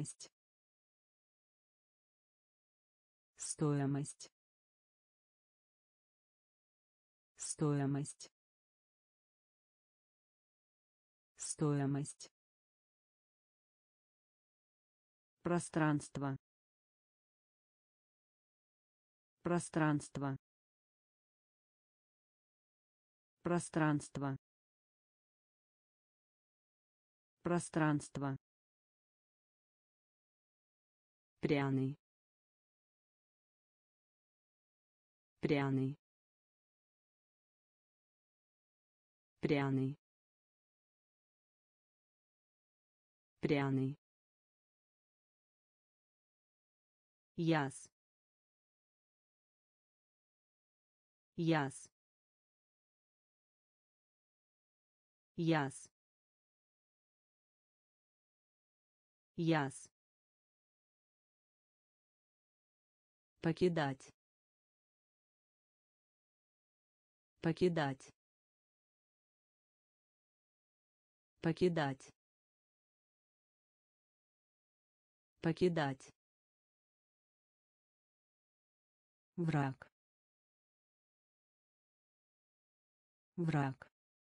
стоимость стоимость стоимость стоимость пространство пространство пространство пространство пряный пряный пряный пряный яс яс яс яс покидать покидать покидать покидать враг враг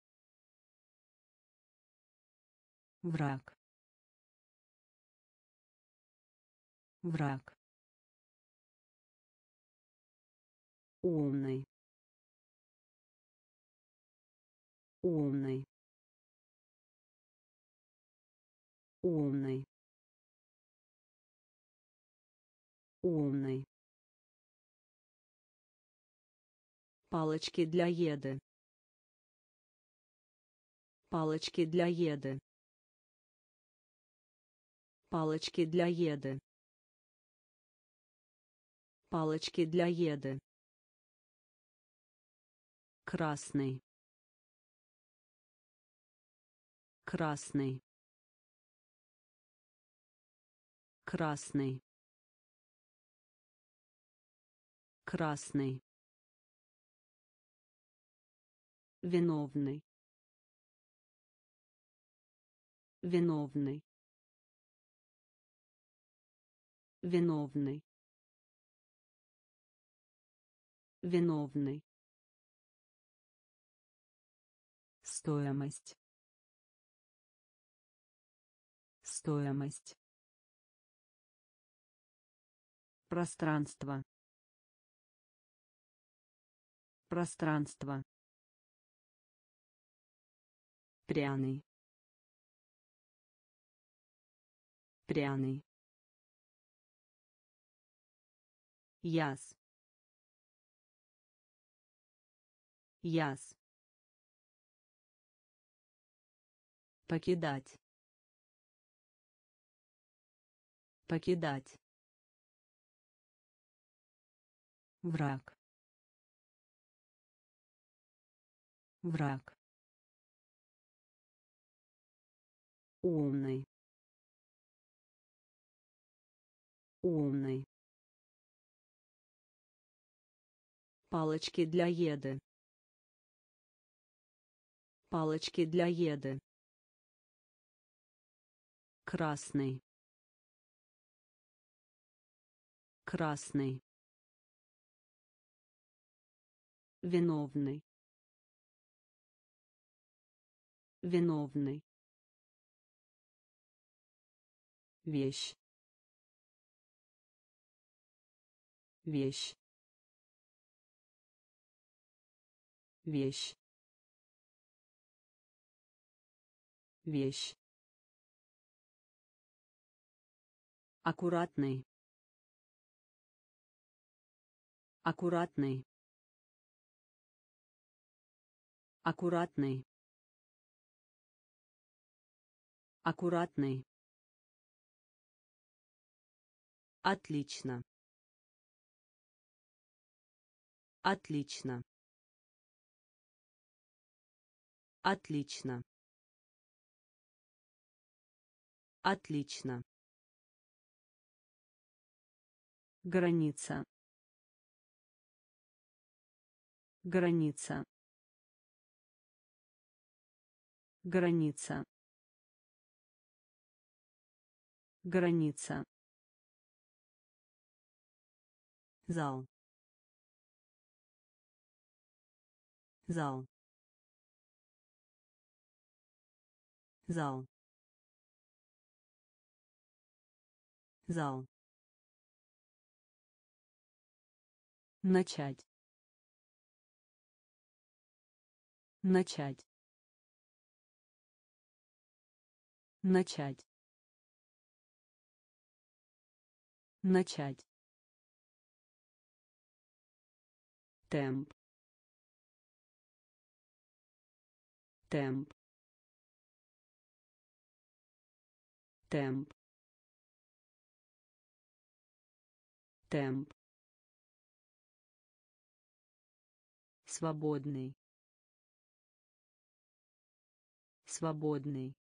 враг враг умный умный умный умный палочки для еды палочки для еды палочки для еды палочки для еды красный красный красный красный виновный виновный виновный виновный стоимость стоимость пространство пространство пряный пряный яс яс покидать покидать враг враг умный умный палочки для еды палочки для еды красный красный виновный виновный вещь вещь вещь вещь аккуратный аккуратный аккуратный аккуратный отлично отлично отлично отлично граница граница граница Граница. Зал. Зал. Зал. Зал. Начать. Начать. Начать. Начать. Темп. Темп. Темп. Темп. Свободный. Свободный.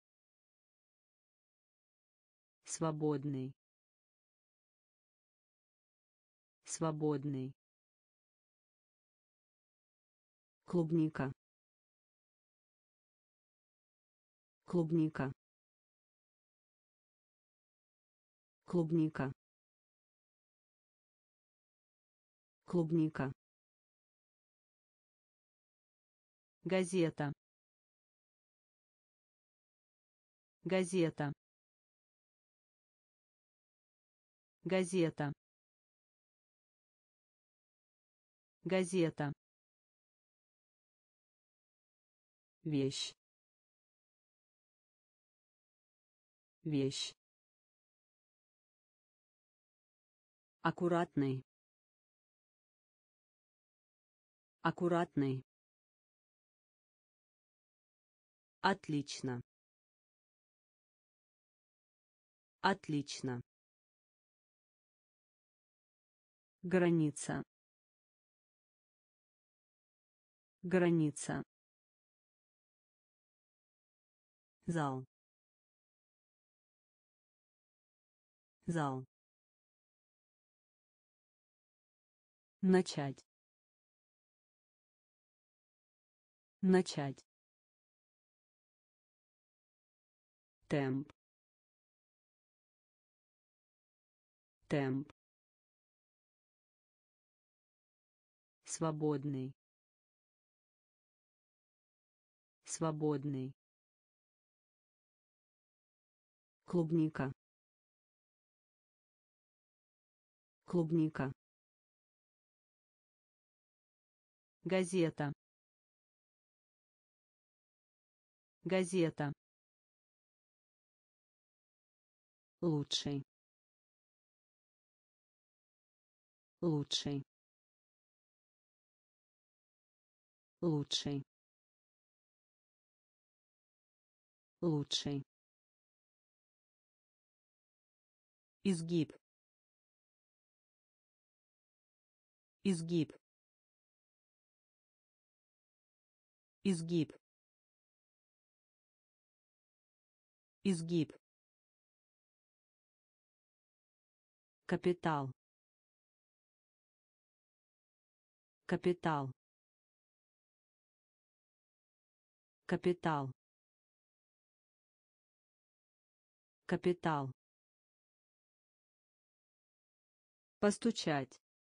Свободный. Свободный. Клубника. Клубника. Клубника. Клубника. Газета. Газета. Газета. Газета. Вещь. Вещь. Аккуратный. Аккуратный. Отлично. Отлично. Граница. Граница. Зал. Зал. Начать. Начать. Темп. Темп. Свободный. Свободный. Клубника. Клубника. Газета. Газета. Лучший. Лучший. Лучший. Лучший. Изгиб. Изгиб. Изгиб. Изгиб. Капитал. Капитал. Капитал. Капитал. Постучать.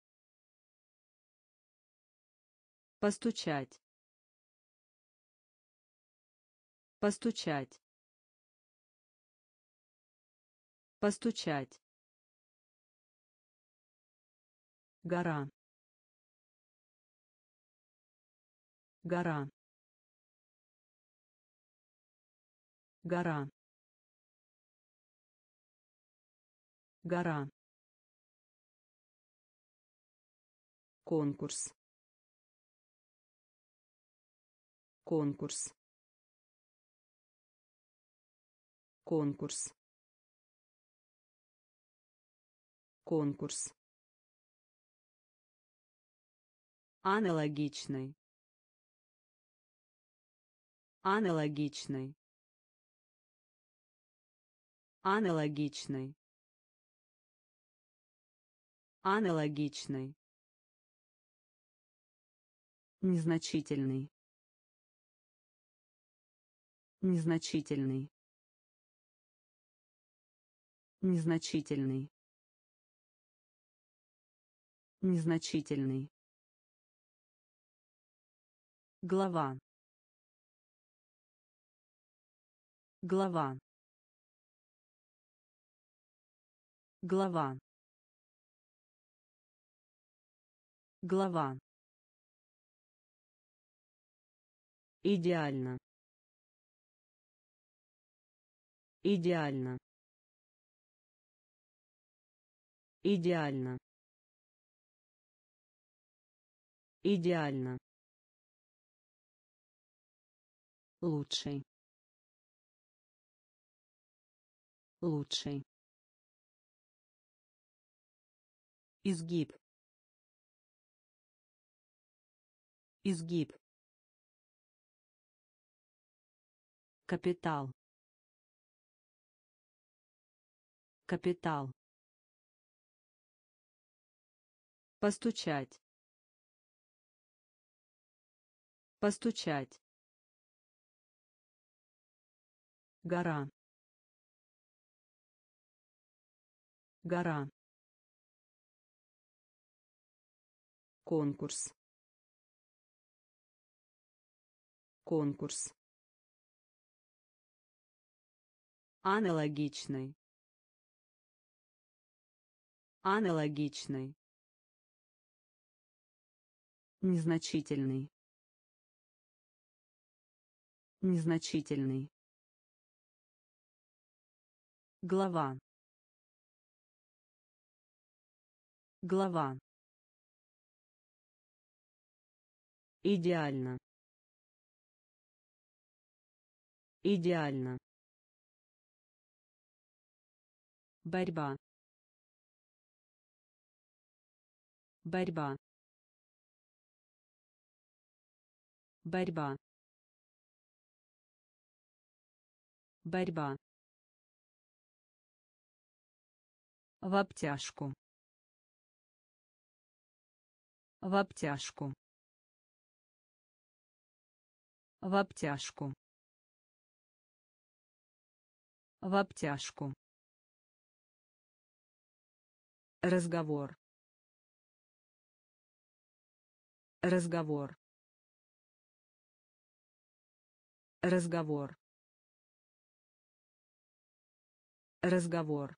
Постучать. Постучать. Постучать. Гора. Гора. Гора. Гора. Конкурс. Конкурс. Конкурс. Конкурс. Аналогичный. Аналогичный. Аналогичный. Аналогичный. Незначительный. Незначительный. Незначительный. Незначительный. Глава. Глава. Глава. Глава. Идеально. Идеально. Идеально. Идеально. Лучший. Лучший. Изгиб. Изгиб. Капитал. Капитал. Постучать. Постучать. Гора. Гора. Конкурс. Конкурс. Аналогичный. Аналогичный. Незначительный. Незначительный. Глава. Глава. Идеально. Идеально. Борьба. Борьба. Борьба. Борьба. В обтяжку. В обтяжку. В обтяжку. В обтяжку. Разговор. Разговор. Разговор. Разговор.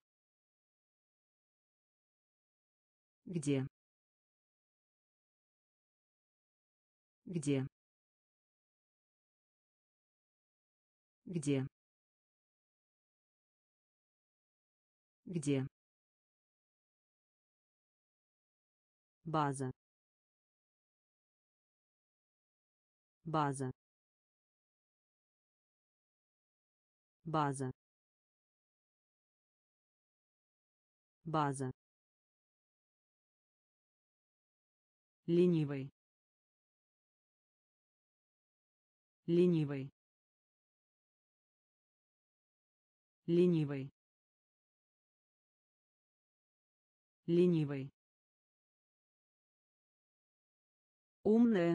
Где? Где? Где? Где? База. База. База. База. Ленивый. Ленивый. Ленивый. Ленивый. Умная.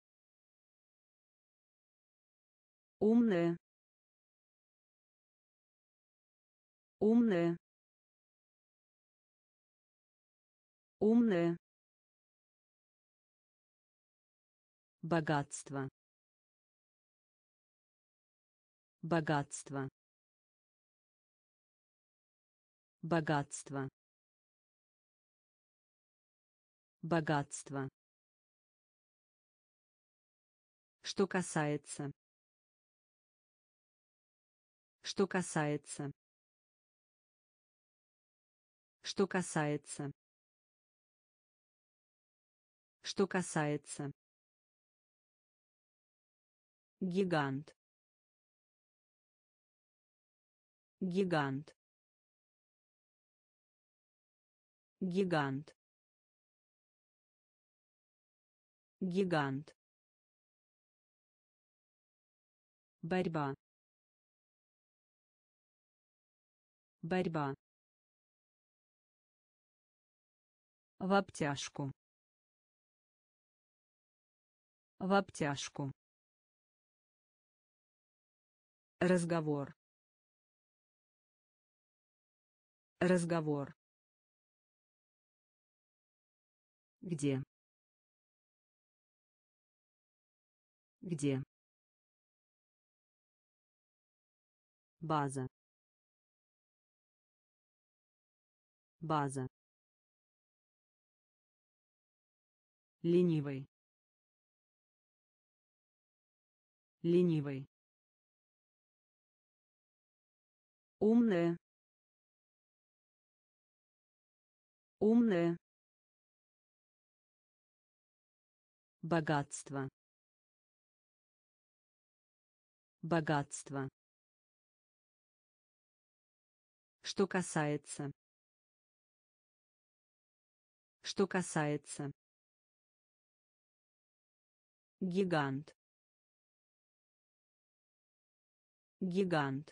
Умная. Умная. Умная. Богатство. Богатство. Богатство. Богатство. Что касается. Что касается. Что касается. Что касается. Гигант. Гигант. Гигант. Гигант. Борьба. Борьба. В обтяжку. В обтяжку. Разговор. Разговор. Где? Где? База. База. Ленивый. Ленивый. Умная. Умная. Богатство. Богатство. Что касается. Что касается. Гигант. Гигант.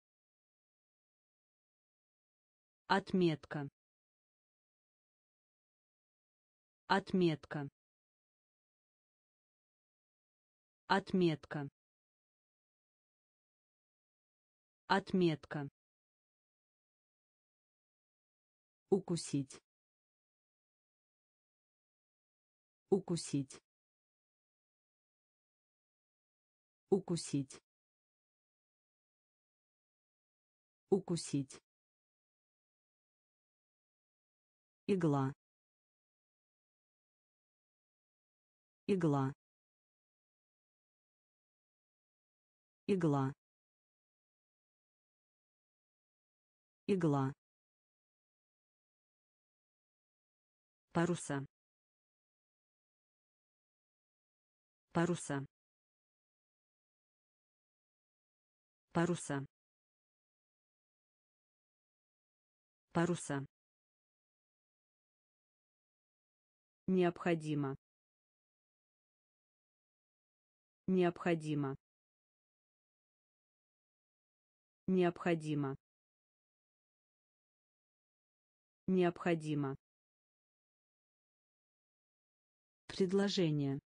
Отметка. Отметка. Отметка. Отметка. Укусить. Укусить. Укусить. Укусить. Игла. Игла. Игла. Игла. Паруса. Паруса. Паруса. Паруса. Необходимо. Необходимо. Необходимо. Необходимо. Предложение.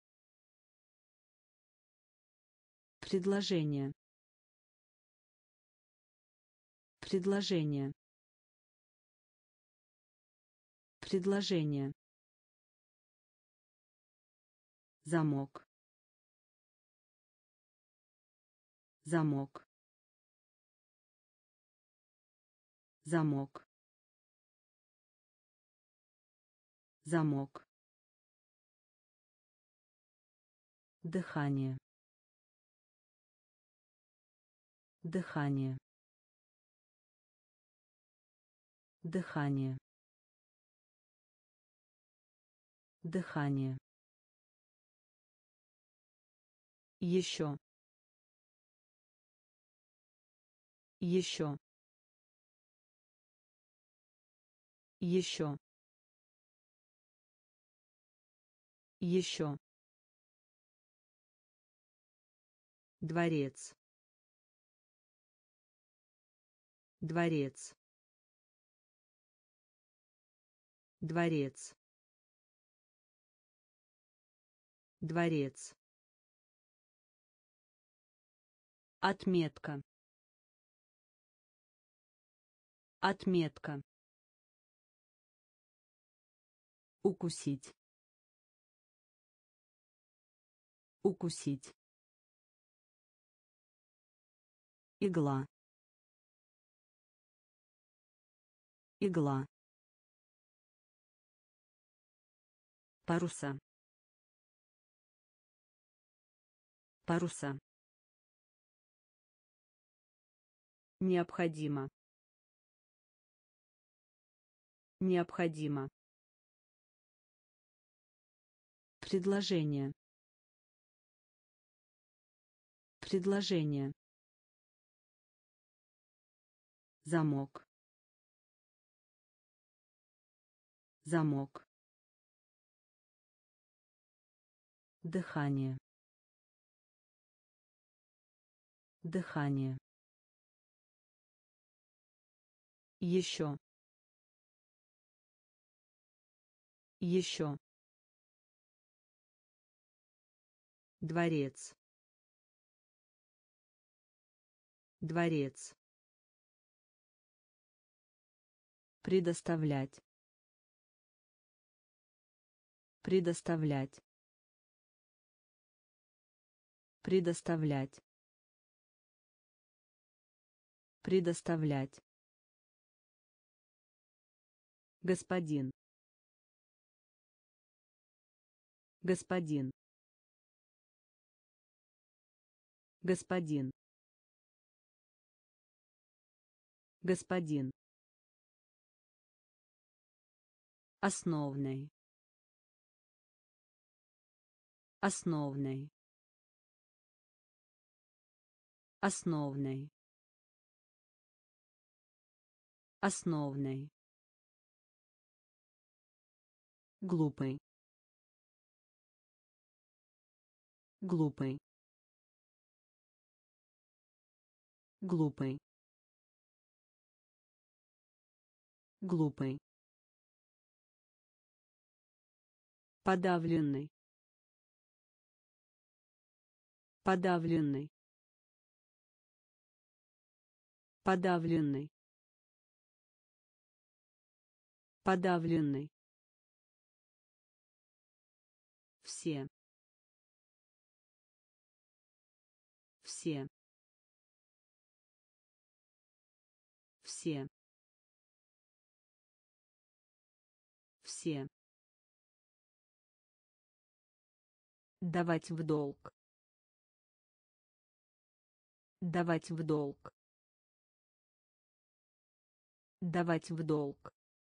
Предложение. Предложение. Предложение. Замок. Замок. Замок. Замок. Дыхание. Дыхание. Дыхание. Дыхание. Еще. Еще. Еще. Еще. Дворец. Дворец. Дворец. Дворец. Отметка. Отметка. Укусить. Укусить. Игла. Игла. Паруса. Паруса. Необходимо. Необходимо. Предложение. Предложение. Замок. Замок. Дыхание. Дыхание. Еще. Еще. Дворец. Дворец. Предоставлять. Предоставлять. Предоставлять. Предоставлять. Господин. Господин. Господин. Господин. Основной. Основной. Основной. Основной. Глупый. Глупый. Глупый. Глупый. Подавленный. Подавленный. Подавленный. Подавленный. Все. Все. Все. Все. Давать в долг. Давать в долг. Давать в долг.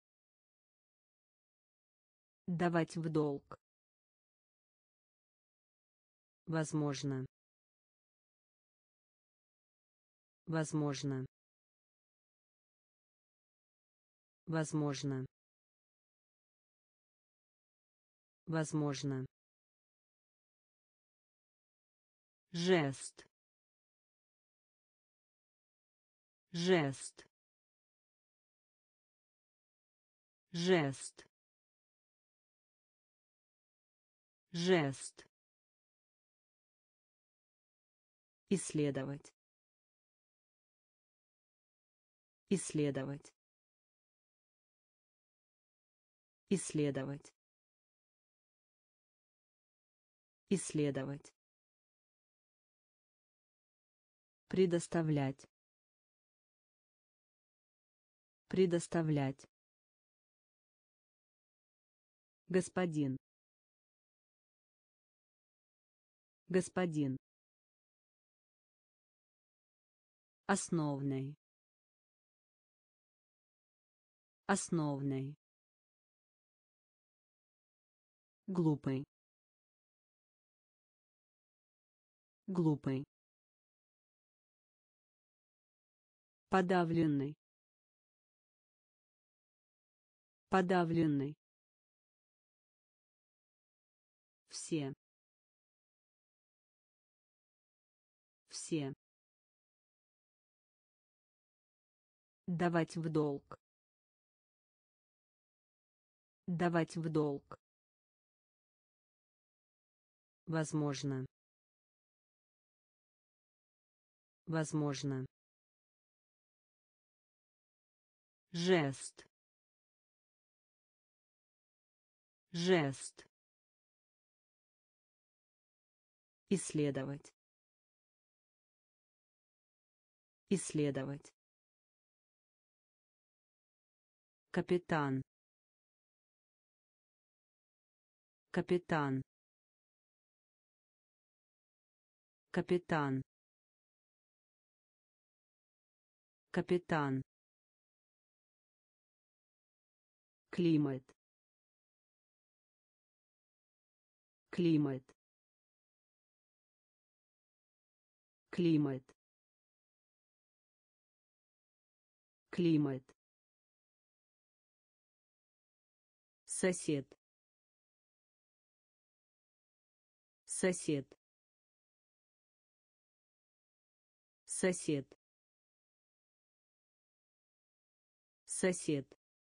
Давать в долг. Возможно. Возможно. Возможно. Возможно. Жест. Жест. Жест. Жест. Исследовать. Исследовать. Исследовать. Исследовать. Предоставлять. Предоставлять. Господин. Господин. Основной. Основной. Глупый. Глупый. Подавленный. Подавленный. Все. Все. Давать в долг. Давать в долг. Возможно. Возможно. Жест. Жест. Исследовать. Исследовать. Капитан. Капитан. Капитан. Капитан. Климат. Климат. Климат. Климат. Сосед. Сосед. Сосед. Сосед.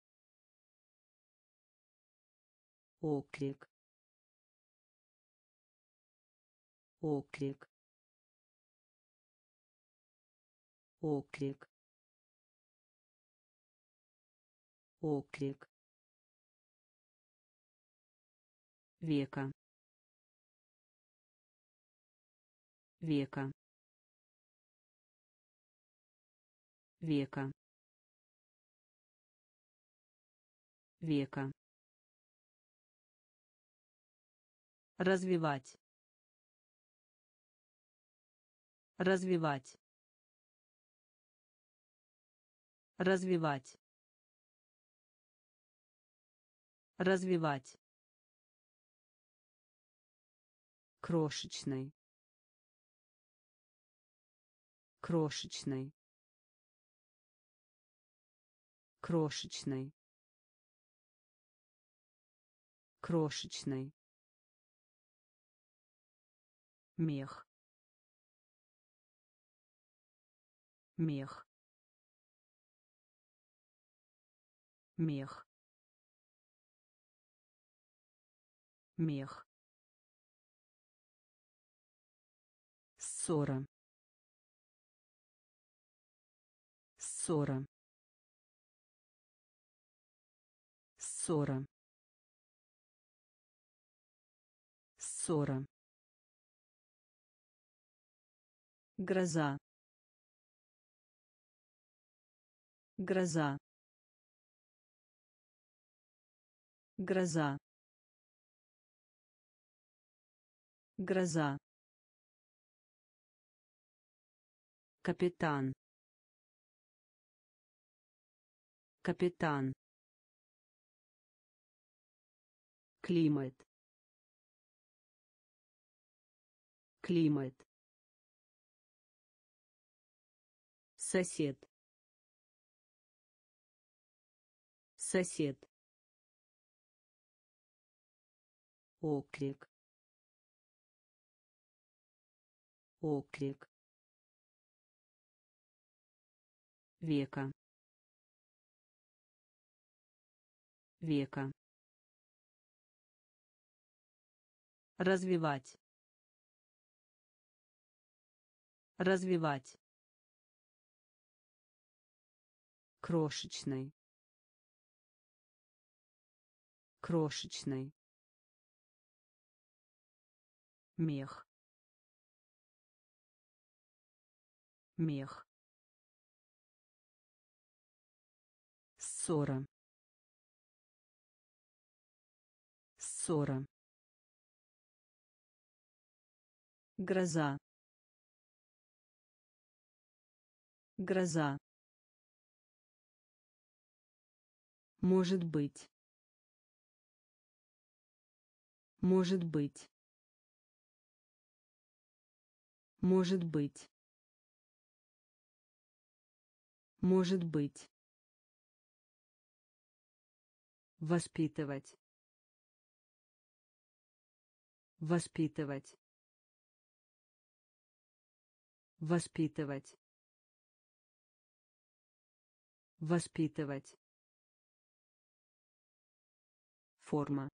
Оклик. Оклик. Оклик. оклик, века, века, века, века, развивать, развивать, развивать, развивать, крошечный, крошечный, крошечный, крошечный, мех, мех, мех, мех, ссора, ссора, ссора, ссора, гроза, гроза, гроза, гроза, капитан, капитан, климат, климат, сосед, сосед, оклик, оклик, века, века, развивать, развивать, крошечный, крошечный, мех, мех, ссора, ссора, гроза, гроза, может быть, может быть, может быть, может быть, воспитывать, воспитывать, воспитывать, воспитывать, форма,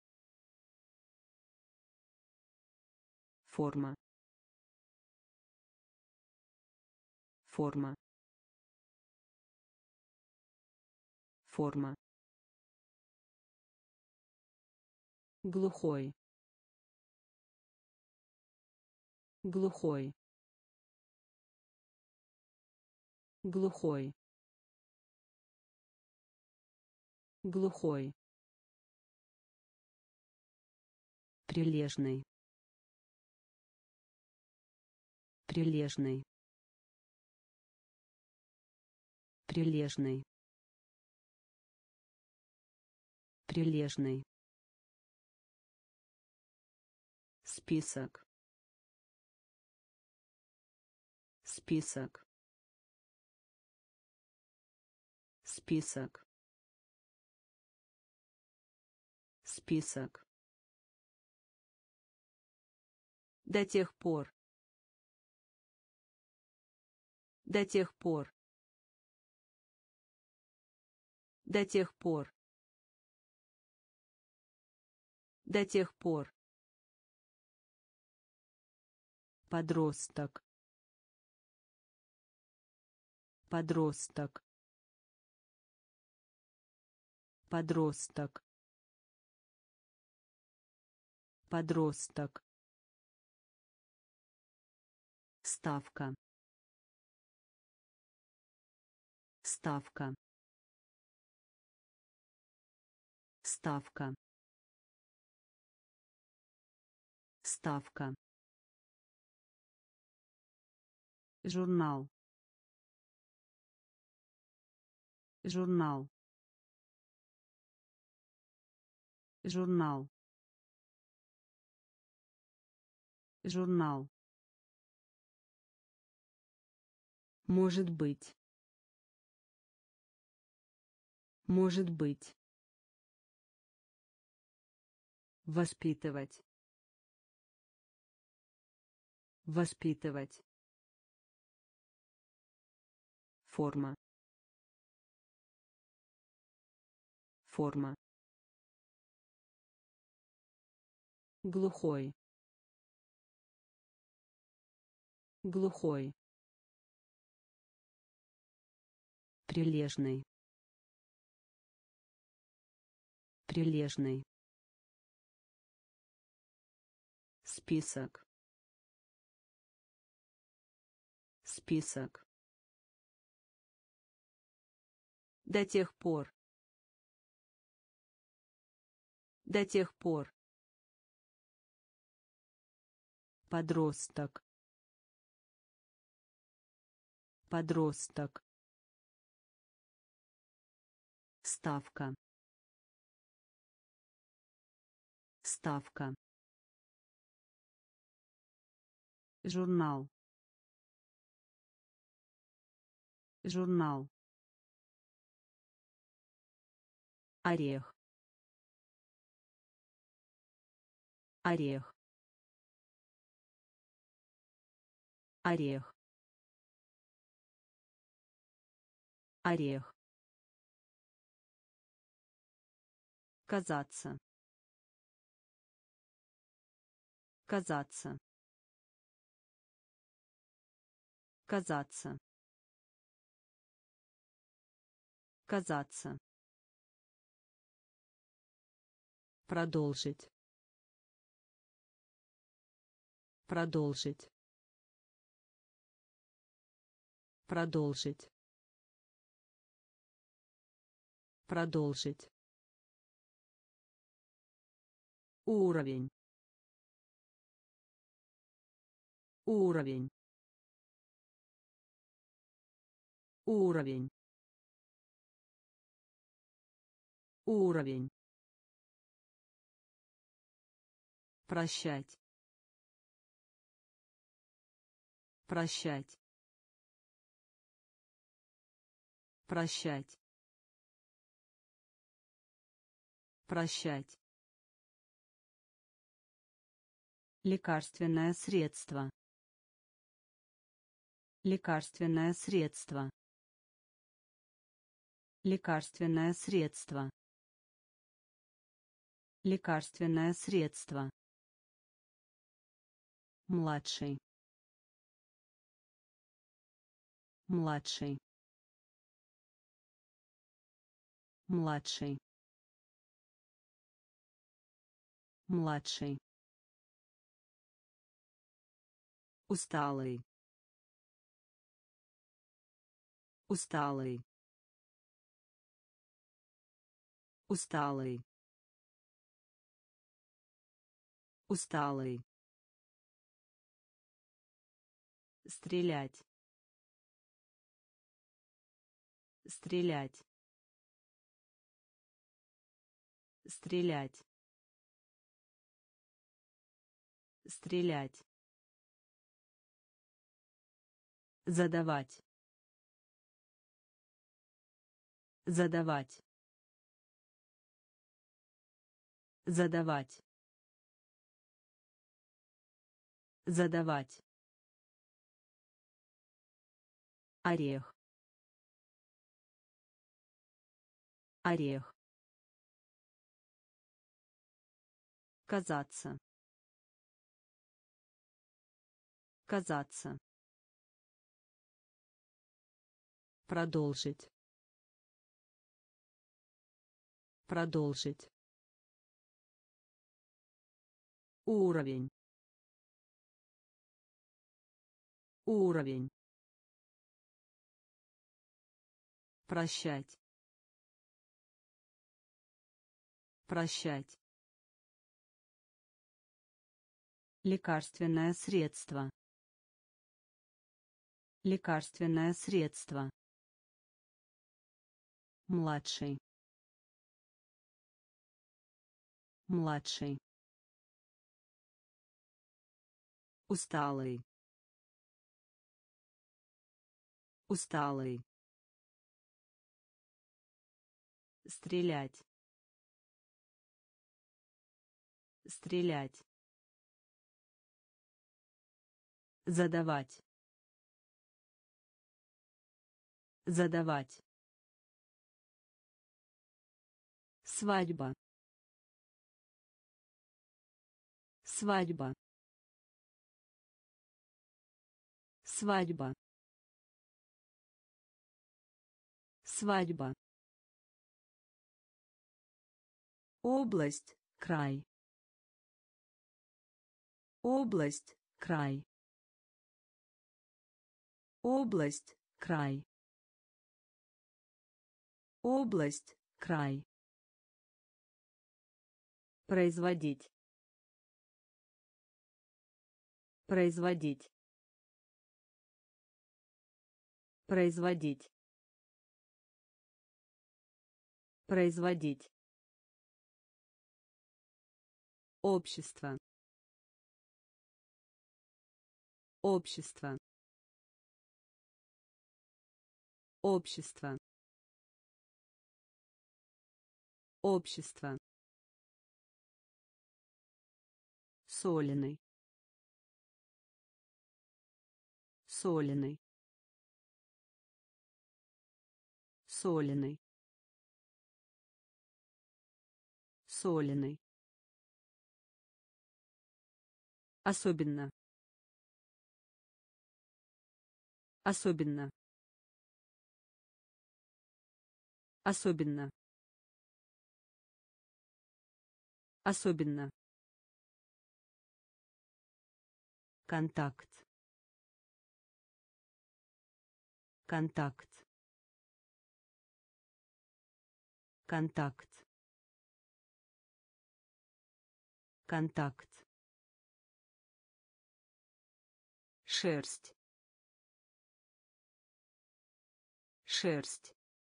форма, форма, форма, глухой, глухой, глухой, глухой, прилежный, прилежный, прилежный, прилежный, список, список, список, список, до тех пор, до тех пор, до тех пор, до тех пор, подросток, подросток, Подросток. Подросток. Ставка. Ставка. Ставка. Ставка. Журнал. Журнал. Журнал. Журнал. Может быть. Может быть. Воспитывать. Воспитывать. Форма. Форма. Глухой. Глухой. Прилежный. Прилежный. Список. Список. До тех пор. До тех пор. Подросток. Подросток. Ставка. Ставка. Журнал. Журнал. Орех. Орех. Орех. Орех. Казаться. Казаться. Казаться. Казаться. Продолжить. Продолжить. Продолжить. Продолжить. Уровень. Уровень. Уровень. Уровень. Прощать. Прощать. Прощать. Прощать. Лекарственное средство. Лекарственное средство. Лекарственное средство. Лекарственное средство. Младший. Младший. Младший. Младший. Усталый. Усталый. Усталый. Усталый. Стрелять. Стрелять. Стрелять. Стрелять. Задавать. Задавать. Задавать. Задавать. Орех. Орех. Казаться. Казаться. Продолжить. Продолжить. Уровень. Уровень. Прощать. Прощать. Лекарственное средство. Лекарственное средство. Младший. Младший. Усталый. Усталый. Стрелять. Стрелять. Задавать. Задавать. Свадьба. Свадьба. Свадьба. Свадьба. Область, край. Область, край. Область, край. Область, край. Производить. Производить. Производить. Производить. Общество. Общество. Общество. Общество. Соленый. Соленый. Соленый. Соленый. Особенно. Особенно. Особенно. Особенно. Контакт. Контакт. Контакт. Контакт. Шерсть. Шерсть.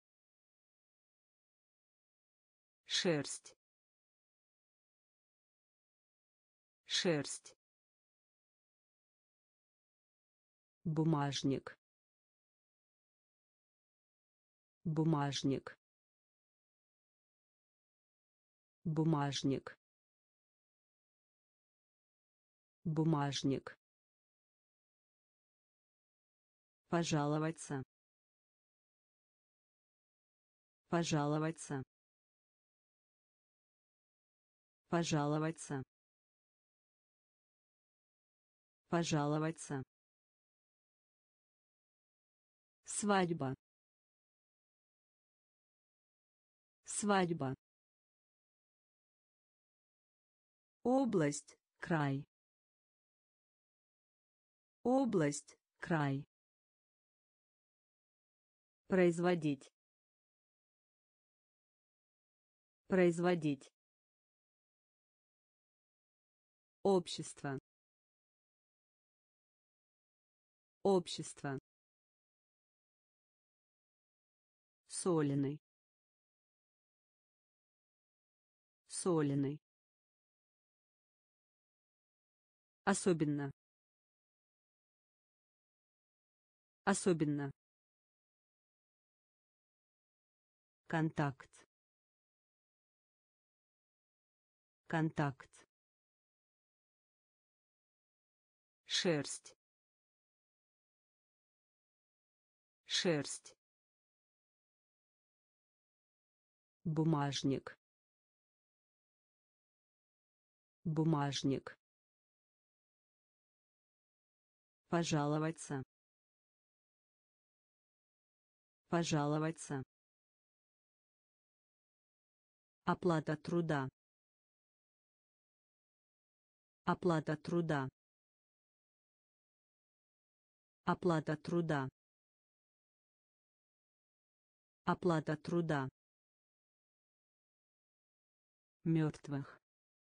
Шерсть. Шерсть. Бумажник. Бумажник. Бумажник. Бумажник. Пожаловаться. Пожаловаться. Пожаловаться. Пожаловаться. Свадьба. Свадьба. Область, край. Область, край. Производить. Производить. Общество. Общество. Соленый. Соленый. Особенно. Особенно. Контакт. Контакт. Шерсть. Шерсть. Бумажник. Бумажник. Пожаловаться. Пожаловаться. Оплата труда. Оплата труда. Оплата труда. Оплата труда. Мертвых.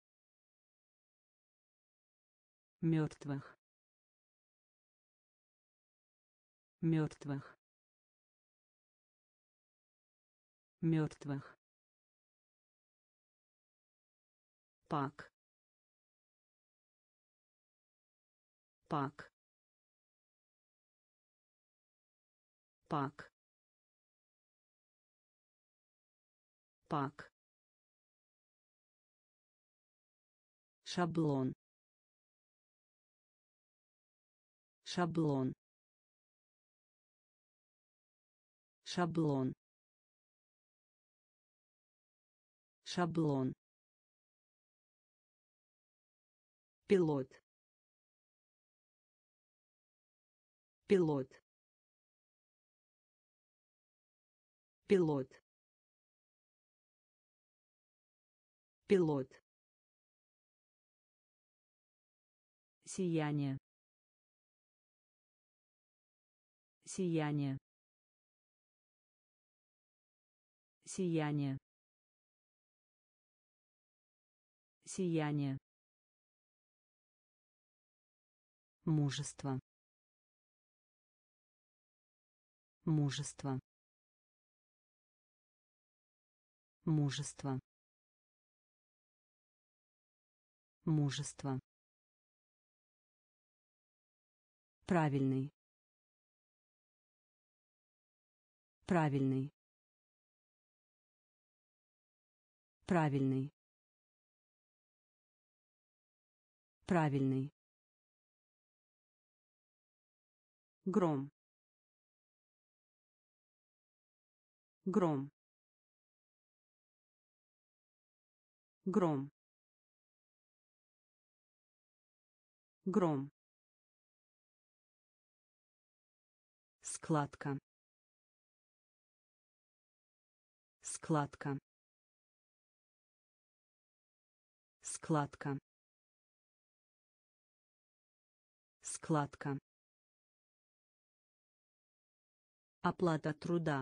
Мертвых. Мертвых. Мертвых. Пак. Пак. Пак. Пак. Шаблон. Шаблон. Шаблон. Шаблон. Пилот. Пилот. Пилот. Пилот. Сияние. Сияние. Сияние. Сияние. Мужество. Мужество. Мужество. Мужество. Правильный. Правильный. Правильный. Правильный. Гром. Гром. Гром. Гром. Складка. Складка. Складка. Складка. Оплата труда.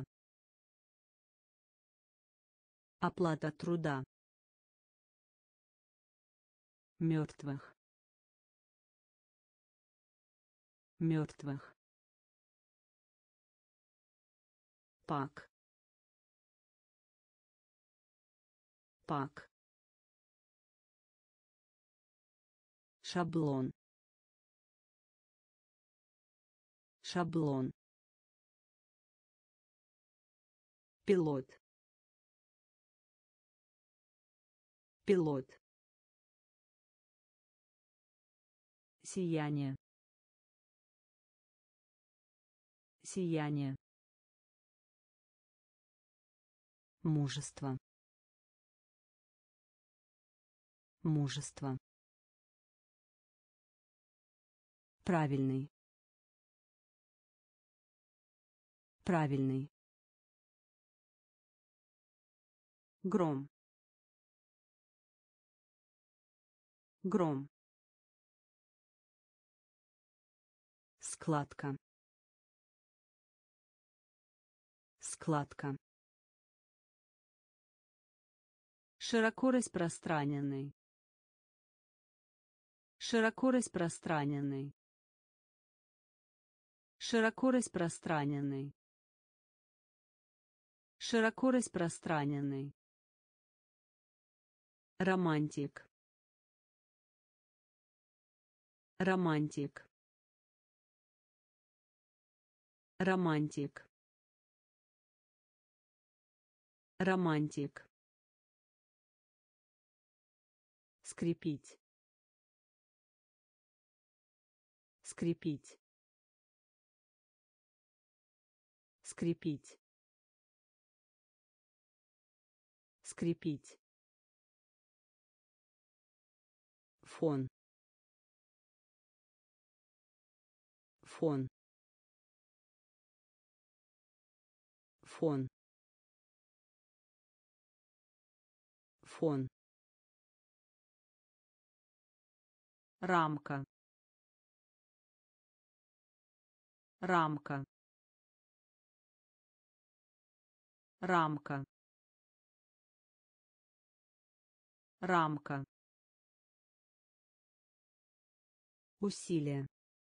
Оплата труда. Мертвых. Мертвых. Пак. Пак. Шаблон. Шаблон. Пилот. Пилот. Сияние. Сияние. Мужество. Мужество. Правильный. Правильный. Гром. Гром. Складка. Складка. Широко распространенный. Широко распространенный. Широко распространенный. Широко распространенный. Романтик. Романтик. Романтик. Романтик. Скрепить. Скрепить. Скрепить. Скрепить. Фон. Фон. Фон. фон, рамка, рамка, рамка, рамка, усилие,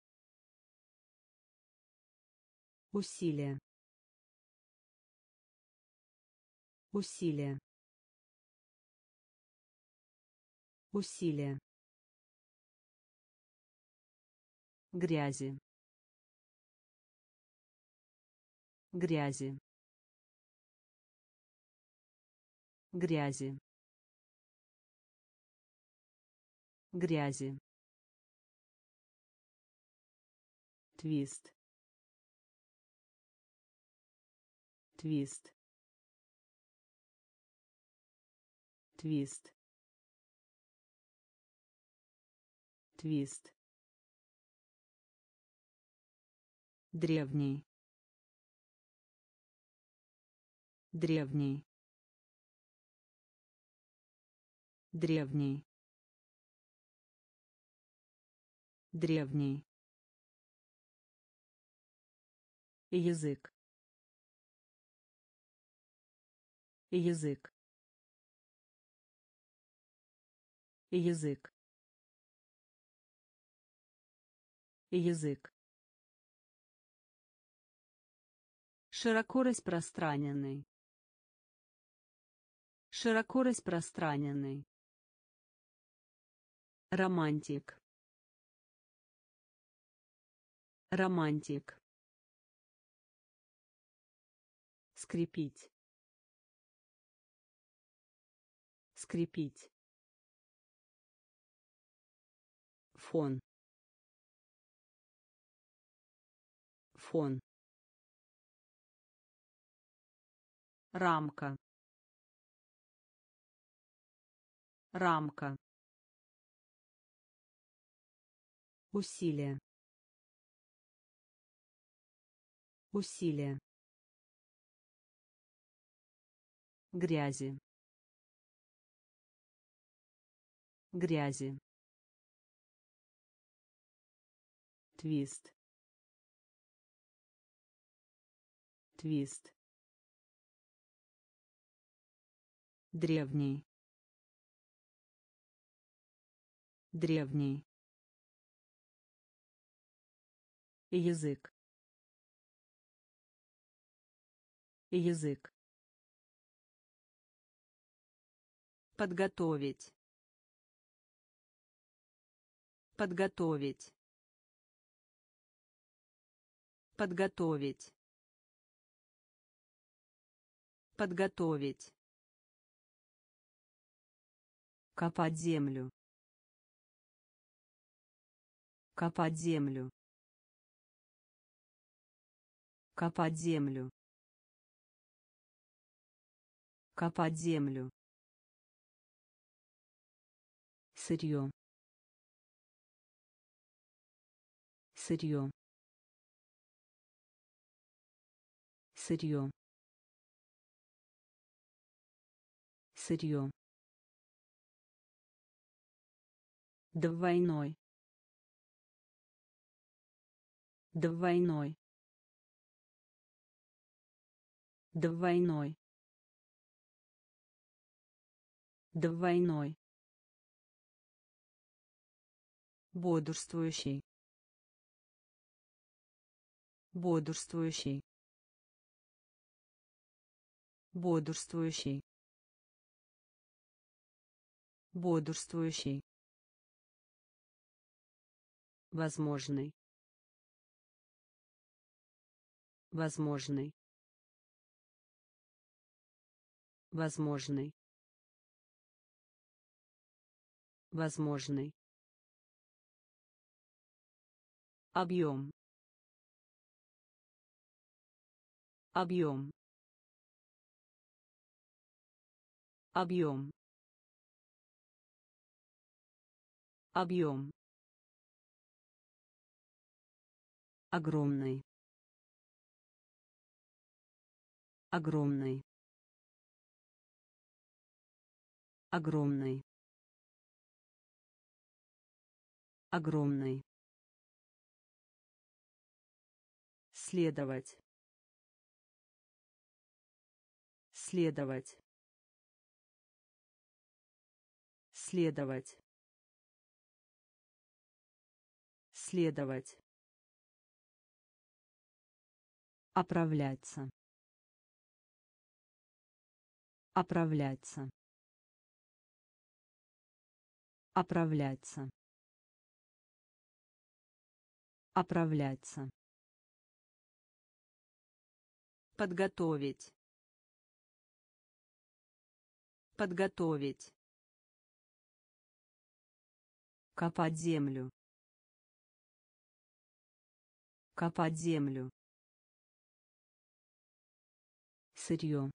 усилие, усилие, усилие, грязи, грязи, грязи, грязи, твист, твист, твист, твист, древний, древний, древний, древний, язык, язык, язык, язык, широко распространенный, широко распространенный, романтик, романтик, скрепить, скрепить, фон, фон, рамка, рамка, усилие, усилие, грязи, грязи, твист, твист, древний, древний, язык, язык, подготовить, подготовить, подготовить, подготовить, копать землю, копать землю, копать землю, копать землю, сырье, сырье, сырье, сырье, двойной, двойной, двойной, двойной, бодрствующий, бодрствующий, бодрствующий, бодрствующий, возможный, возможный, возможный, возможный, объем, объем, объем, объем, огромный, огромный, огромный, огромный, следовать, следовать, следовать, следовать, оправляться, оправляться, оправляться, оправляться, подготовить, подготовить, копать землю, копать землю, сырье,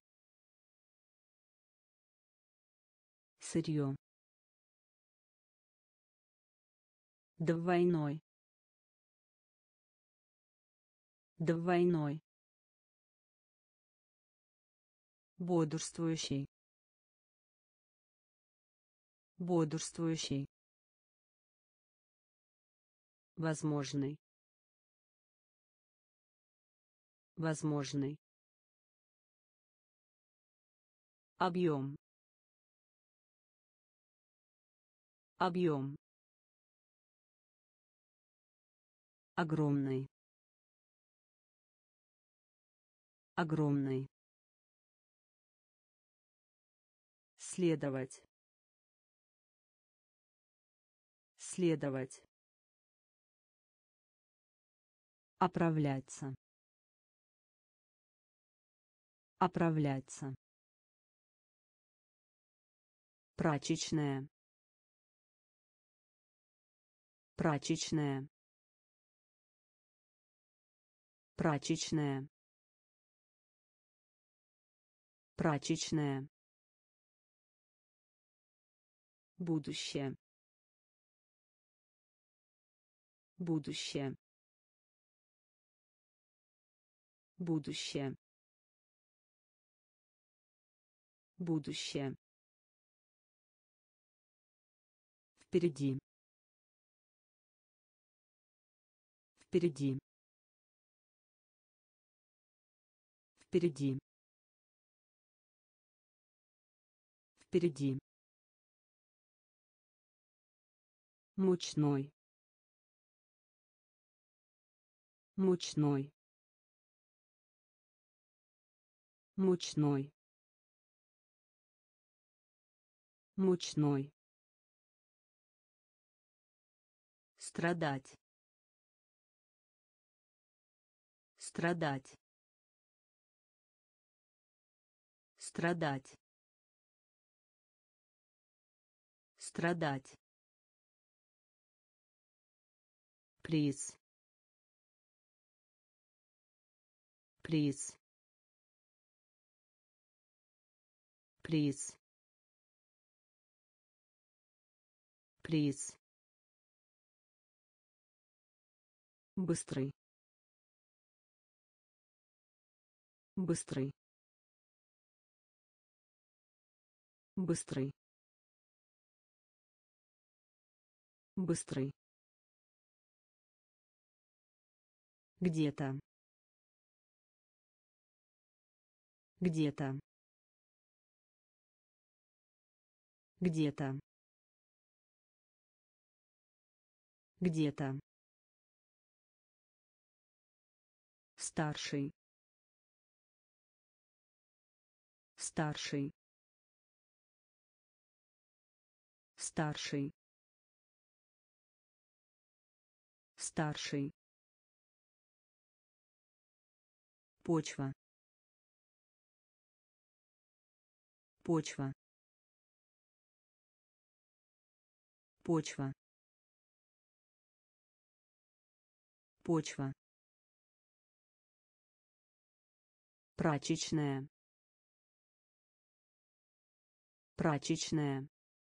сырье, двойной, двойной, бодрствующий, бодрствующий, возможный, возможный, объем, объем, огромный, огромный, следовать, следовать, оправляться, оправляться, прачечная, прачечная, прачечная, прачечная, будущее, будущее, будущее, будущее, впереди, впереди, впереди, впереди, мучной, мучной, мучной, мучной, страдать, страдать, страдать, страдать, приз, приз, приз, приз, быстрый, быстрый, быстрый, быстрый, где-то, где-то, где-то, где-то, старший, старший, старший, старший, почва, почва, почва, почва, прачечная, прачечная,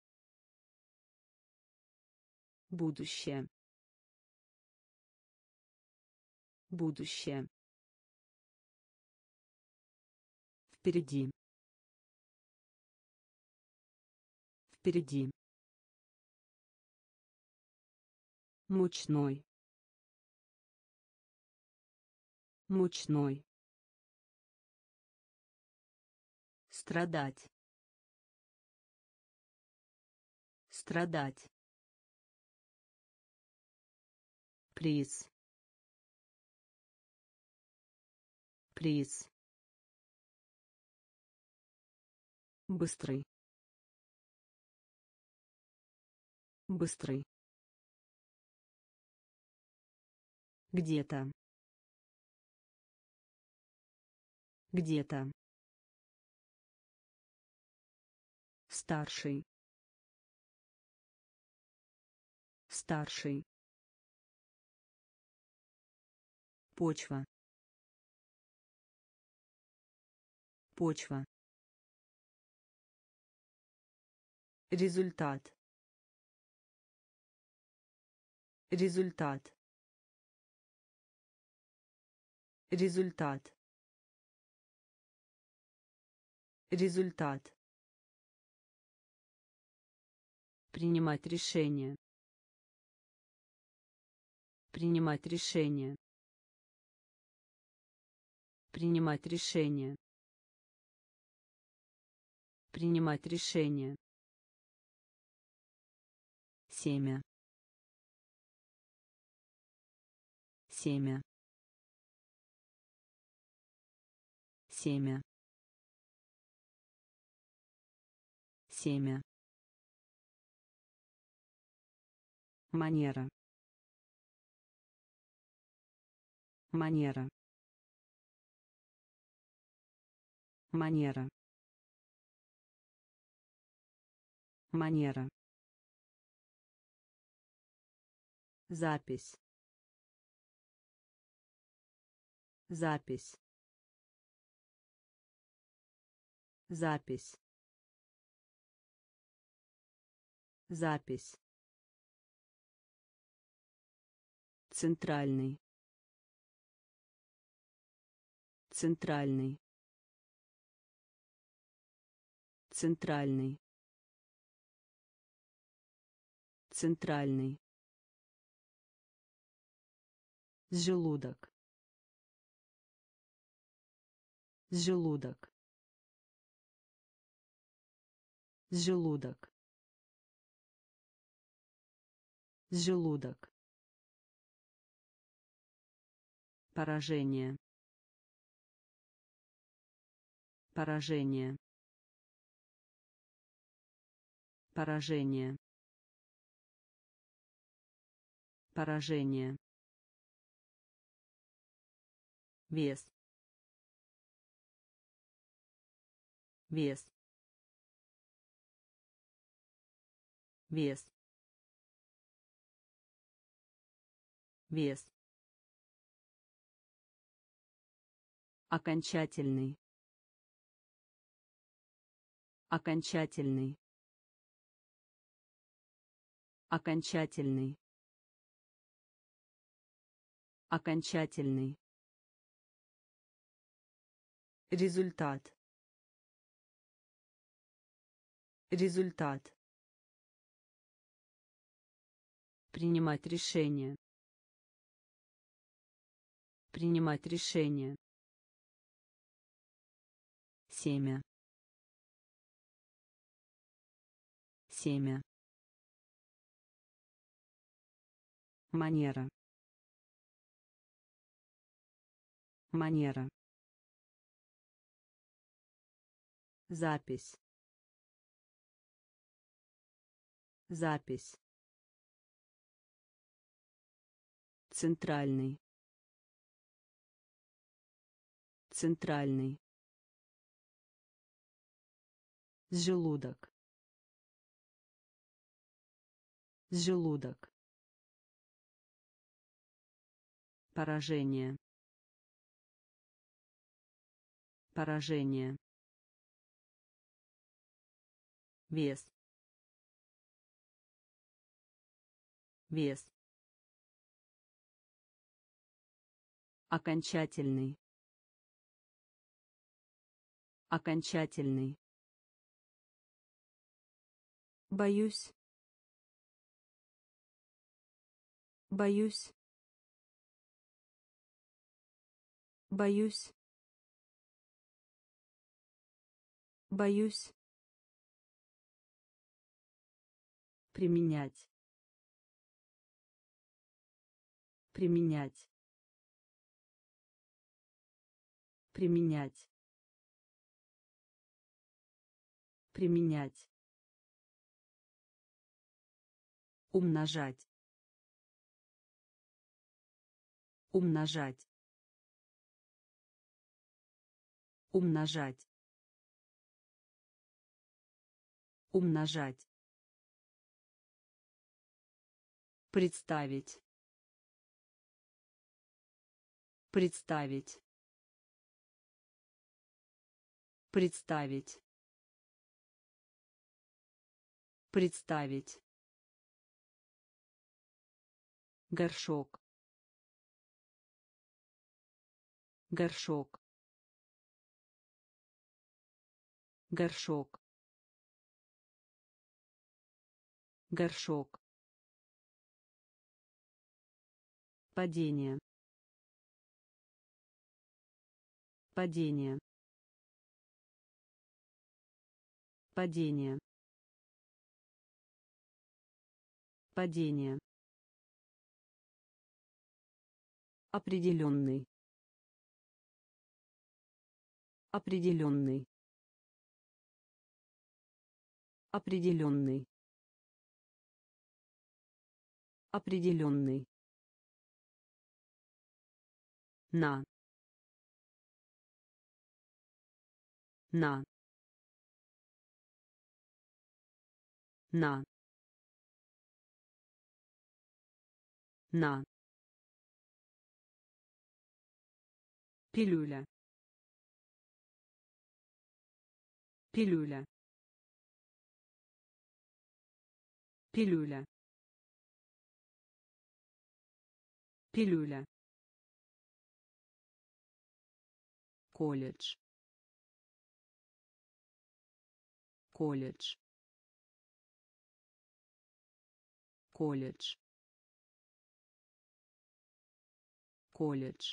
будущее, будущее, впереди, Впереди. Мучной. Мучной. Страдать. Страдать. Приз. Приз. Быстрый. Быстрый. Где-то. Где-то. Старший. Старший. Почва. Почва. Результат. Результат. Результат. Результат. Принимать решение. Принимать решение. Принимать решение. Принимать решение. Семя. Семя. Семя. Семя. Манера. Манера. Манера. Манера. Запись. Запись. Запись. Запись. Центральный. Центральный. Центральный. Центральный. Желудок. Желудок. Желудок. Желудок. Поражение. Поражение. Поражение. Поражение. Вес. Вес. Вес. Вес. Окончательный. Окончательный. Окончательный. Окончательный. Результат. Результат. Принимать решение. Принимать решение. Семя. Семя. Манера. Манера. Запись. Запись. Центральный. Центральный. Желудок. Желудок. Поражение. Поражение. Вес. Вес. Окончательный. Окончательный. Боюсь. Боюсь. Боюсь. Боюсь. Применять. Применять. Применять. Применять. Умножать. Умножать. Умножать. Умножать. Представить. Представить. Представить. Представить. Горшок. Горшок. Горшок. Горшок. Падение. Падение. Падение. Падение. Определенный. Определенный. Определенный. Определенный. На. На. На. На. Пилюля. Пилюля. Пилюля. Пилюля. Колледж. Колледж. Колледж. Колледж.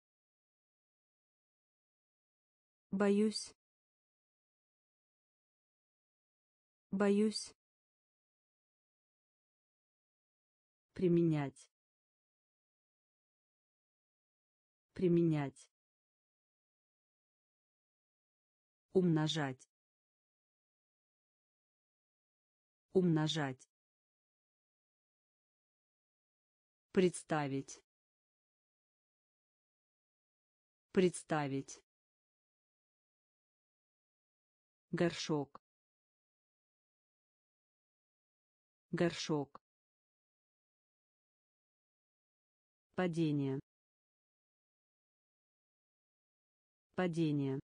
Боюсь. Боюсь. Применять. Применять. Умножать. Умножать. Представить. Представить. Горшок. Горшок. Падение. Падение.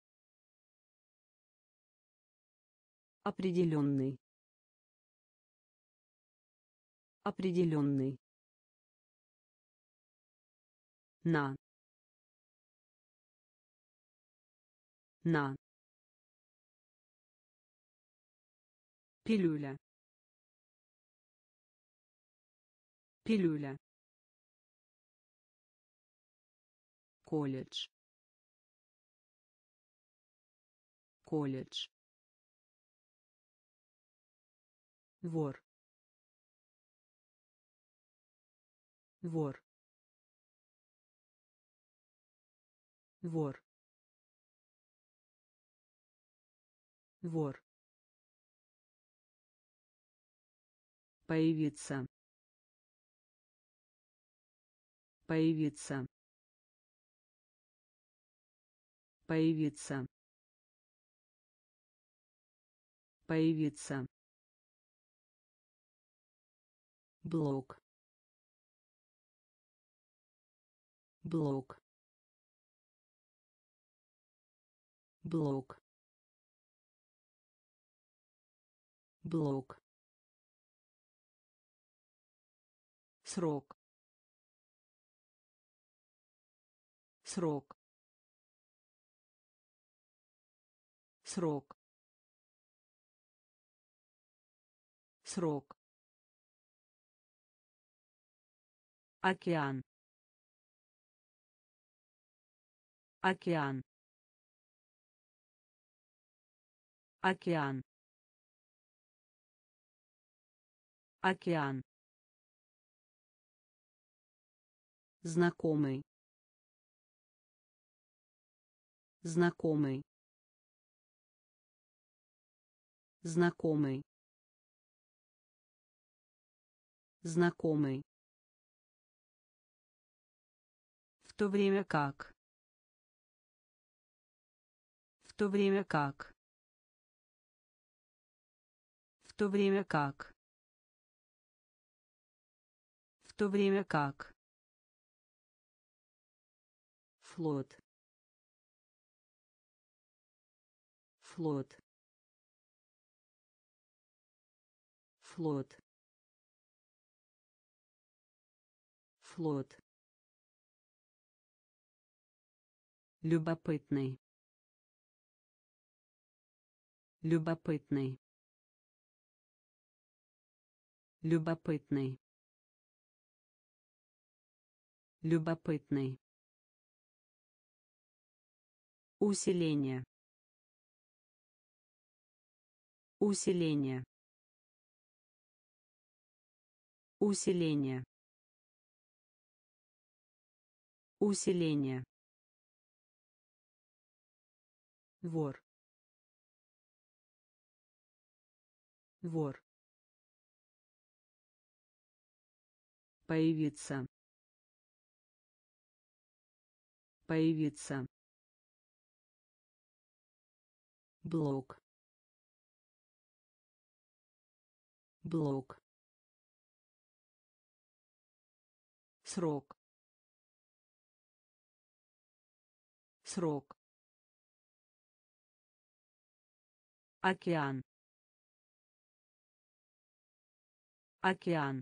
Определенный. Определенный. На. На. Пилюля. Пилюля. Колледж. Колледж. Вор. Вор. Вор. Вор. Появиться. Появиться. Появиться. Появиться. Блок. Блок. Блок. Блок. Срок. Срок. Срок. срок, океан, океан, океан, океан, знакомый, знакомый, знакомый, знакомый, в то время как, в то время как, в то время как, в то время как, флот, флот, флот, флот, любопытный, любопытный, любопытный, любопытный, усиление, усиление, усиление, усиление, вор, вор, появиться, появиться, блок, блок, срок, срок, океан, океан,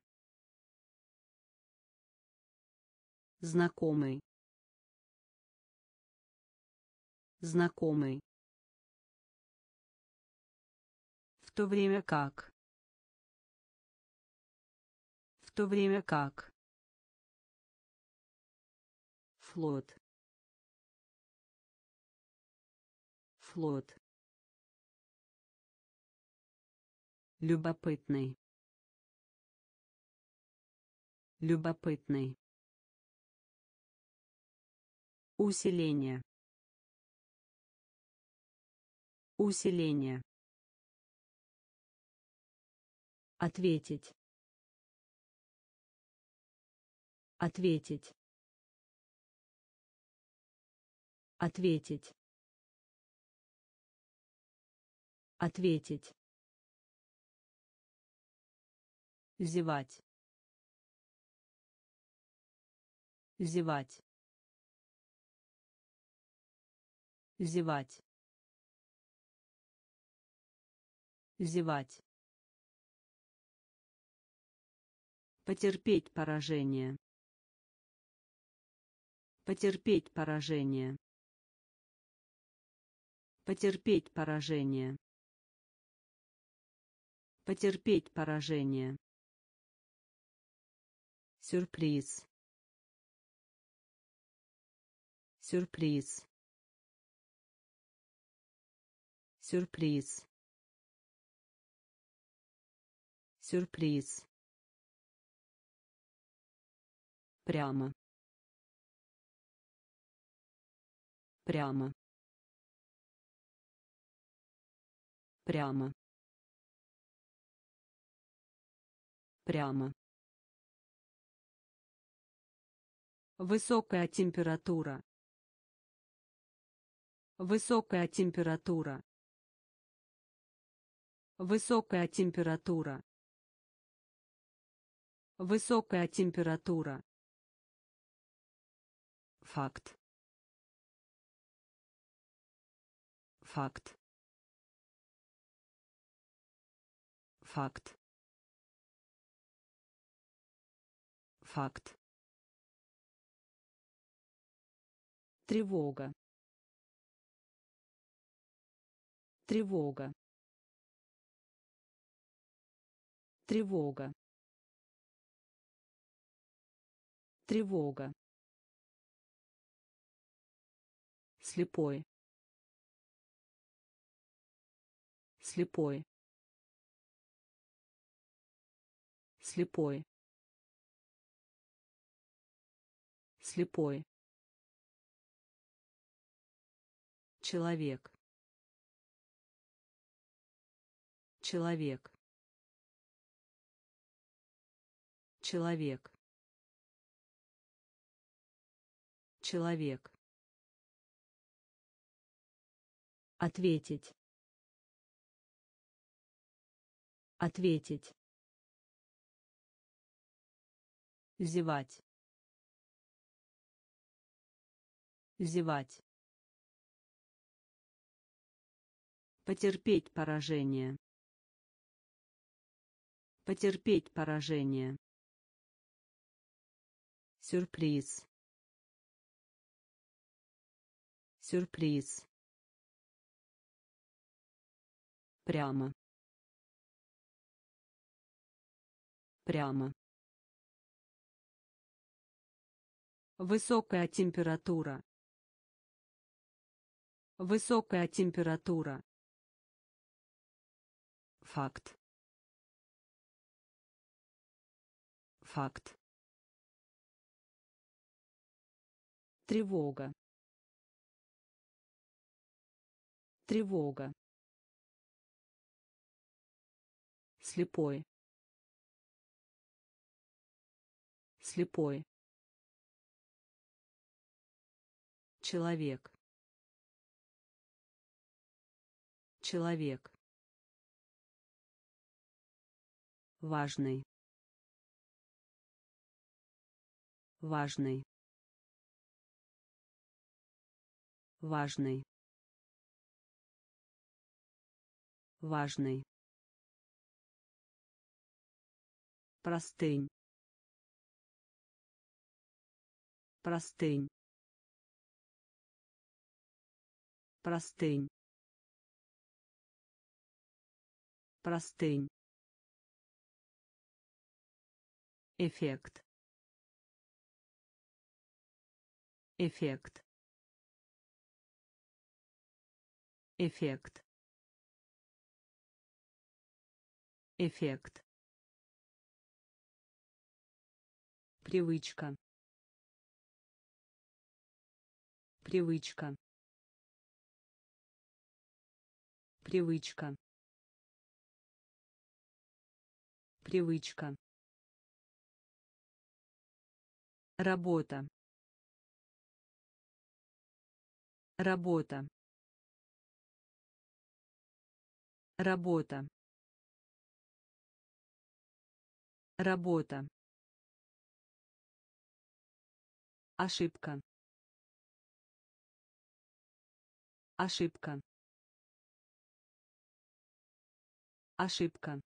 знакомый, знакомый, в то время как, в то время как, флот, флот, любопытный, любопытный, усиление, усиление, ответить, ответить, ответить, ответить, зевать, зевать, зевать, зевать, потерпеть поражение, потерпеть поражение, потерпеть поражение, потерпеть поражение, сюрприз, сюрприз, сюрприз, сюрприз, прямо, прямо, прямо, прямо, высокая температура, высокая температура, высокая температура, высокая температура, факт, факт, факт, факт, тревога, тревога, Тревога. Тревога. Слепой. Слепой. Слепой. Слепой. Человек. Человек. Человек. Человек. Ответить. Ответить. Зевать. Зевать. Потерпеть поражение. Потерпеть поражение. Сюрприз. Сюрприз. Прямо. Прямо. Высокая температура. Высокая температура. Факт. Факт. Тревога. Тревога. Слепой. Слепой. Человек. Человек. Важный. Важный. Важный. Важный. Простынь. Простынь. Простынь. Простынь. Эффект. Эффект. Эффект. Эффект. Привычка. Привычка. Привычка. Привычка. Работа. Работа. Работа. Работа. Ошибка. Ошибка. Ошибка.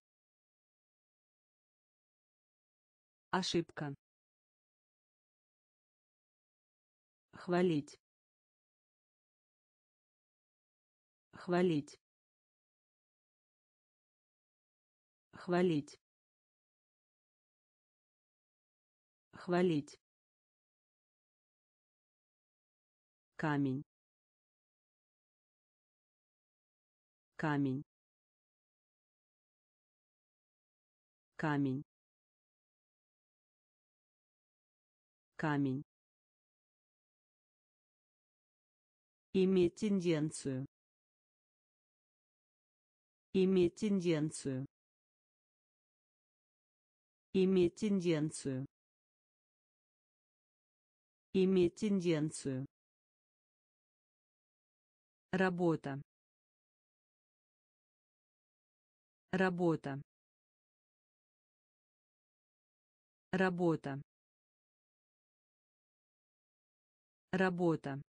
Ошибка. Хвалить. Хвалить. Хвалить. Хвалить. Камень. Камень. Камень. Камень. Иметь тенденцию. Иметь тенденцию. Иметь тенденцию. Иметь тенденцию. Работа. Работа. Работа. Работа.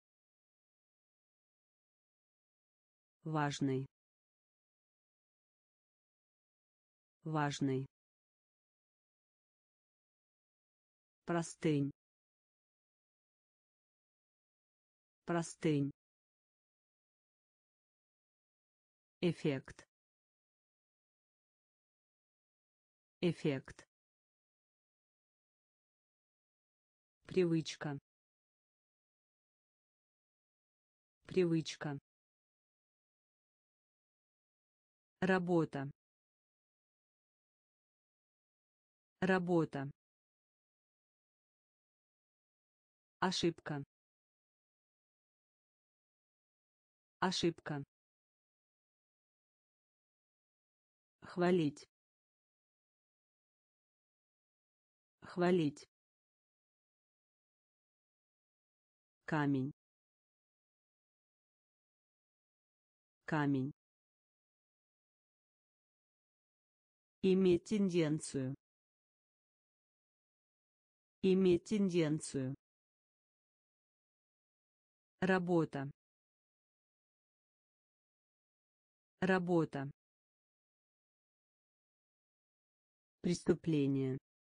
Важный. Важный. Простынь. Простынь. Эффект. Эффект. Привычка. Привычка. Работа. Работа. Ошибка. Ошибка. Хвалить. Хвалить. Камень. Камень. Иметь тенденцию. Иметь тенденцию. Работа. Работа. Преступление.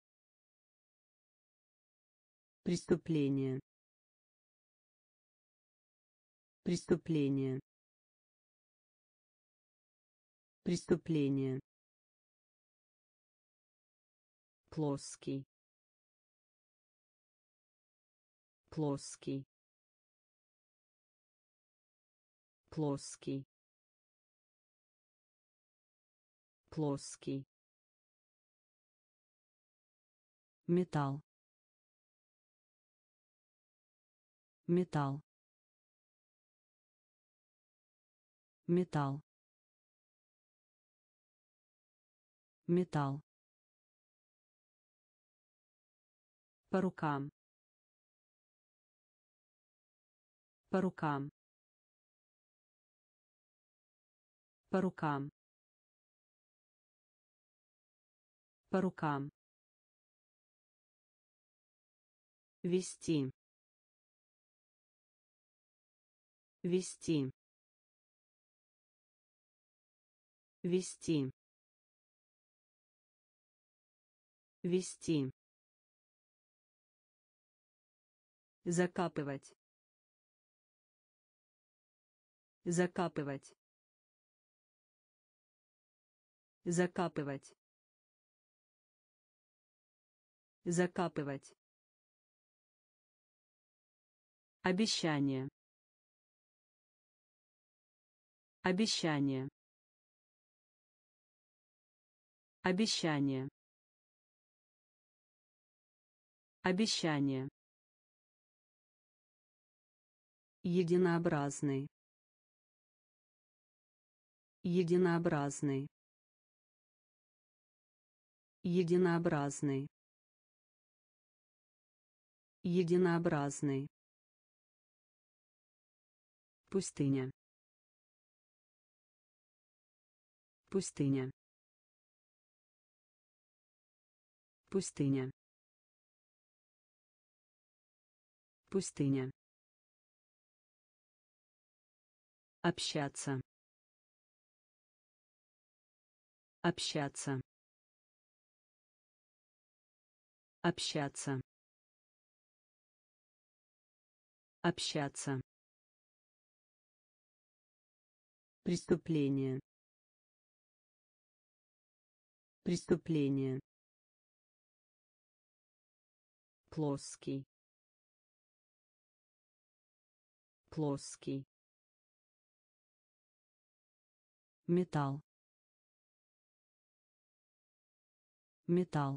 Преступление. Преступление. Преступление. Плоский. Плоский. Плоский. Плоский. Металл. Металл. Металл. Металл. По рукам. По рукам. По рукам. По рукам. Вести. Вести. Вести. Вести. Закапывать. Закапывать. Закапывать. Закапывать. Обещание. Обещание. Обещание. Обещание. Единообразный. Единообразный. Единообразный. Единообразный. Пустыня. Пустыня. Пустыня. Пустыня. Общаться. Общаться. Общаться. Общаться. Преступление. Преступление. Плоский. Плоский. Металл. Металл.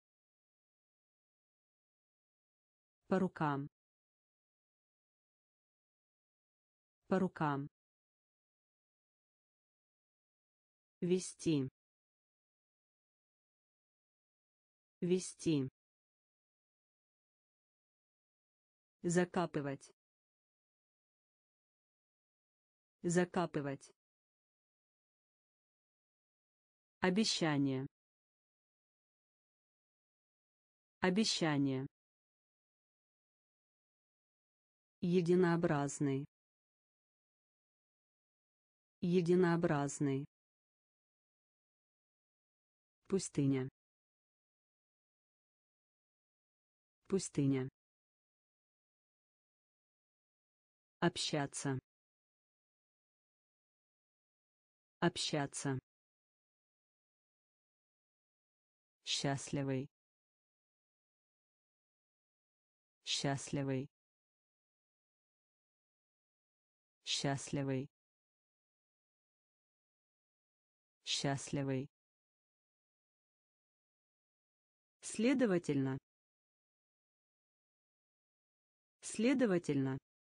По рукам. По рукам. Вести. Вести. Закапывать. Закапывать. Обещание. Обещание. Единообразный. Единообразный. Пустыня. Пустыня. Общаться. Общаться. счастливый, счастливый, счастливый, счастливый. Следовательно, следовательно,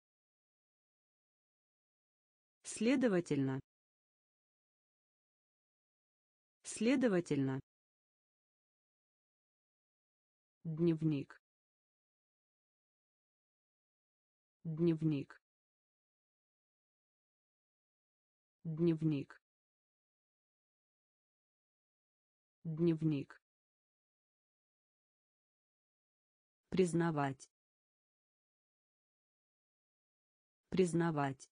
следовательно, следовательно. Дневник, дневник, дневник, дневник. Признавать, признавать,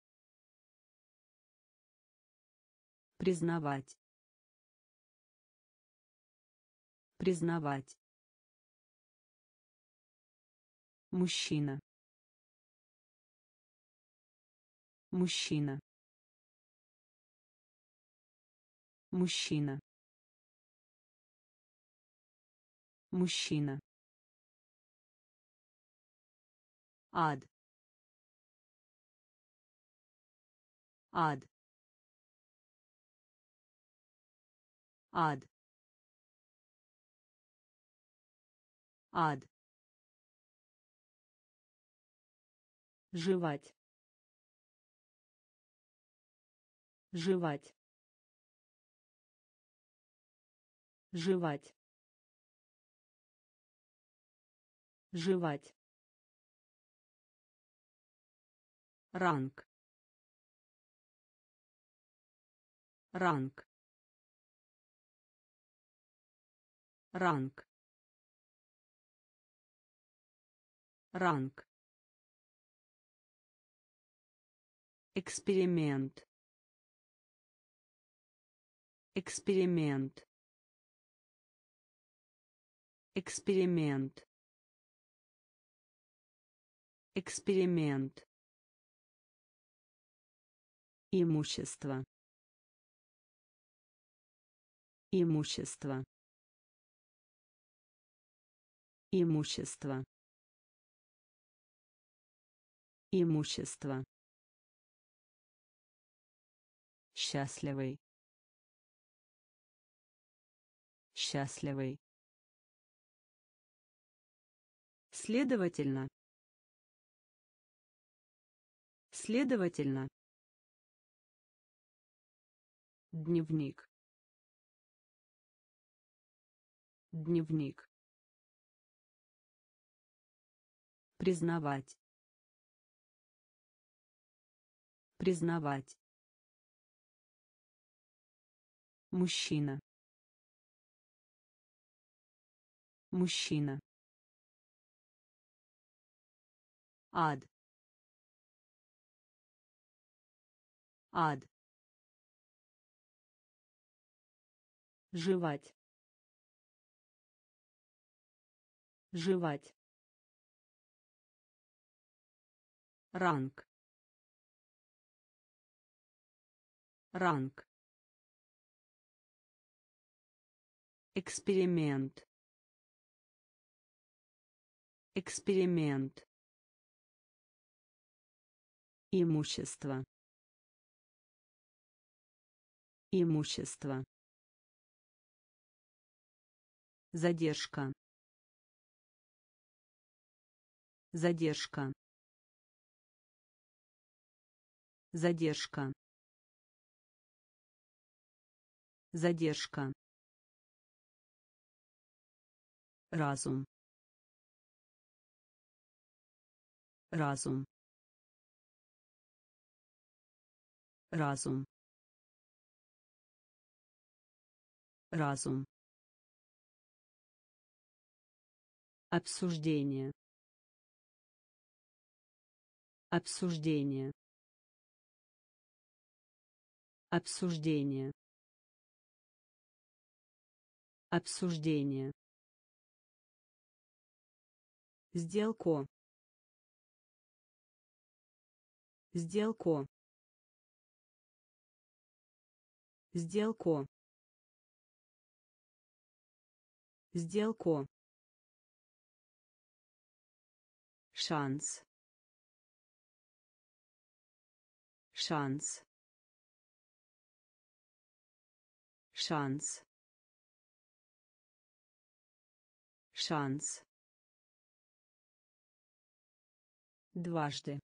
признавать, признавать. Мужчина, мужчина, мужчина, мужчина. Ад, ад, ад, ад. Жевать, жевать, жевать, жевать. Ранг, ранг, ранг, ранг. Эксперимент, эксперимент, эксперимент, эксперимент. Имущество, имущество, имущество, имущество. Счастливый, счастливый. Следовательно, следовательно. Дневник, дневник. Признавать, признавать. Мужчина, мужчина. Ад, ад. Жевать, жевать. Ранг, ранг. Эксперимент, эксперимент. Имущество, имущество. Задержка, задержка, задержка, задержка. Разум, разум, разум, разум. Обсуждение, обсуждение, обсуждение, обсуждение. Сделку, сделку, сделку, Сделку. Шанс. Шанс. Шанс. Шанс. Дважды.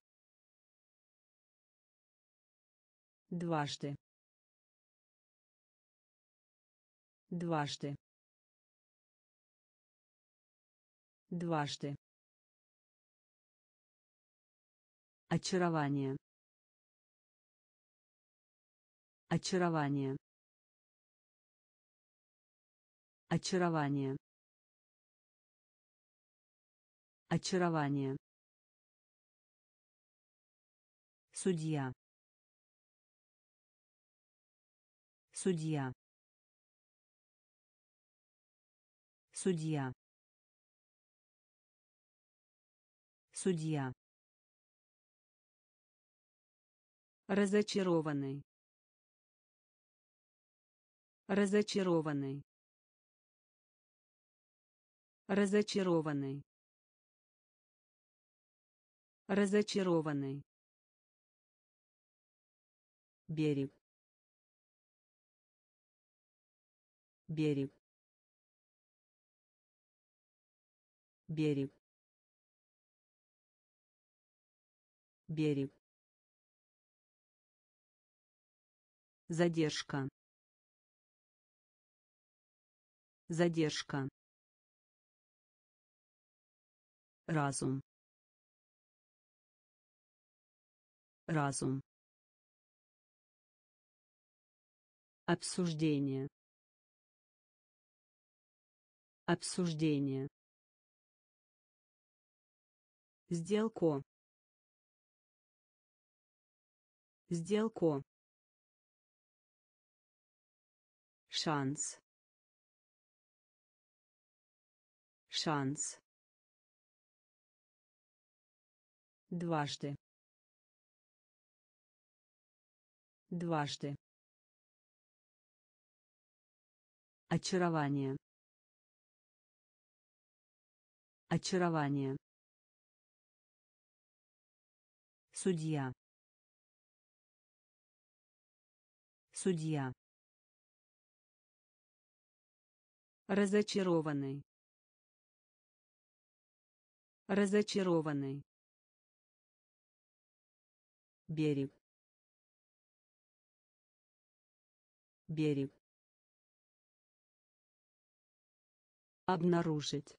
Дважды. Дважды. Дважды. Очарование. Очарование. Очарование. Очарование. Судья. Судья. Судья. Судья. Разочарованный. Разочарованный. Разочарованный. Разочарованный. Берег. Берег. Берег. Берег. Задержка. Задержка. Разум. Разум. Обсуждение. Обсуждение. Сделку. Сделку. Шанс. Шанс. Дважды. Дважды. Очарование. Очарование. Судья. Судья. Разочарованный. Разочарованный. Берег. Берег. Обнаружить.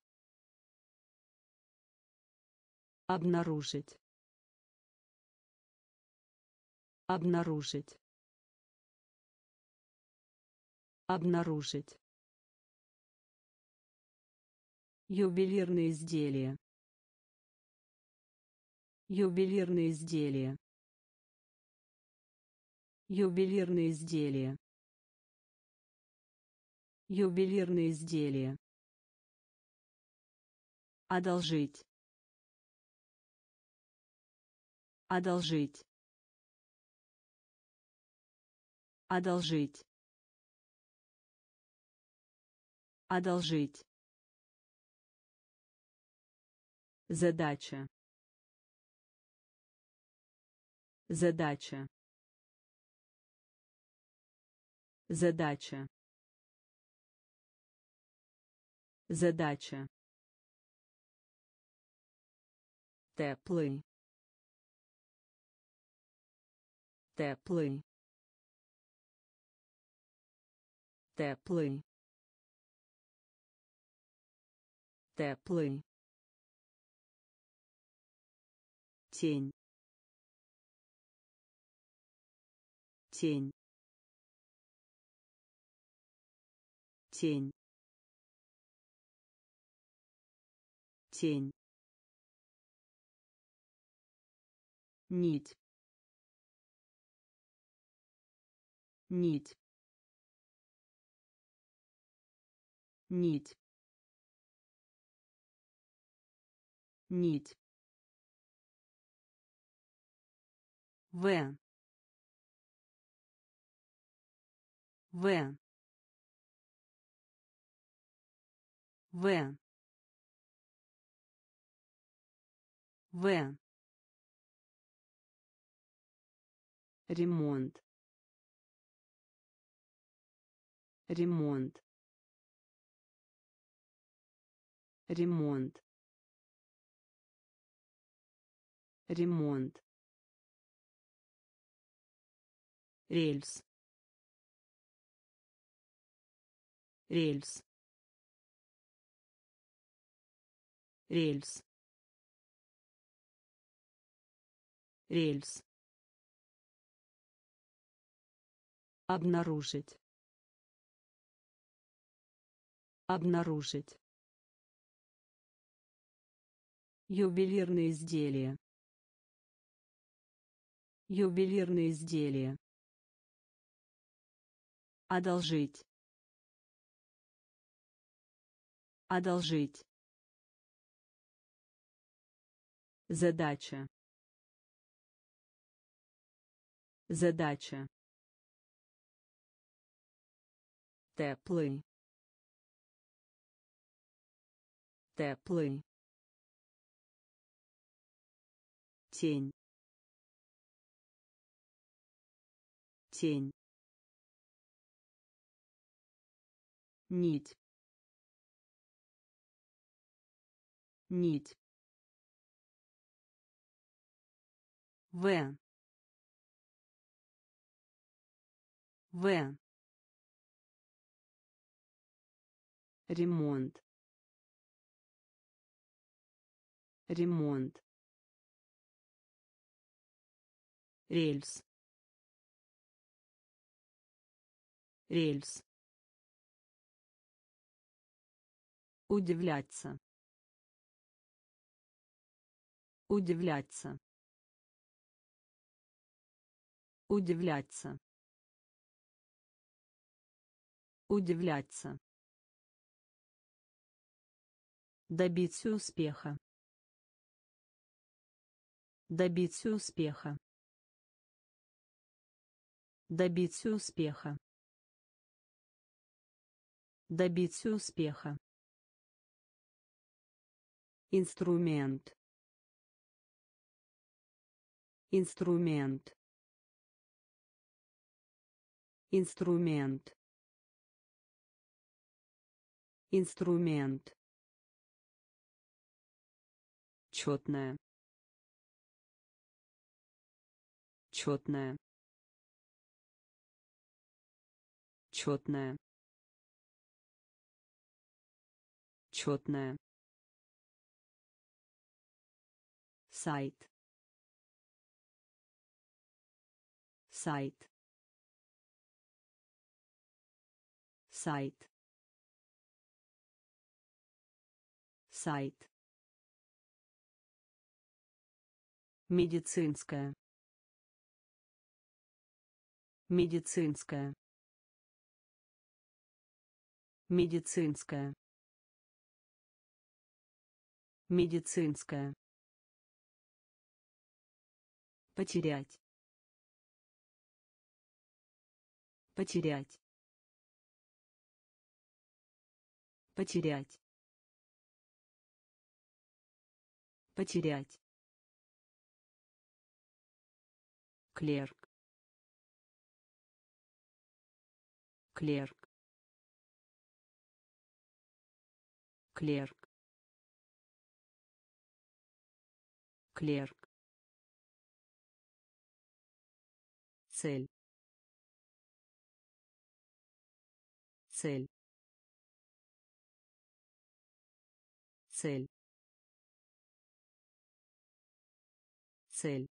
Обнаружить. Обнаружить. Обнаружить. Ювелирные изделия. Ювелирные изделия. Ювелирные изделия. Ювелирные изделия. Одолжить. Одолжить. Одолжить. Одолжить. Задача. Задача. Задача. Задача. Теплый. Теплый. Теплый. Теплый. Тень. Тень. Тень. Тень. Нить. Нить. Нить. Нить. В. В. В. В. Ремонт. Ремонт. Ремонт. Ремонт. Рельс. Рельс. Рельс. Рельс. Обнаружить. Обнаружить. Ювелирные изделия. Ювелирные изделия. Одолжить. Одолжить. Задача. Задача. Теплый. Теплый. Тень. Тень. Нить. Нить. В. В. Ремонт. Ремонт. Рельс. Рельс. Удивляться. Удивляться. Удивляться. Удивляться. Добиться успеха. Добиться успеха. Добиться успеха. Добиться успеха. Инструмент. Инструмент. Инструмент. Инструмент. Четная. Четная. Четная. Четная. Сайт. Сайт. Сайт. Сайт. Медицинская. Медицинская. Медицинская. Медицинская. Потерять. Потерять. Потерять. Потерять. Клерк. Клерк. Клерк. Клерк. Цель. Цель. Цель. Цель.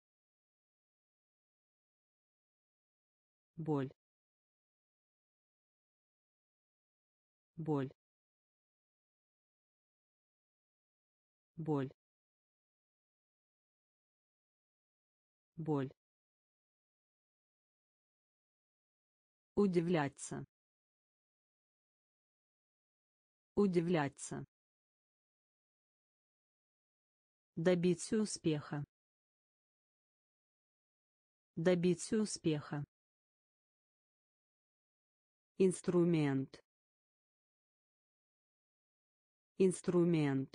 Боль. Боль. Боль. Боль. Удивляться. Удивляться. Добиться успеха. Добиться успеха. Инструмент. инструмент,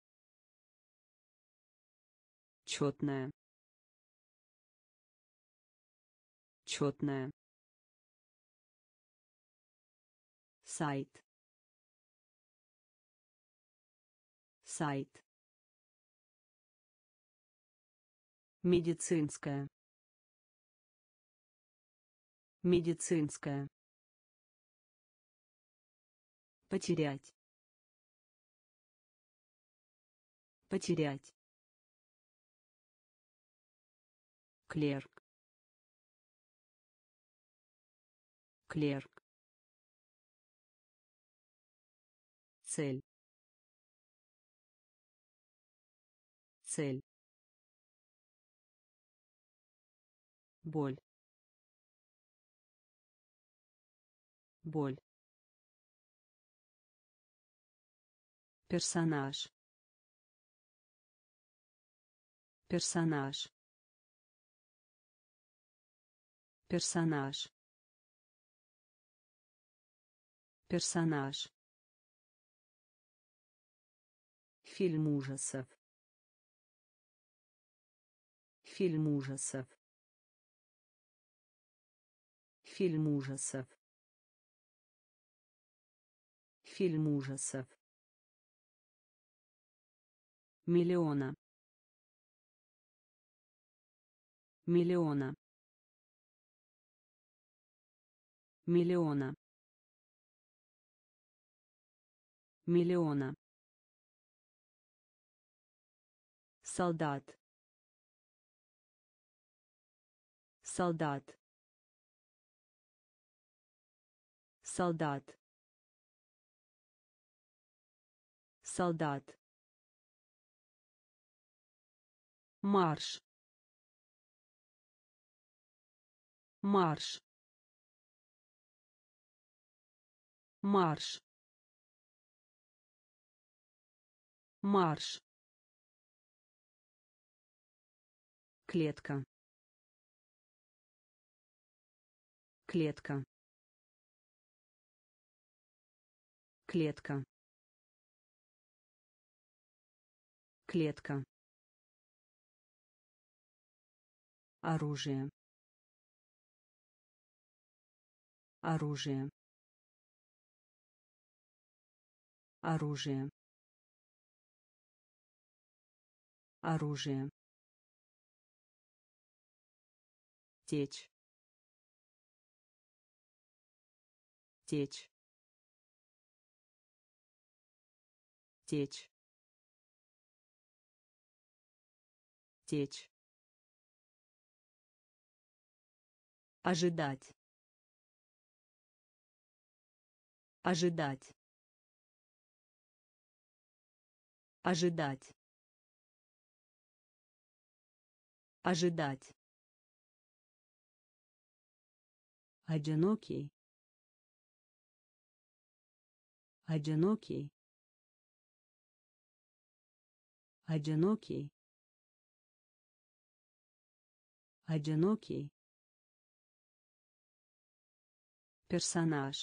четная, четная, сайт, сайт, медицинская, медицинская, потерять, потерять, клерк, клерк, цель, цель, боль, боль, персонаж, персонаж, персонаж, персонаж, фильм ужасов, фильм ужасов, фильм ужасов, фильм ужасов, миллиона, миллиона, миллиона, миллиона, солдат, солдат, солдат, солдат, марш, марш, марш, марш, клетка, клетка, клетка, клетка, оружие, оружие, оружие, оружие, течь, течь, течь, течь, ожидать, ожидать, ожидать, ожидать, одинокий, одинокий, одинокий, одинокий, персонаж,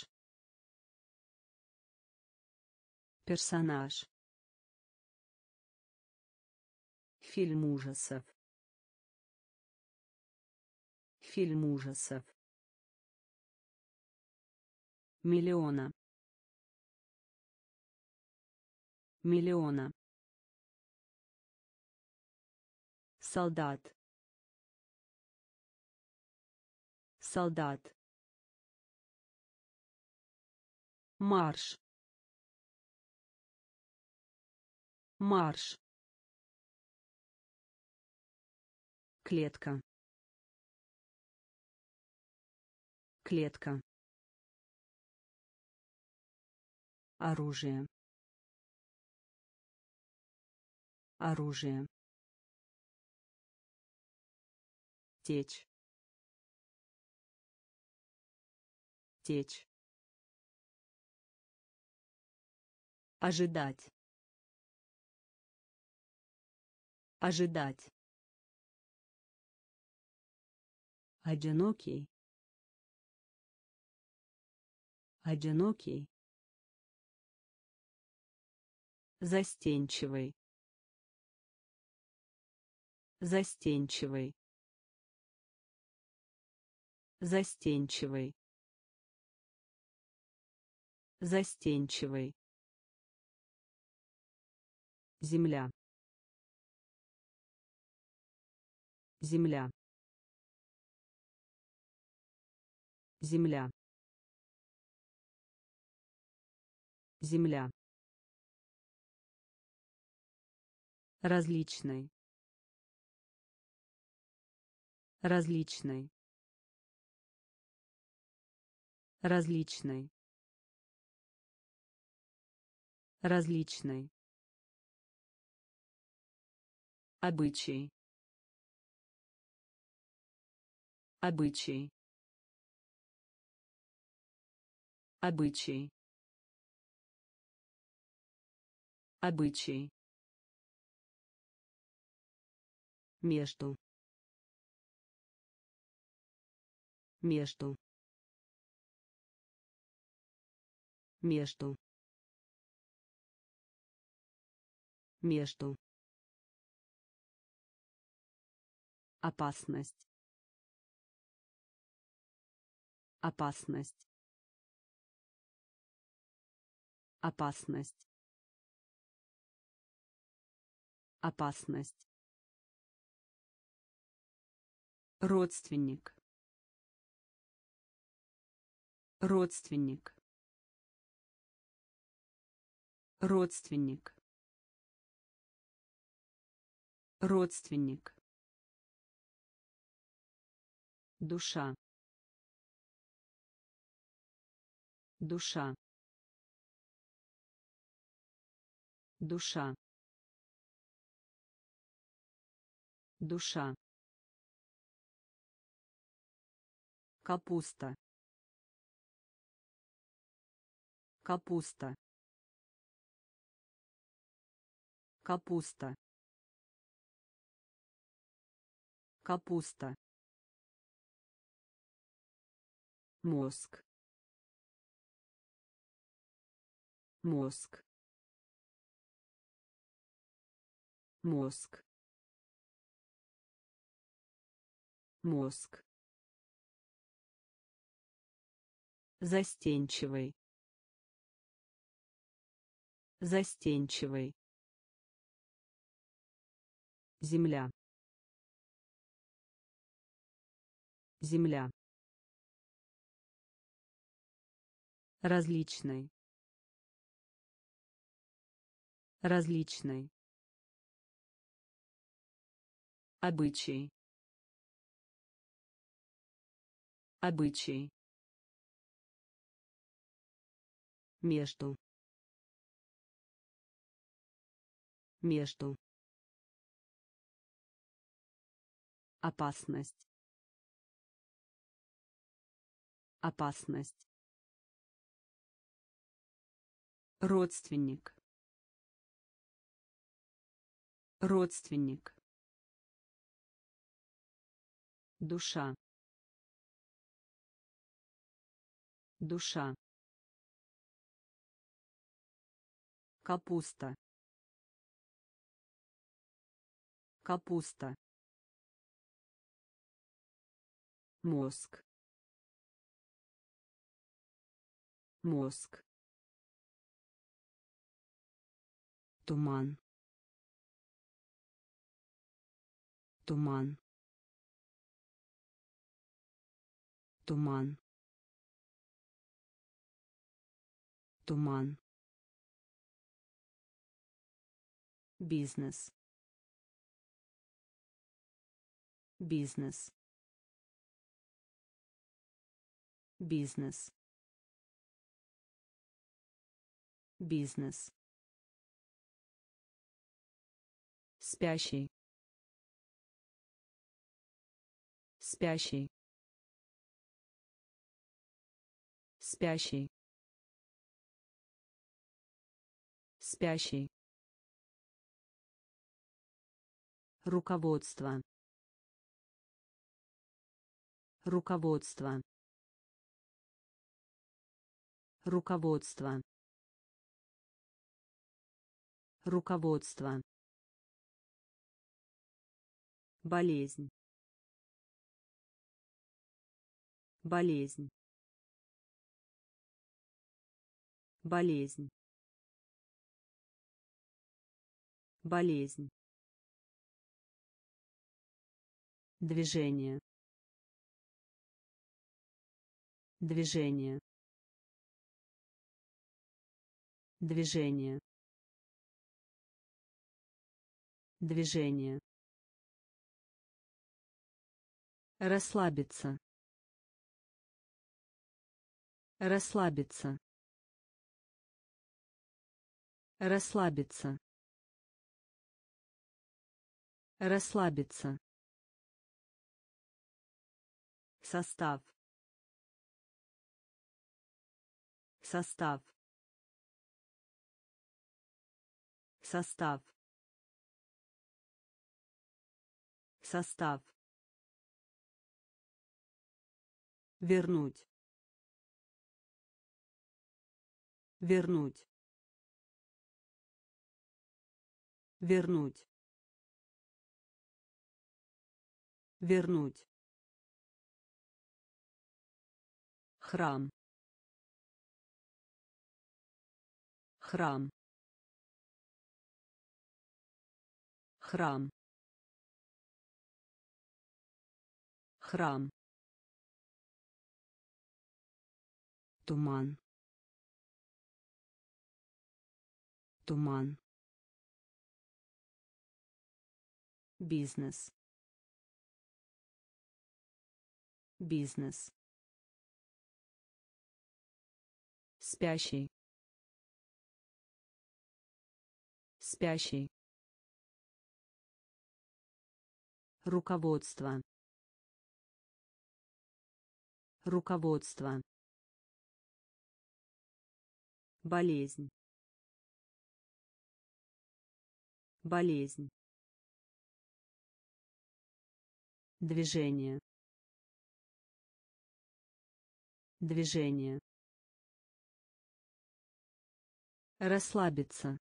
персонаж, фильм ужасов, фильм ужасов, миллиона, миллиона, солдат, солдат, марш, марш, клетка, клетка, оружие, оружие, течь, течь, ожидать, ожидать, одинокий, одинокий, Застенчивый. Застенчивый. Застенчивый. Застенчивый. Земля. Земля. Земля. Земля. Различный. Различный. Различный. Различный. Обычай. Обычай. Обычай. Обычай. Между. Между. Между. Между. Опасность. Опасность. Опасность. Опасность. Родственник. Родственник. Родственник. Родственник. Душа. Душа. Душа. Душа. Капуста. Капуста. Капуста. Капуста. Мозг. Мозг. Мозг. Мозг. Застенчивый. Застенчивый. Земля. Земля. Различный. Различный. Обычай. Обычай. Между. Между. Опасность. Опасность. Родственник. Родственник. Душа. Душа. Капуста. Капуста. Мозг. Мозг. Туман. Туман. Туман. Туман. Бизнес. Бизнес. Бизнес. Бизнес. Спящий. Спящий. Спящий. Спящий. Руководство. Руководство. Руководство. Руководство. Болезнь. Болезнь. Болезнь. Болезнь. Движение. Движение. Движение. Движение. Расслабиться. Расслабиться. Расслабиться. Расслабиться. Состав. Состав. Состав. Состав. Вернуть. Вернуть. Вернуть. Вернуть. Храм. Храм. Храм. Храм. Туман. Туман. Бизнес. Бизнес. Спящий. Спящий. Руководство. Руководство. Болезнь. Болезнь. Движение. Движение. Расслабиться.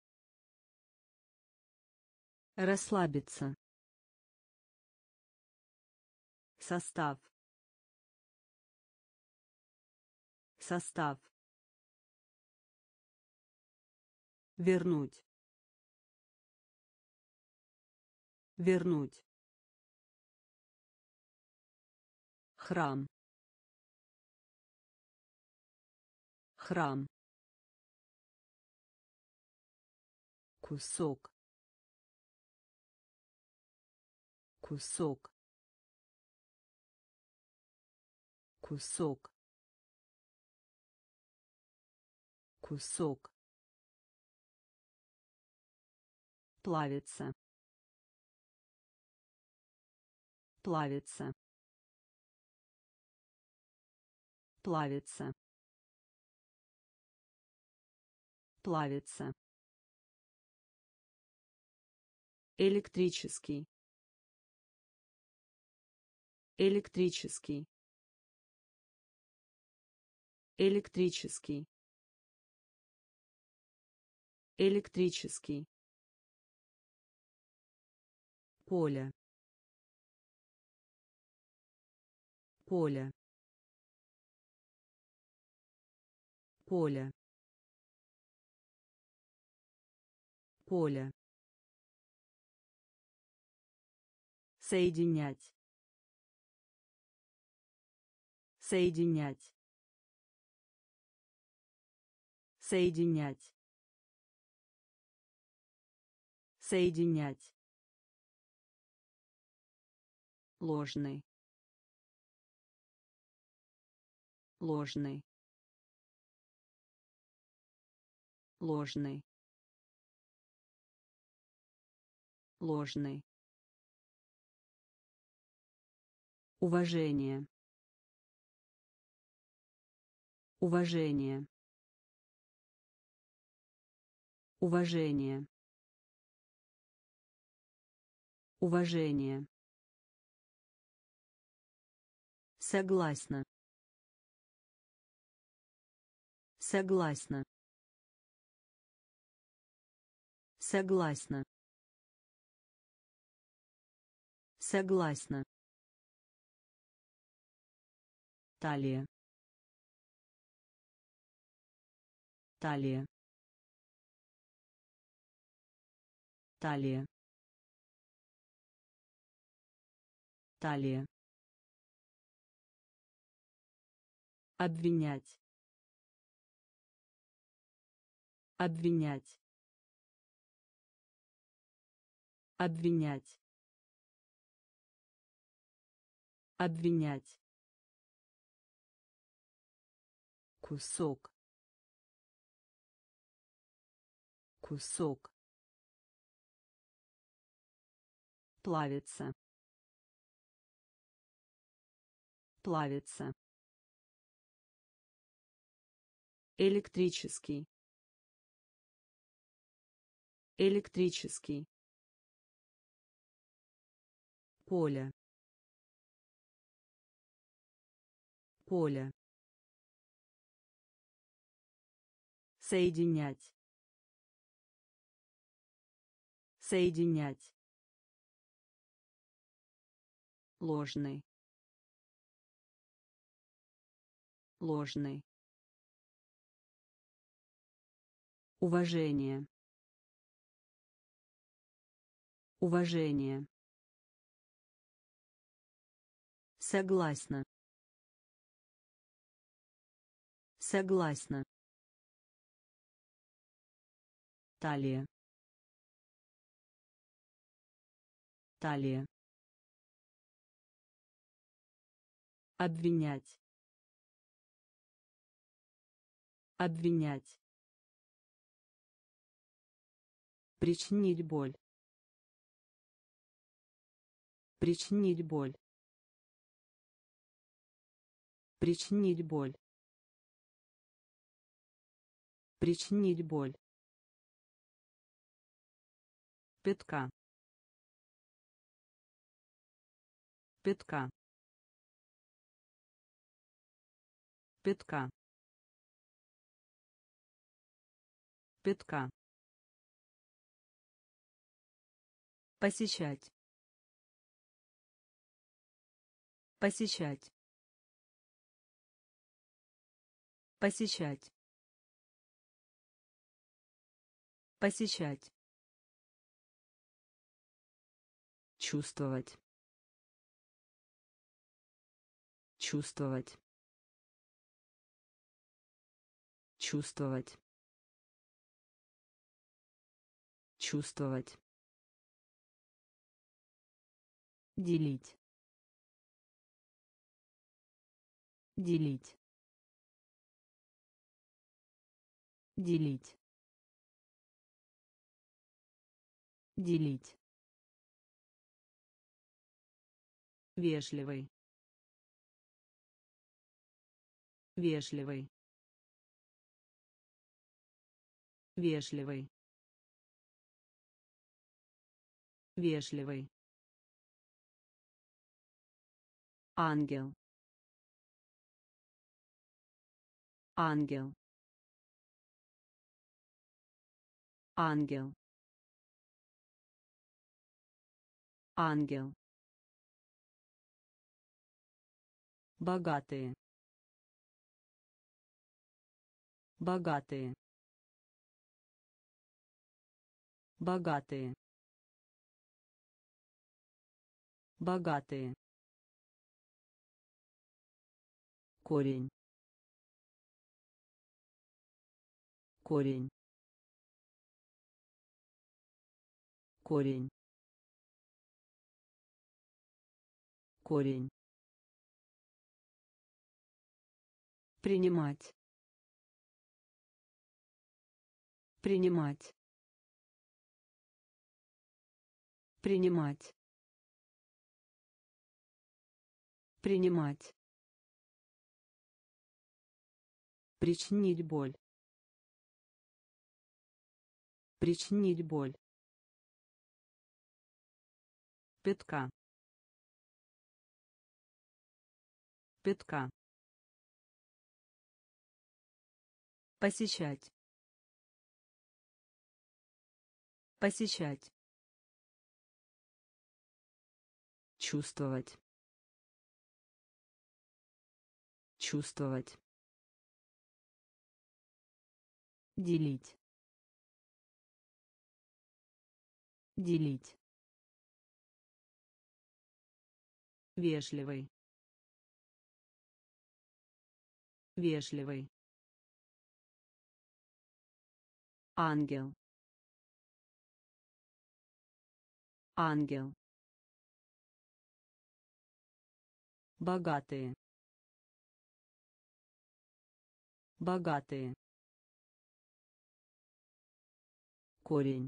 Расслабиться. Состав. Состав. Вернуть. Вернуть. Храм. Храм. Кусок. Кусок. Кусок. Кусок. Плавится. Плавится. Плавится. Плавится. Электрический. Электрический. Электрический. Электрический. Поле. Поле. Поле. Поле. Соединять. Соединять. Соединять. Соединять. Ложный. Ложный. Ложный. Ложный. Уважение. Уважение. Уважение. Уважение. Согласна. Согласна. Согласна. Согласна. Талия. Талия. Талия. Талия. Обвинять. Обвинять. Обвинять. Обвинять. Кусок. Кусок. Плавится. Плавится. Электрический. Электрический. Поле. Поле. Соединять. Соединять. Ложный. Ложный. Уважение. Уважение. Согласна. Согласна. Талия. Талия. Обвинять. Обвинять. Причинить боль. Причинить боль. Причинить боль. Причинить боль. Пятка. Пятка. Пятка. Пятка. Посещать. Посещать. Посещать. Посещать. Чувствовать. Чувствовать. Чувствовать. Чувствовать. Делить. Делить. Делить. Делить. Вежливый. Вежливый. Вежливый. Вежливый. Ангел. Ангел. Ангел. Ангел. Богатые. Богатые. Богатые. Богатые. Корень. Корень. Корень. Корень. Принимать. Принимать. Принимать. Принимать. Причинить боль. Причинить боль. Пятка. Пятка. Посещать. посещать, чувствовать, чувствовать, делить, делить, вежливый, вежливый, ангел, ангел, богатые, богатые, корень,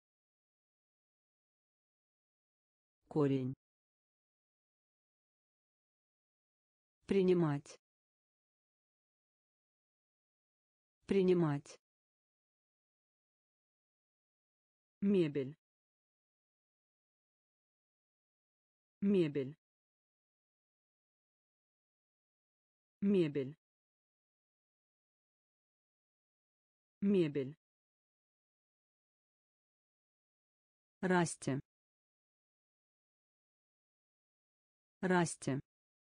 корень, принимать, принимать, мебель, мебель, мебель, мебель, расти, расти,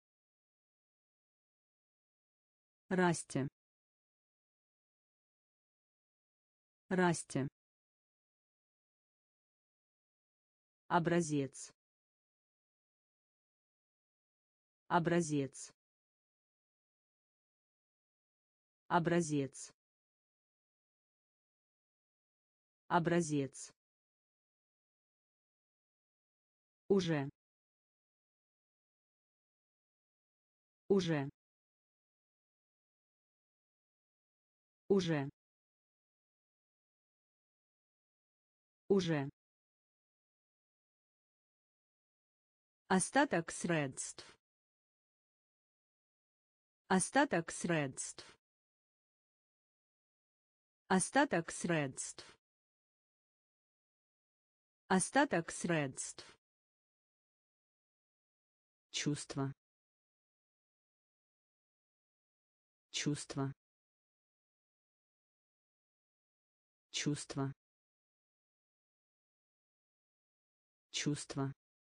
расти, расти, образец, образец, образец, образец, уже, уже, уже, уже, остаток средств, остаток средств, остаток средств, остаток средств, чувство, чувство, чувство, чувство,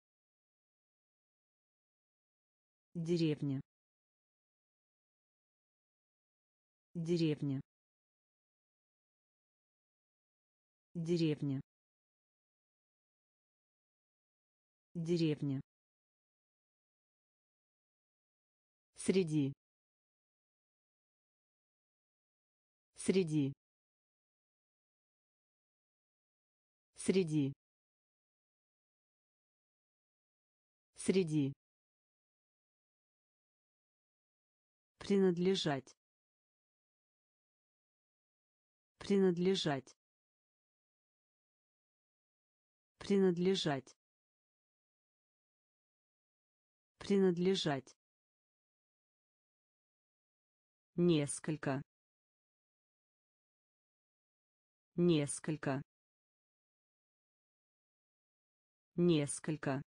деревня, деревня, деревня, деревня, среди, среди, среди, среди, принадлежать, принадлежать, принадлежать, принадлежать, несколько, несколько, несколько,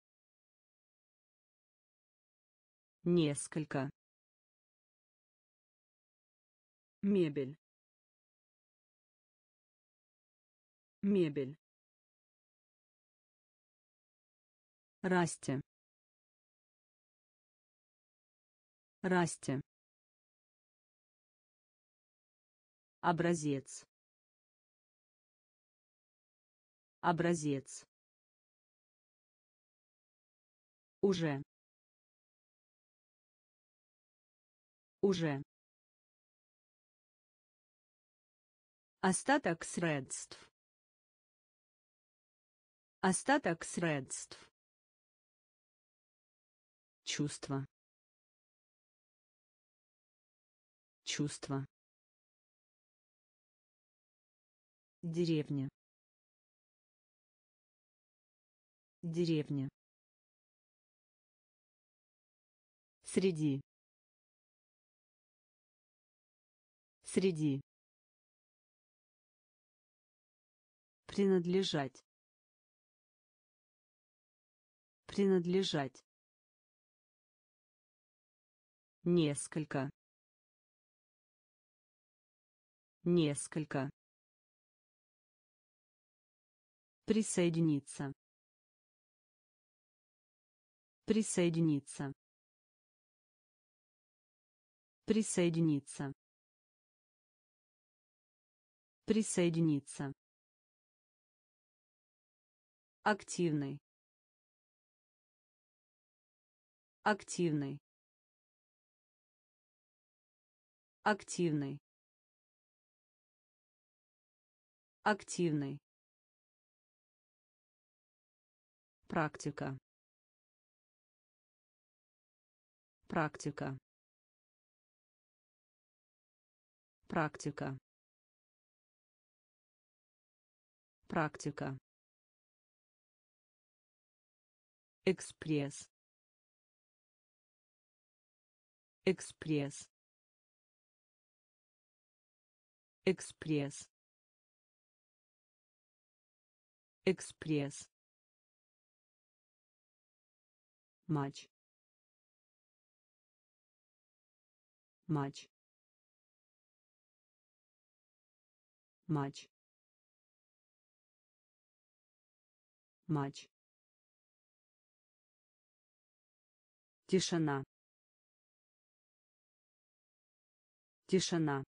несколько, мебель, мебель, расти, расти, образец, образец, уже, уже, остаток средств, остаток средств, чувство, чувство, деревня, деревня, среди, среди, принадлежать, принадлежать, несколько, несколько, Присоединиться. Присоединиться. Присоединиться. Присоединиться. Активный. Активный. Активный. Активный. Практика. Практика. Практика. Практика. Экспресс. Экспресс. Экспресс. Экспресс. Матч. Матч. Матч. Матч. Тишина. Тишина.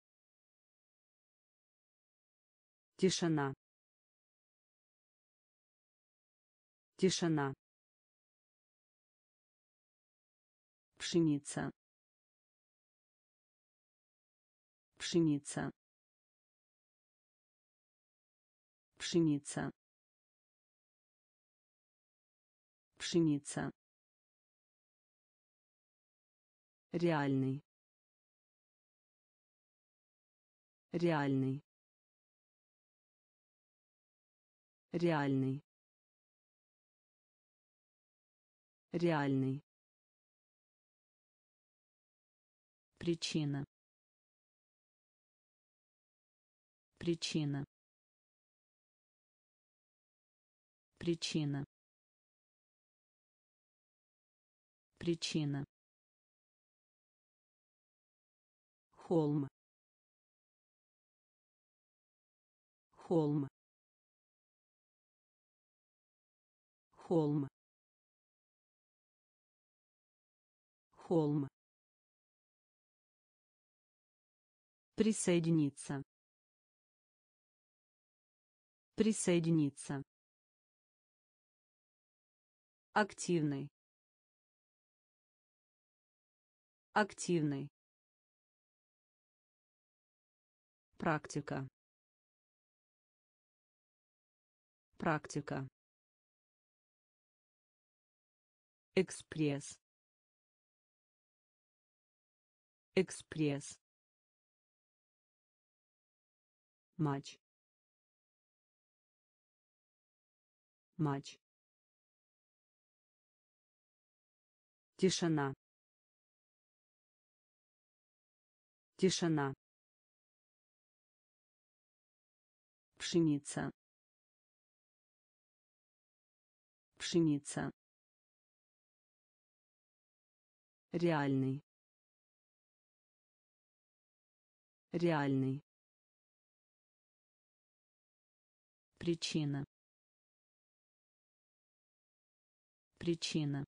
Тишина. Тишина. Пшеница. Пшеница. Пшеница. Пшеница. Реальный. Реальный. Реальный. Реальный. Причина. Причина. Причина. Причина. Холм. Холм. Холм. Холм. Присоединиться. Присоединиться. Активный. Активный. Практика. Практика. Экспресс. Экспресс. Матч. Матч. Тишина. Тишина. Пшеница. Пшеница. Реальный. Реальный. Причина. Причина.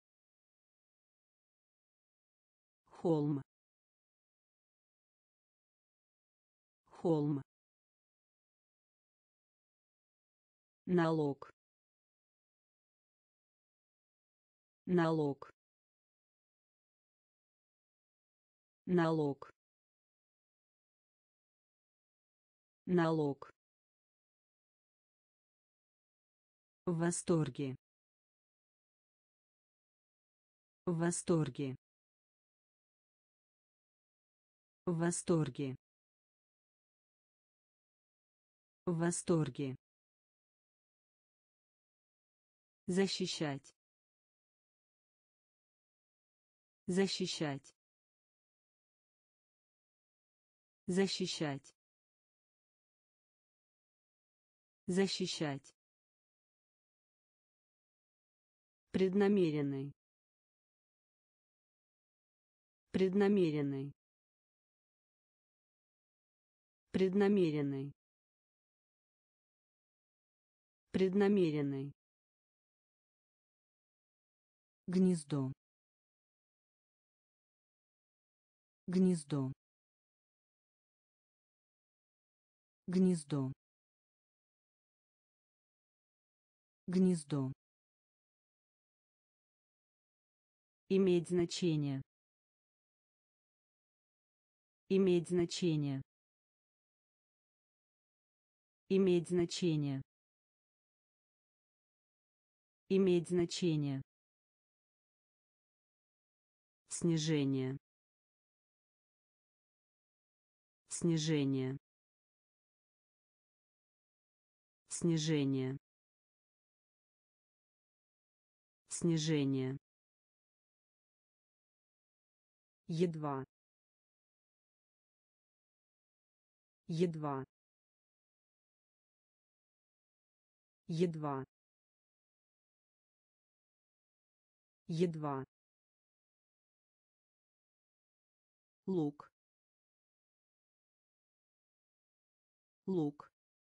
Холм. Холм. Налог. Налог. Налог. Налог. В восторге. В восторге. В восторге. В восторге. Защищать. Защищать. Защищать. Защищать. Преднамеренный. Преднамеренный. Преднамеренный. Преднамеренный. Гнездо. Гнездо. Гнездо. Гнездо. Иметь значение. Иметь значение. Иметь значение. Иметь значение. Снижение. Снижение. Снижение. Снижение. Едва. Едва. Едва. Едва. Лук. Лук.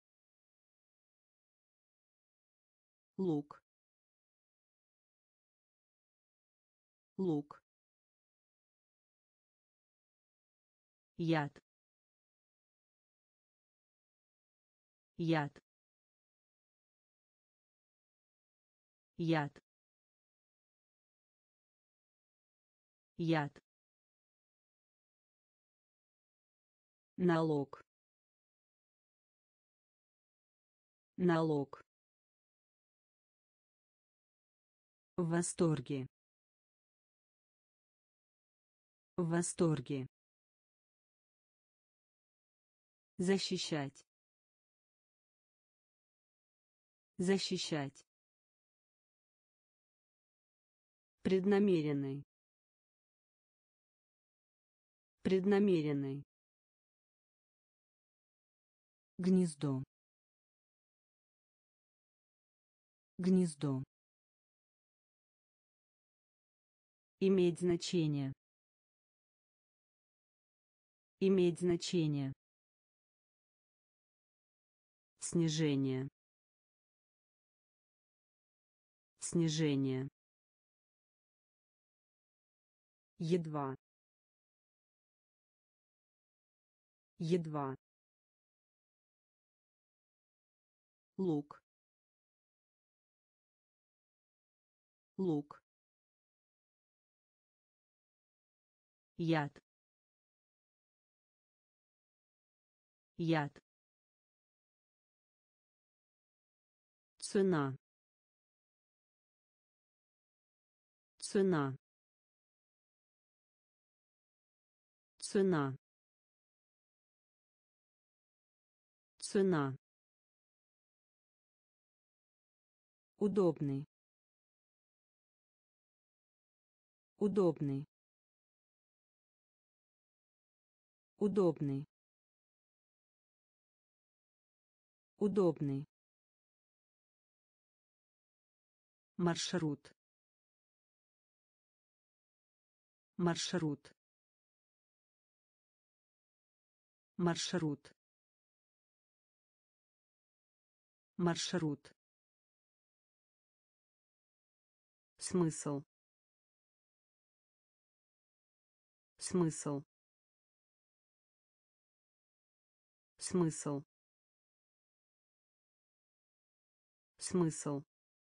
Лук. Лук. Яд. Яд. Яд. Яд. Налог. Налог. В восторге. В восторге. Защищать. Защищать. Преднамеренный. Преднамеренный. Гнездо. Гнездо. Иметь значение. Иметь значение. Снижение. Снижение. Едва. Едва. Лук. Лук. Яд. Яд. Цена. Цена. Цена. Цена. Удобный. Удобный. Удобный. Удобный. Маршрут. Маршрут. Маршрут. Маршрут. Смысл. Смысл. Смысл. Смысл.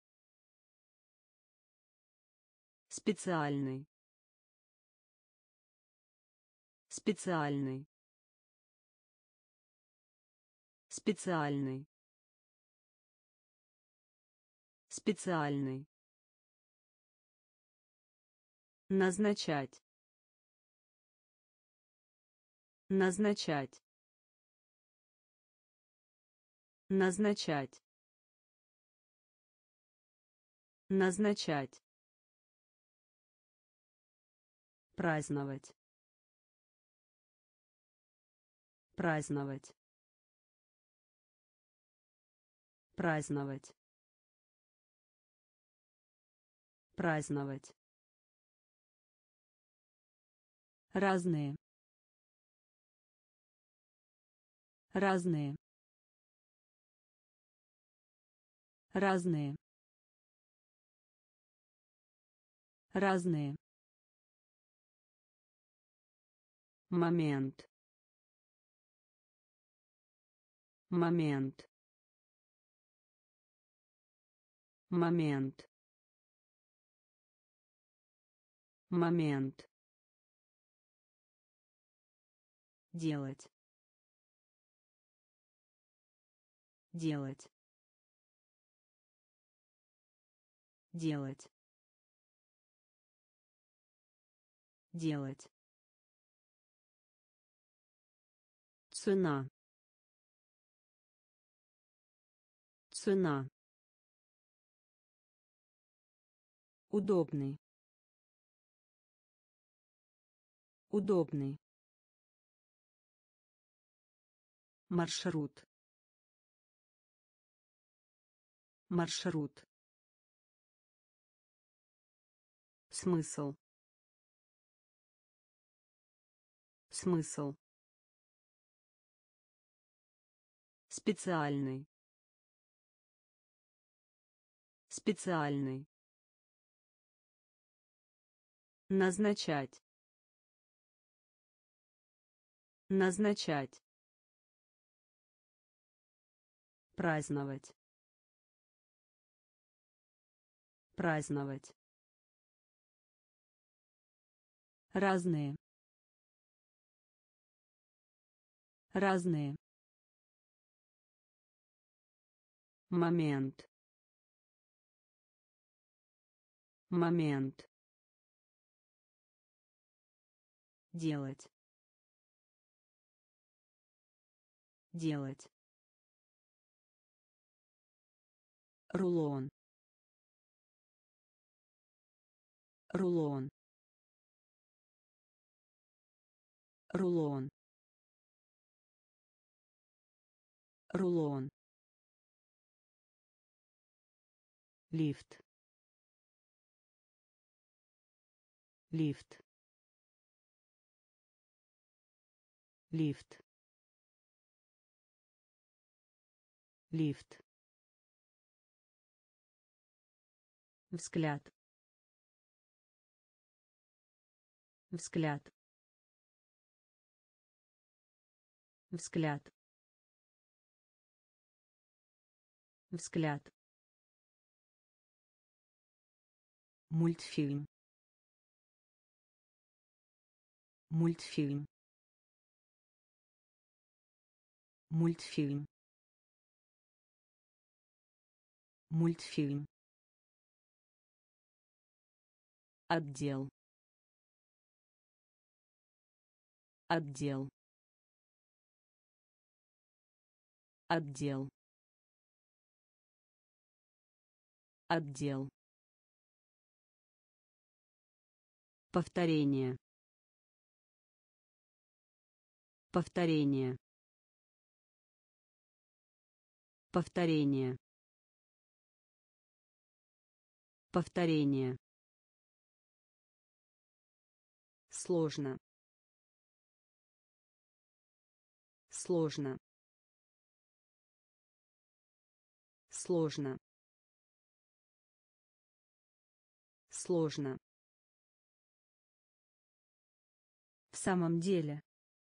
Специальный. Специальный. Специальный. Специальный. Назначать. Назначать. Назначать. Назначать. Праздновать. Праздновать. Праздновать. Праздновать. Разные. Разные. разные, разные, момент, момент, момент, момент, делать, делать, делать, делать, цена, цена, удобный, удобный, маршрут, маршрут, смысл, смысл, специальный, специальный, назначать, назначать, праздновать, праздновать, разные, разные, момент, момент, делать, делать, рулон, рулон, рулон, рулон, лифт, лифт, лифт, лифт, взгляд, взгляд, взгляд, взгляд, мультфильм, мультфильм, мультфильм, мультфильм, отдел, отдел, отдел, отдел, повторение, повторение, повторение, повторение, сложно, сложно, сложно, сложно, в самом деле,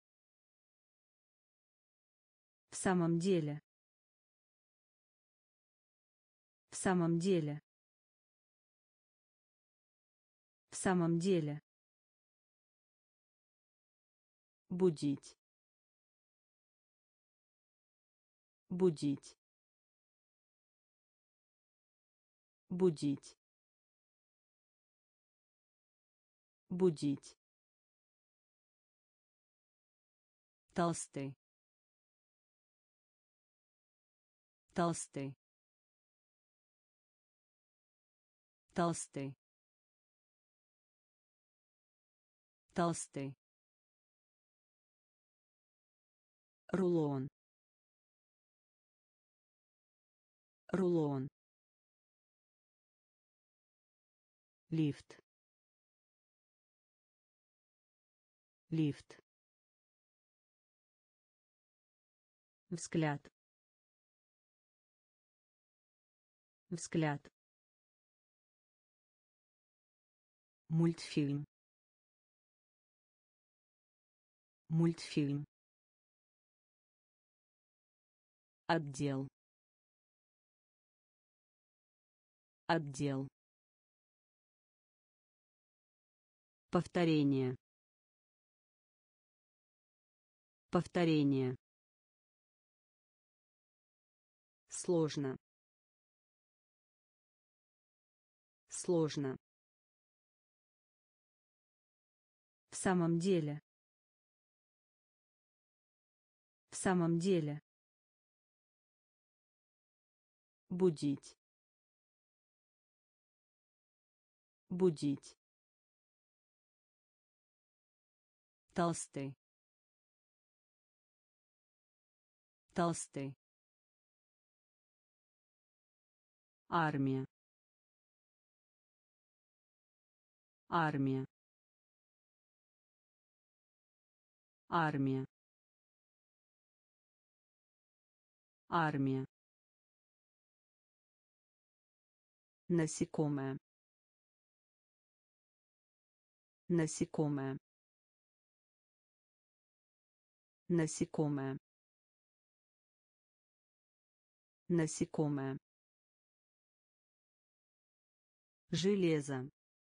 в самом деле, в самом деле, в самом деле, будить, будить, будить, будить, толстый, толстый, толстый, толстый, рулон, рулон, лифт, лифт, взгляд, взгляд, мультфильм, мультфильм, отдел, отдел, повторение, повторение, сложно, сложно, в самом деле, в самом деле, будить, будить, толстый, толстый, армия, армия, армия, армия, насекомое, насекомое, насекомое, насекомое, железо,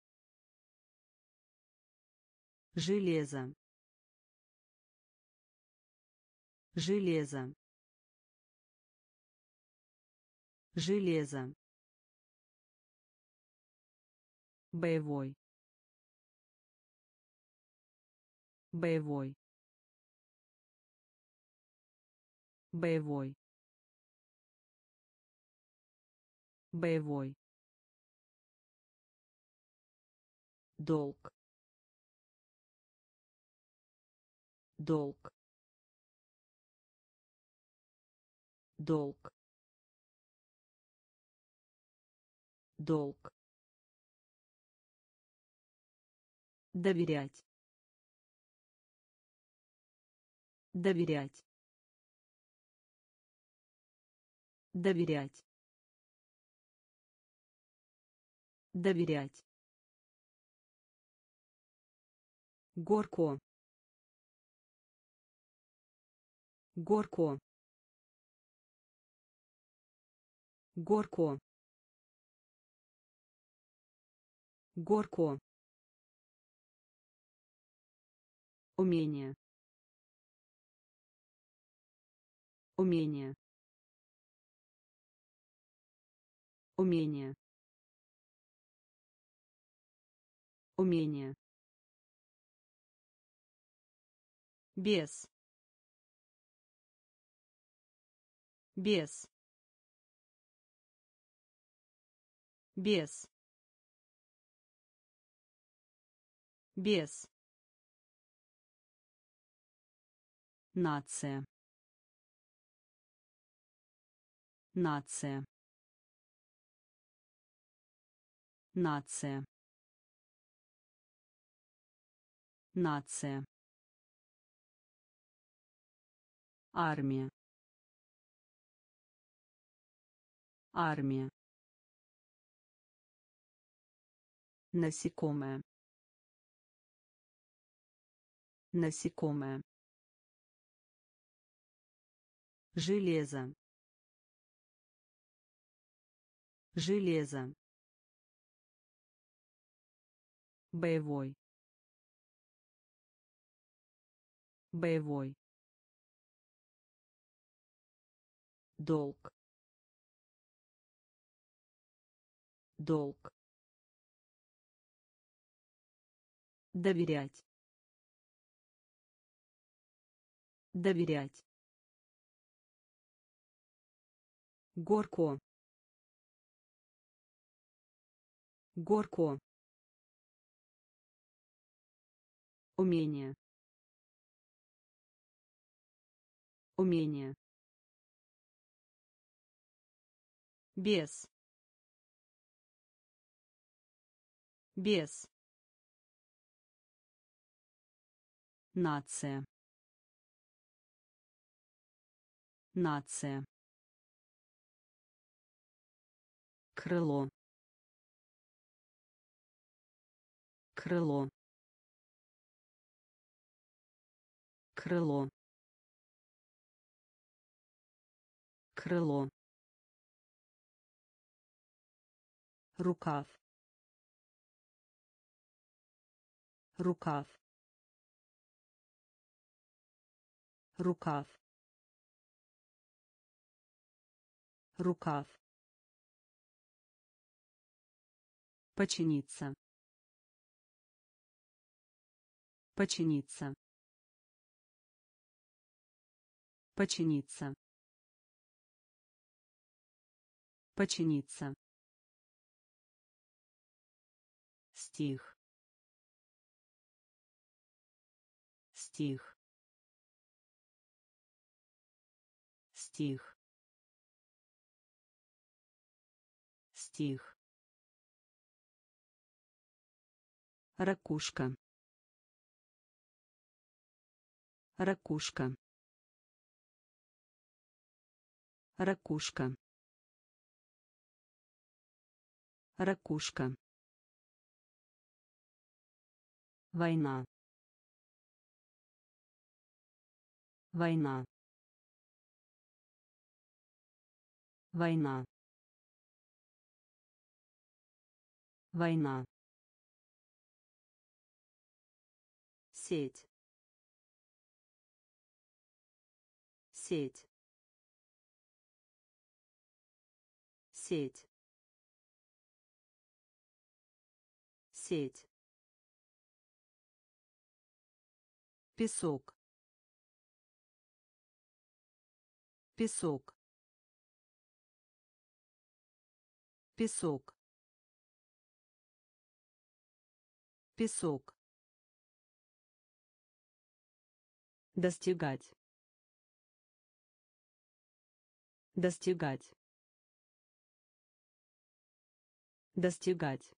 железо, железо, железо, боевой, боевой, боевой, боевой, долг, долг, долг, долг, доверять, доверять, доверять, доверять, горко, горко, горко, горко, умение, умение, умение, умение, без, без, без, без, нация, нация, нация, нация, армия, армия, насекомое, насекомое, железо, железо, боевой, боевой, долг, долг, доверять, доверять, горко, горко, умение, умение, без, без, нация, нация, крыло, крыло, крыло, крыло, рукав, рукав, рукав, рукав, починиться, починиться, починиться, починиться, стих, стих, стих, стих, ракушка, ракушка, ракушка, ракушка, война, война, война, война, сеть, сеть, сеть, сеть, песок, песок, песок, песок, достигать, достигать, достигать,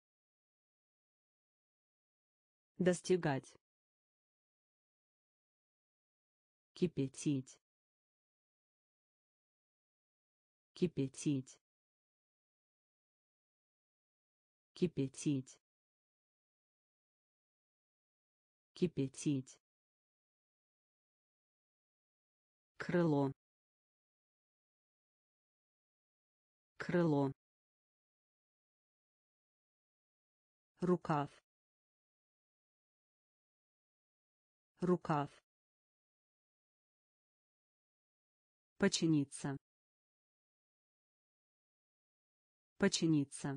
достигать, кипятить, кипятить, кипятить, кипятить, крыло, крыло, рукав, рукав, починиться, починиться,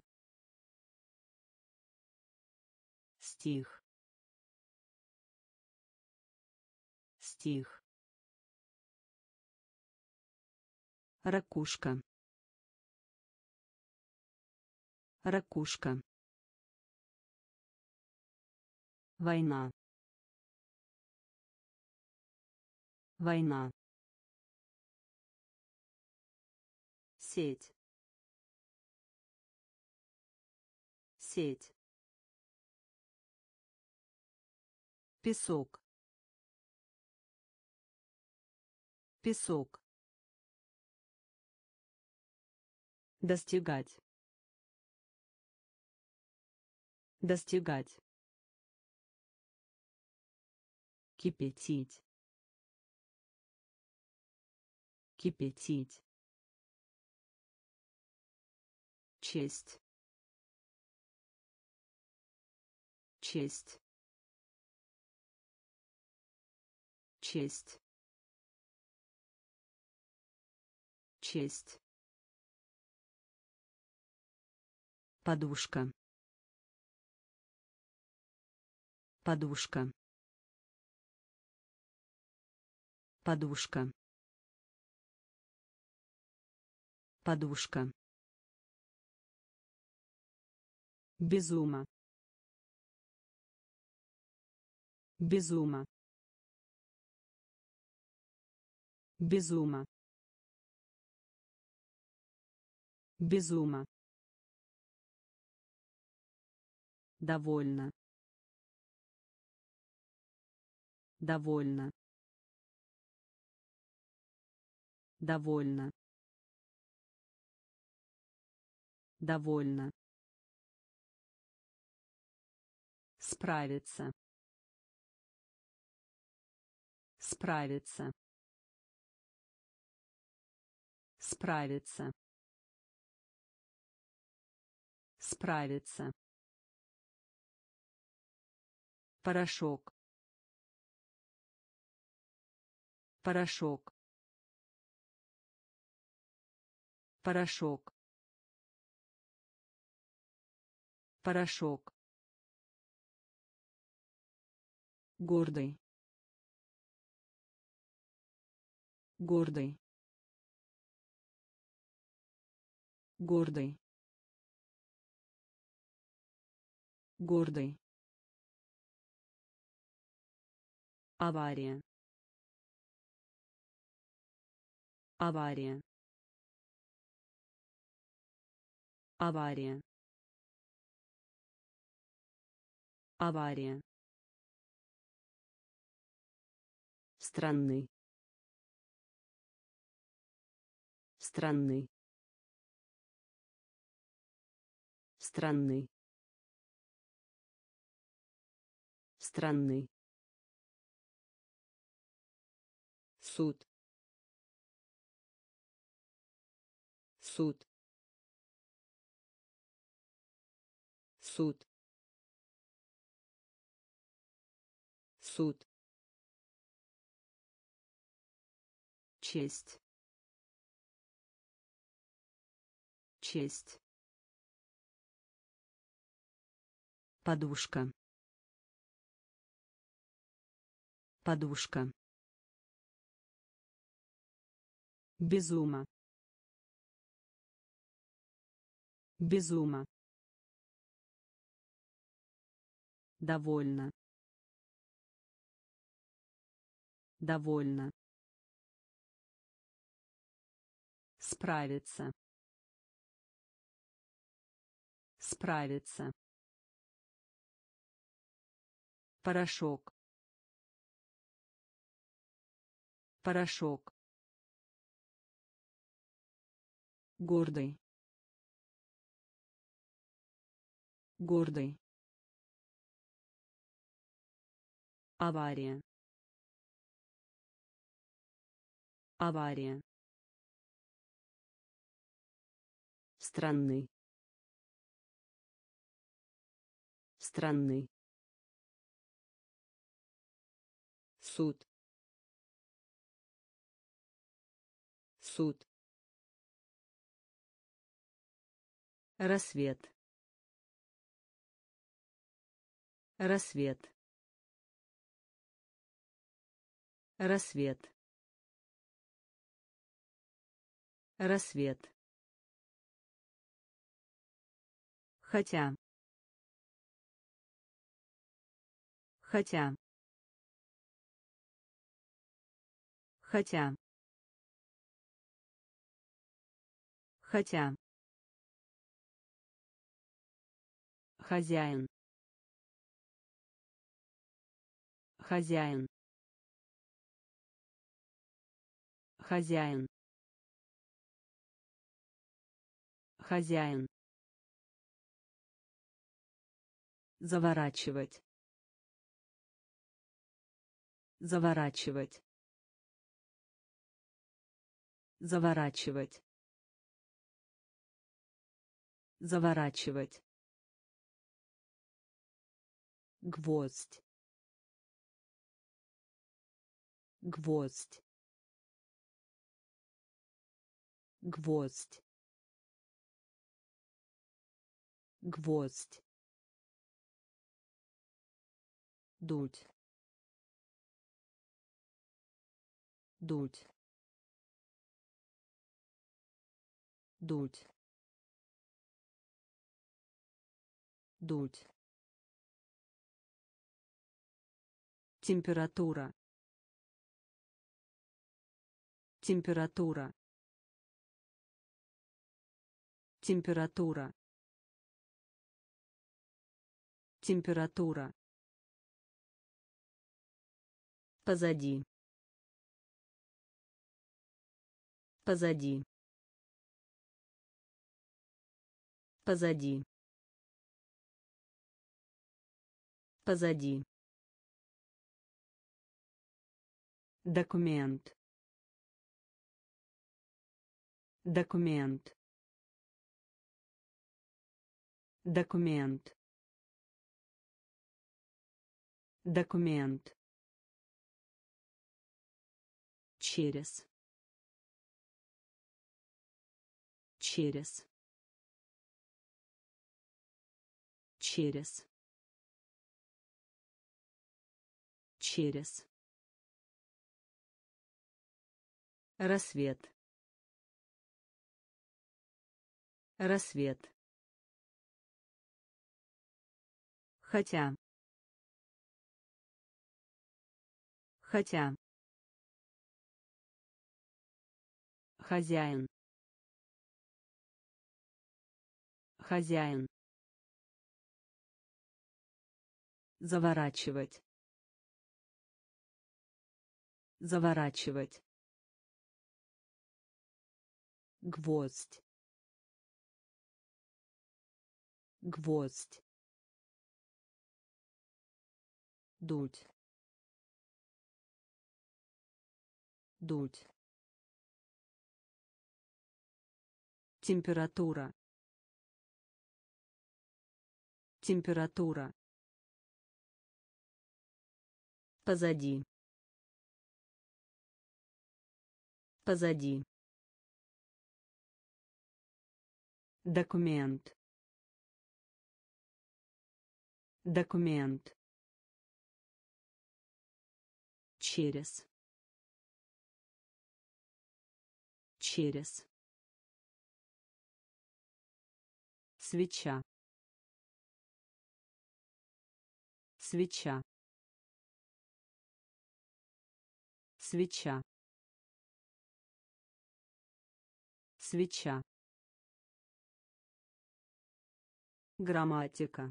стих, стих, ракушка, ракушка, война, война, сеть, сеть, песок, песок, достигать, достигать, кипятить, кипятить, честь, честь, честь, честь, подушка, подушка, подушка, подушка, безума, безума, безума, безума, довольно, довольно, довольно, Довольно. Справиться. Справиться. Справиться. Справиться. Порошок. Порошок. Порошок. Порошок. Гордый. Гордый. Гордый. Гордый. Авария. Авария. Авария. Авария. Странный. Странный. Странный. Странный. Суд. Суд. Суд. Суд. Честь. Честь. Подушка. Подушка. Безума. Безума. Довольно. Довольно. Справиться. Справиться. Порошок. Порошок. Гордый. Гордый. Авария. Авария. Странный. Странный. Суд. Суд. Рассвет. Рассвет. Рассвет. Рассвет. Хотя. Хотя. Хотя. Хотя. Хозяин. Хозяин. Хозяин. Хозяин. Заворачивать. Заворачивать. Заворачивать. Заворачивать. Гвоздь. Гвоздь. Гвоздь. Гвоздь. Дуть. Дуть. Дуть. Дуть. Температура. Температура. Температура. Температура. Позади. Позади. Позади. Позади. Документ. Документ. Документ. Документ. Через. Через. Через. Через. Рассвет. Рассвет. Хотя. Хотя. Хозяин. Хозяин. Заворачивать. Заворачивать. Гвоздь. Гвоздь. Дуть. Дуть. Температура. Температура. Позади. Позади. Документ. Документ. Через. Через. Свеча. Свеча. Свеча. Свеча. Грамматика.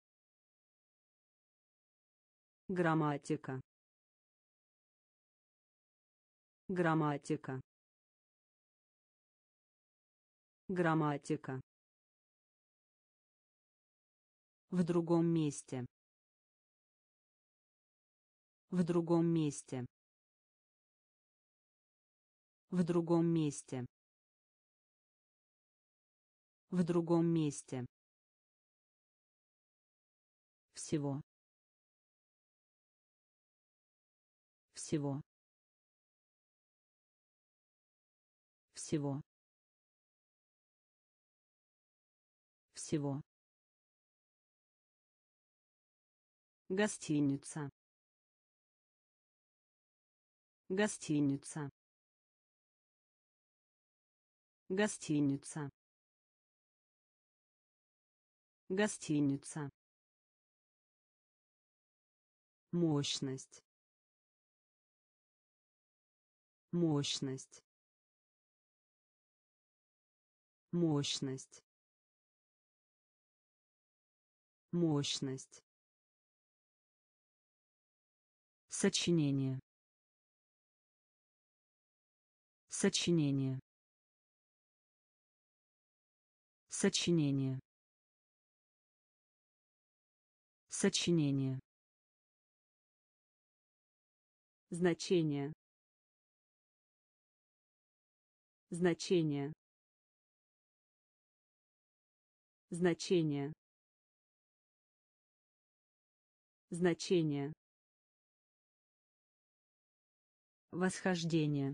Грамматика. Грамматика. Грамматика. В другом месте. В другом месте. В другом месте. В другом месте. Всего. Всего. Всего. Всего. Гостиница. Гостиница. Гостиница. Гостиница. Мощность. Мощность. Мощность. Мощность. Сочинение. Сочинение. Сочинение. Сочинение. Значение. Значение. Значение. Значение. Восхождение.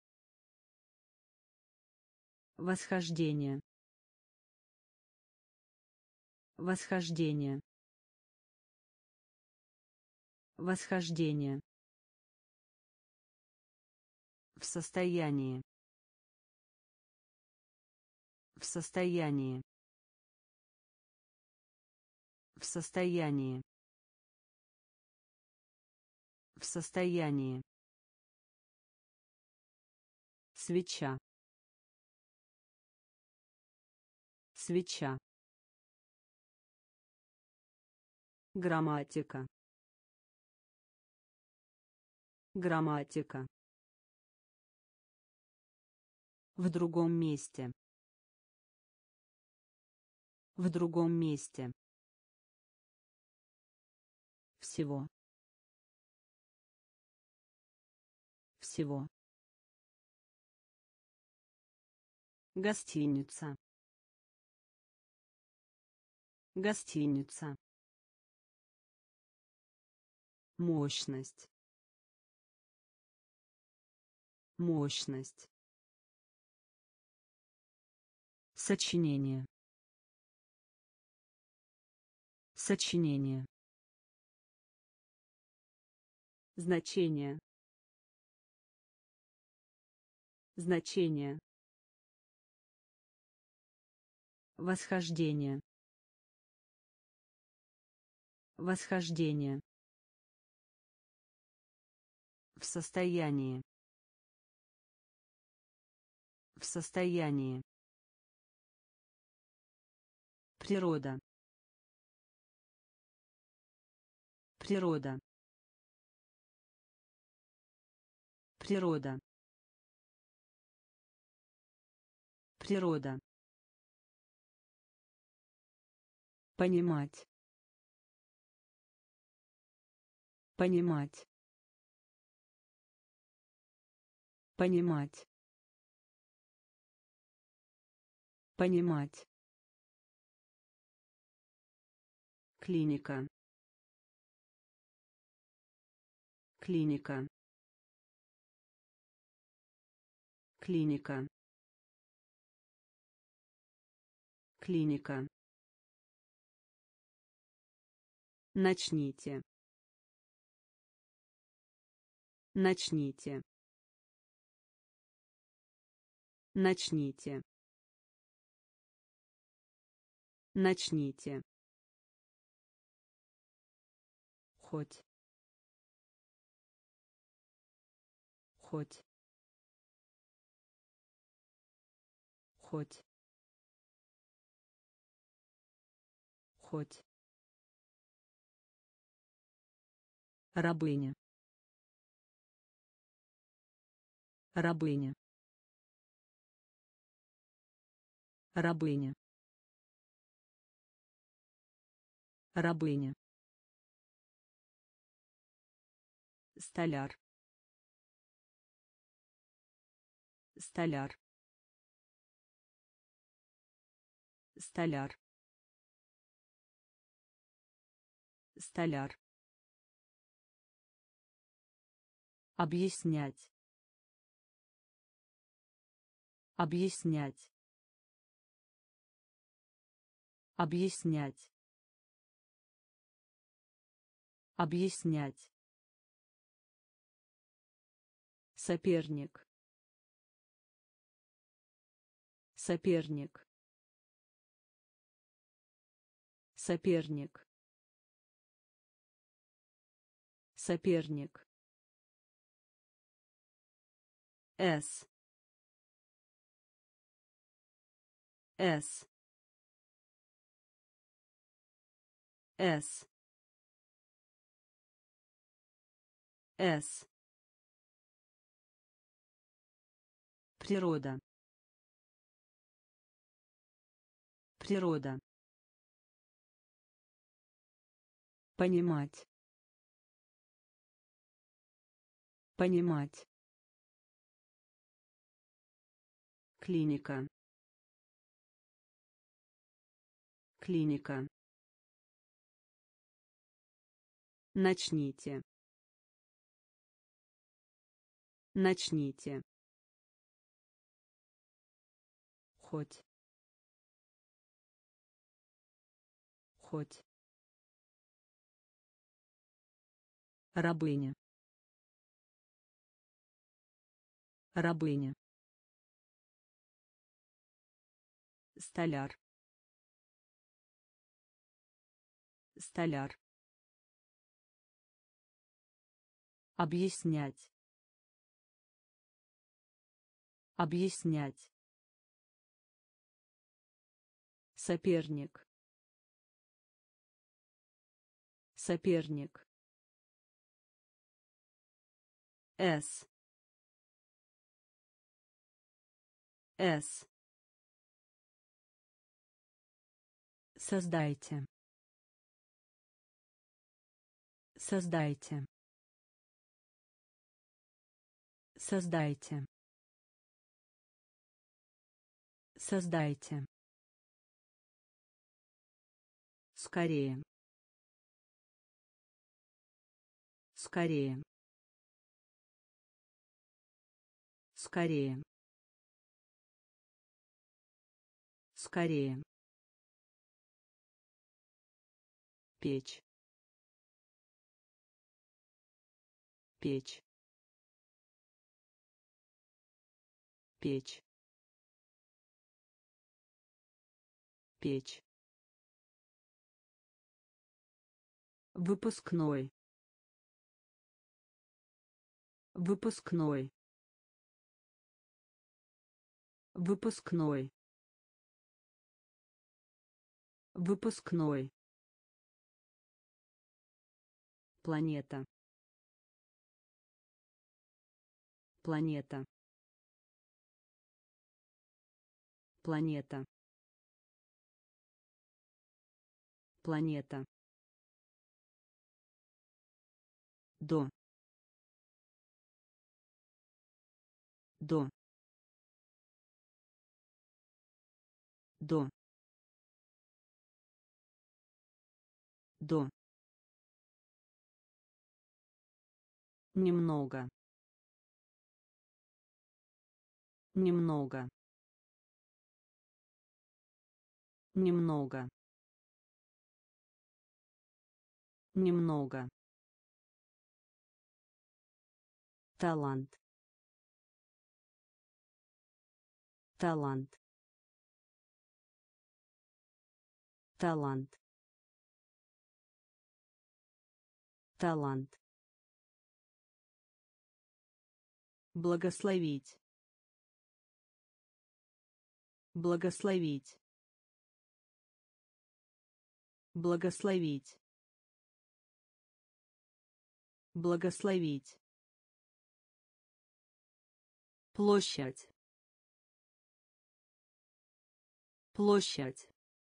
Восхождение. Восхождение. Восхождение. В состоянии. В состоянии. В состоянии. В состоянии. Свеча. Свеча. Грамматика. Грамматика. В другом месте. В другом месте. Всего. Всего. Гостиница. Гостиница. Мощность. Мощность. Сочинение. Сочинение. Значение. Значение. Восхождение. Восхождение. В состоянии. В состоянии. Природа. Природа. Природа. Природа. Понимать. Понимать. Понимать. Понимать. Клиника. Клиника. Клиника. Клиника. Начните. Начните. Начните. Начните. Хоть. Хоть. Хоть. Хоть. Рабыня. Рабыня. Рабыня. Рабыня. Столяр. Столяр. Столяр. Столяр. Объяснять. Объяснять. Объяснять. Объяснять. Соперник. Соперник. Соперник. Соперник. С. С. С. С. Природа. Природа. Понимать. Понимать. Клиника. Клиника. Начните. Начните. Хоть. Хоть. Рабыня. Рабыня. Столяр. Столяр. Объяснять. Объяснять. Соперник. Соперник. С. С. Создайте. Создайте. Создайте. Создайте. Скорее. Скорее. Скорее. Скорее. Печь. Печь. Печь. Печь. Выпускной. Выпускной. Выпускной. Выпускной. Планета. Планета. Планета. Планета. До. До. До. До. Немного. Немного. Немного. Немного. Талант. Талант. Талант. Талант. Благословить. Благословить. Благословить. Благословить. Площадь. Площадь.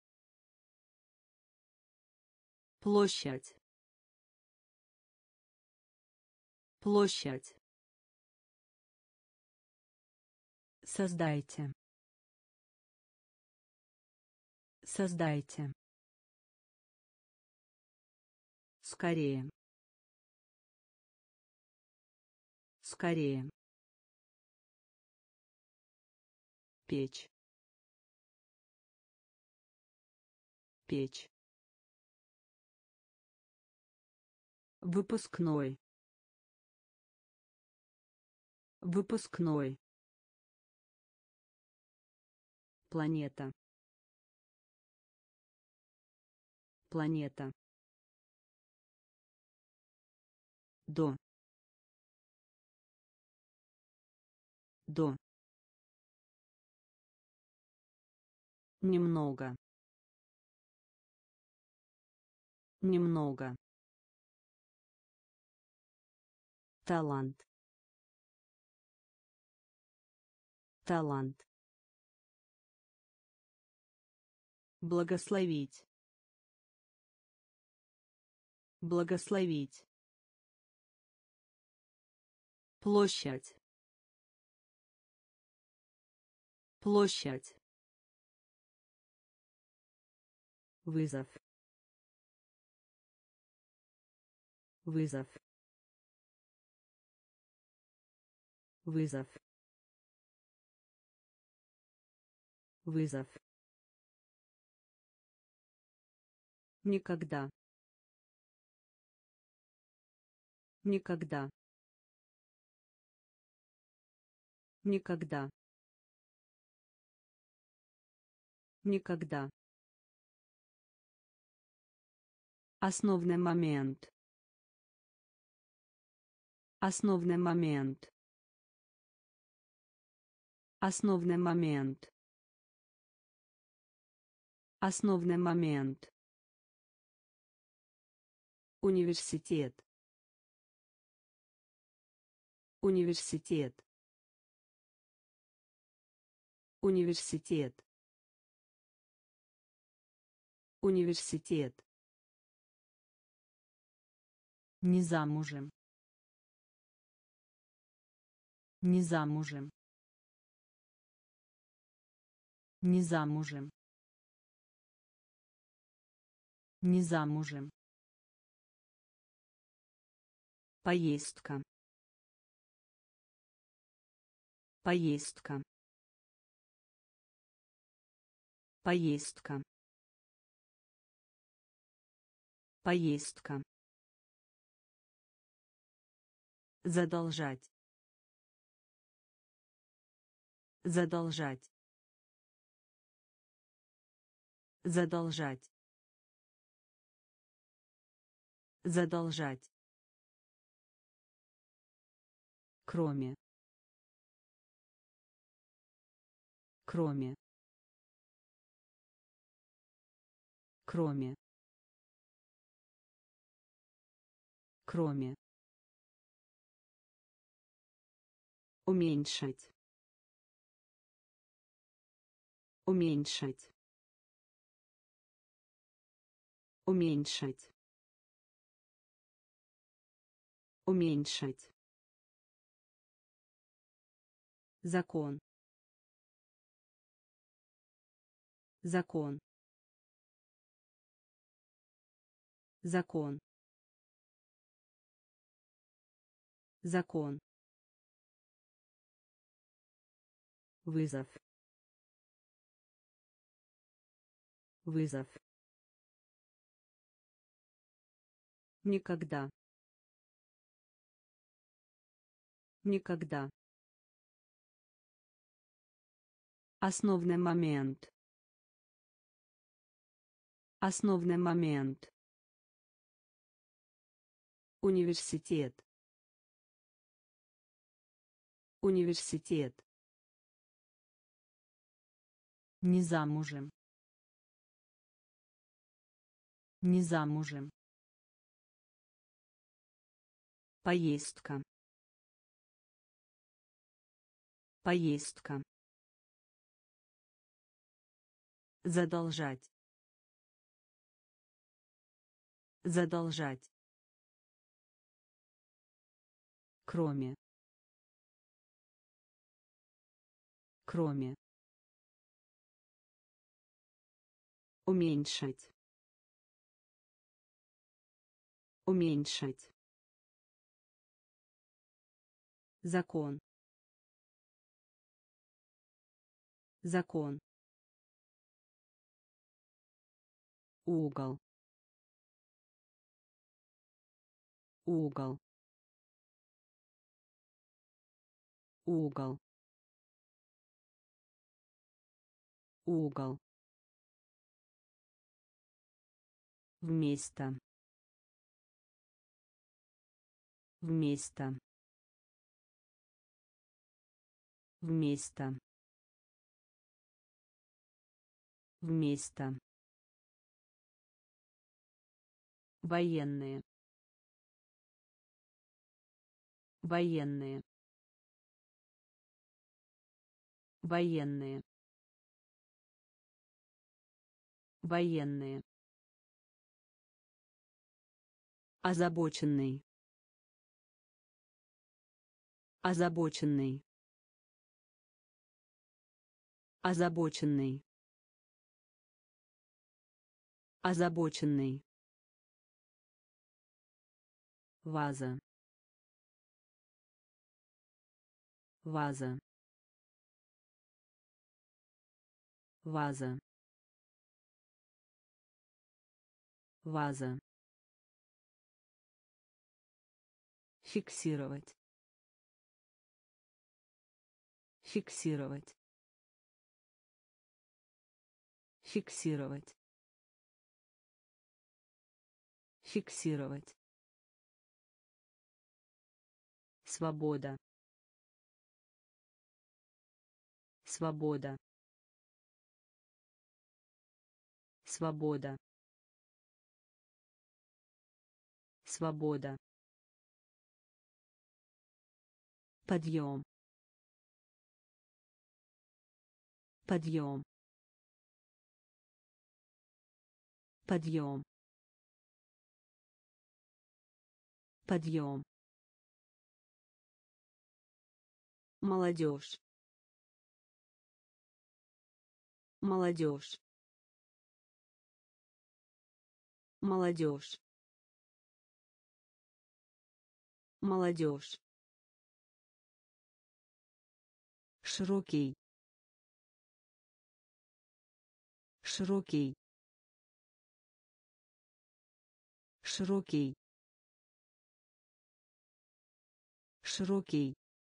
Площадь. Площадь. Создайте. Создайте. Скорее. Скорее. Печь. Печь. Выпускной. Выпускной. Планета. Планета. До. До. Немного. Немного. Талант. Талант. Благословить. Благословить. Площадь. Площадь. Вызов. Вызов. Вызов. Вызов. Никогда. Никогда. Никогда. Никогда. Основной момент. Основной момент. Основной момент. Основной момент. Университет. Университет. Университет. Университет. Не замужем. Не замужем. Не замужем. Не замужем. Поездка. Поездка. Поездка. Поездка. Задолжать. Задолжать. Задолжать. Задолжать. Кроме. Кроме. Кроме. Кроме. Уменьшить. Уменьшить. Уменьшить. Уменьшить. Закон. Закон. Закон. Закон. Вызов. Вызов. Никогда. Никогда. Основной момент. Основной момент. Университет. Университет. Не замужем. Не замужем. Поездка. Поездка. Задолжать. Задолжать. Кроме. Кроме. Уменьшить. Уменьшить. Закон. Закон. Угол. Угол. Угол. Угол. Вместо. Вместо. Вместо. Вместо. Военные. Военные. Военные. Военные. Озабоченный. Озабоченный. Озабоченный. Озабоченный. Ваза. Ваза. Ваза. Ваза. Фиксировать. Фиксировать. Фиксировать. Фиксировать. Свобода. Свобода. Свобода. Свобода. Подъем. Подъем. Подъем. Подъем. Молодежь. Молодежь. Молодежь. Молодежь. Широкий. Широкий. Широкий. Широкий.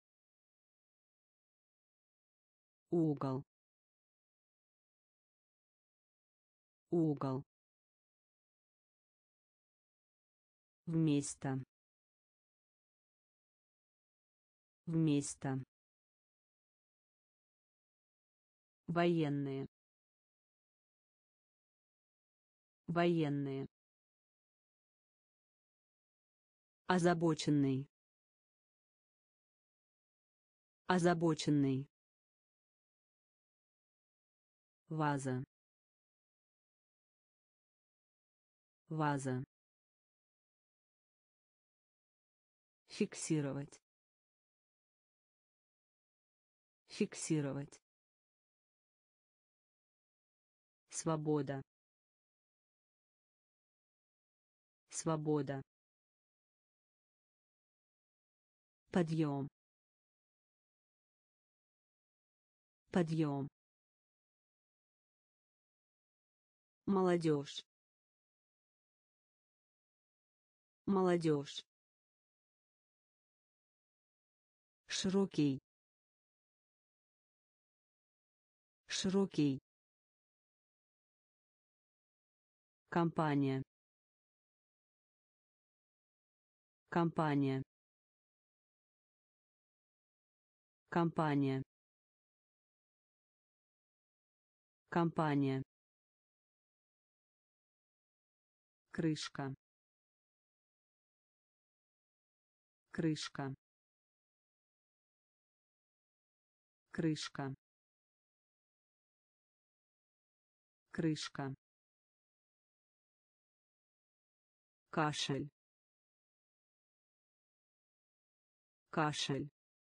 Угол. Угол. Вместо. Вместо. Военные. Военные. Озабоченный. Озабоченный. Ваза. Ваза. Фиксировать. Фиксировать. Свобода. Свобода. Подъем. Подъем. Молодежь. Молодежь. Широкий. Широкий. Компания. Компания. Компания. Компания. Крышка. Крышка. Крышка. Крышка. Кашель. Кашель.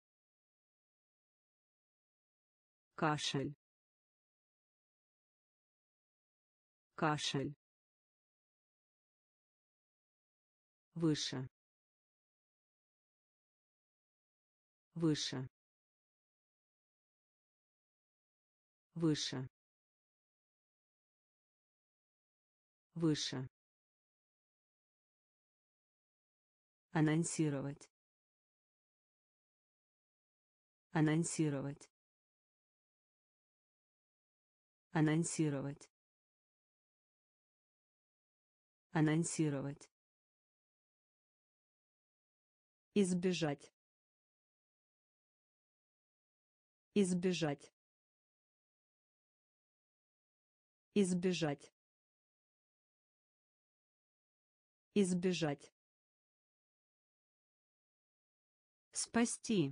Кашель. Кашель. Выше. Выше. Выше. Выше. Анонсировать. Анонсировать. Анонсировать. Анонсировать. Избежать. Избежать. Избежать. Избежать. Спасти.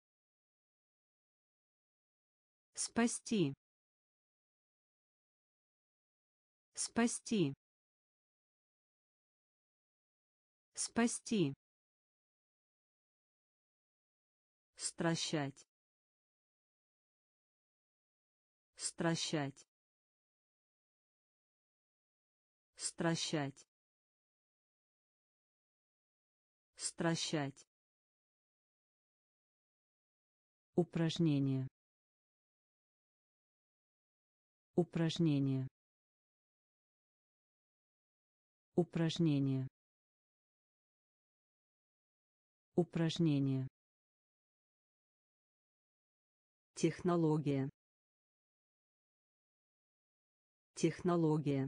Спасти. Спасти. Спасти. Стращать. Стращать. Стращать. Стращать. Упражнение. Упражнение. Упражнение. Упражнение. Технология. Технология.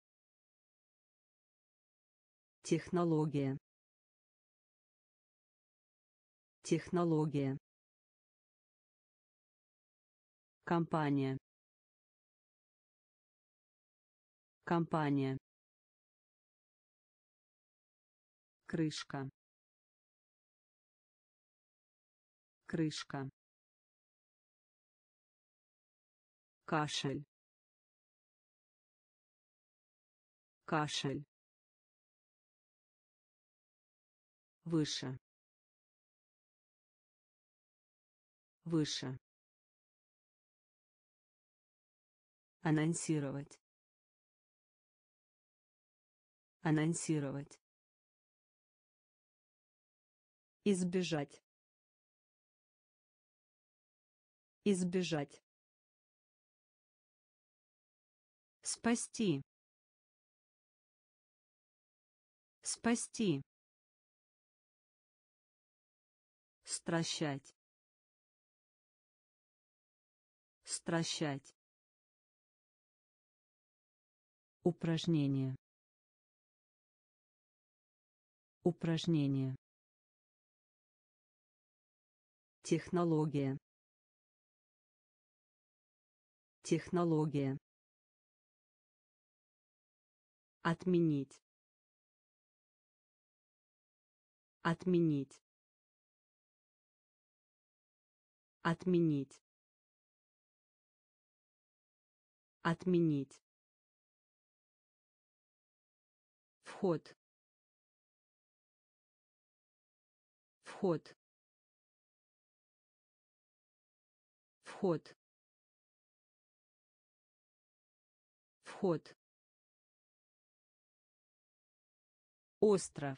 Технология. Технология. Компания. Компания. Крышка. Крышка. Кашель. кашель, выше, выше, анонсировать, анонсировать, избежать, избежать, спасти, спасти, стращать, стращать, упражнение, упражнение, технология, технология, отменить, отменить, отменить, отменить, вход, вход, вход, вход, остров,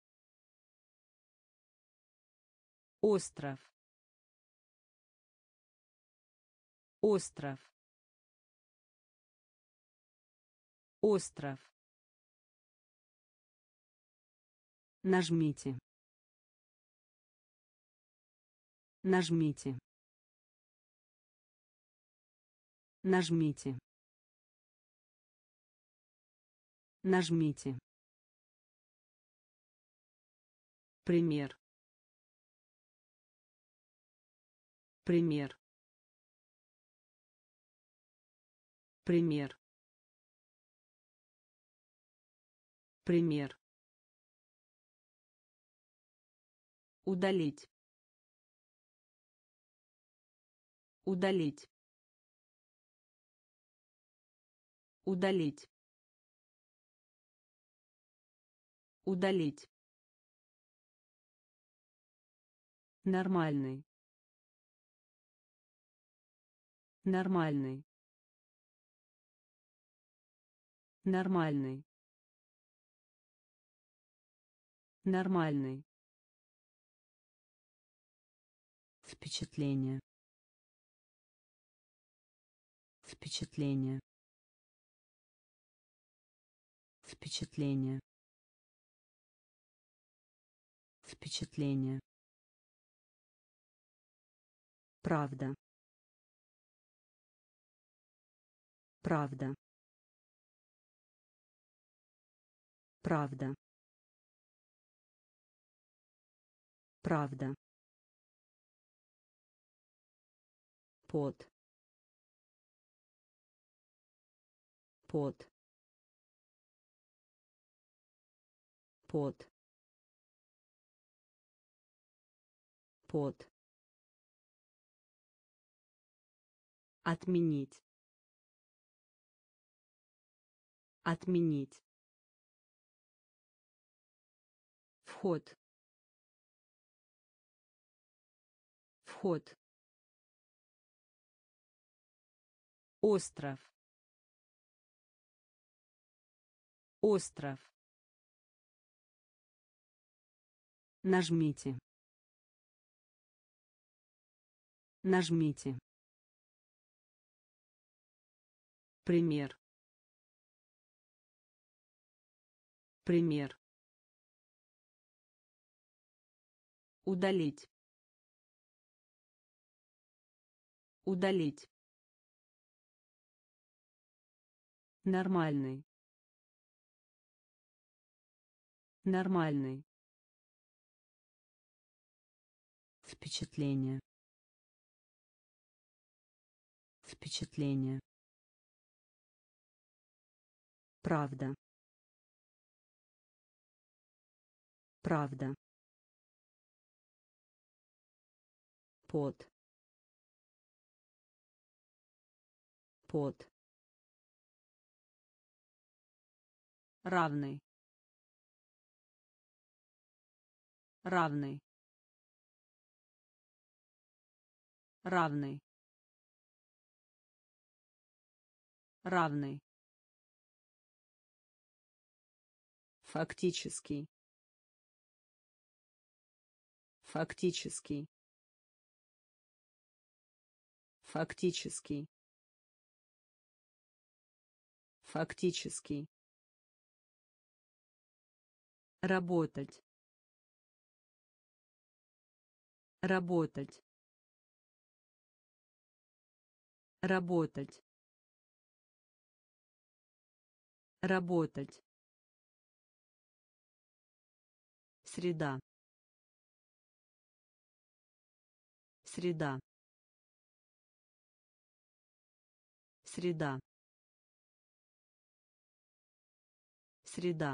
остров, остров, остров, нажмите, нажмите, нажмите, нажмите, пример, пример, пример, пример, удалить, удалить, удалить, удалить, нормальный, нормальный, нормальный, нормальный, впечатление, впечатление, впечатление, впечатление, правда, правда, правда, правда, под, под, под, под, отменить, отменить, вход, вход, остров, остров, нажмите, нажмите, пример, пример, удалить, удалить, нормальный, нормальный, впечатление, впечатление, правда, правда, под, под, равный, равный, равный, равный, фактический, фактический, фактический, фактический, работать, работать, работать, работать, среда, среда, среда, среда,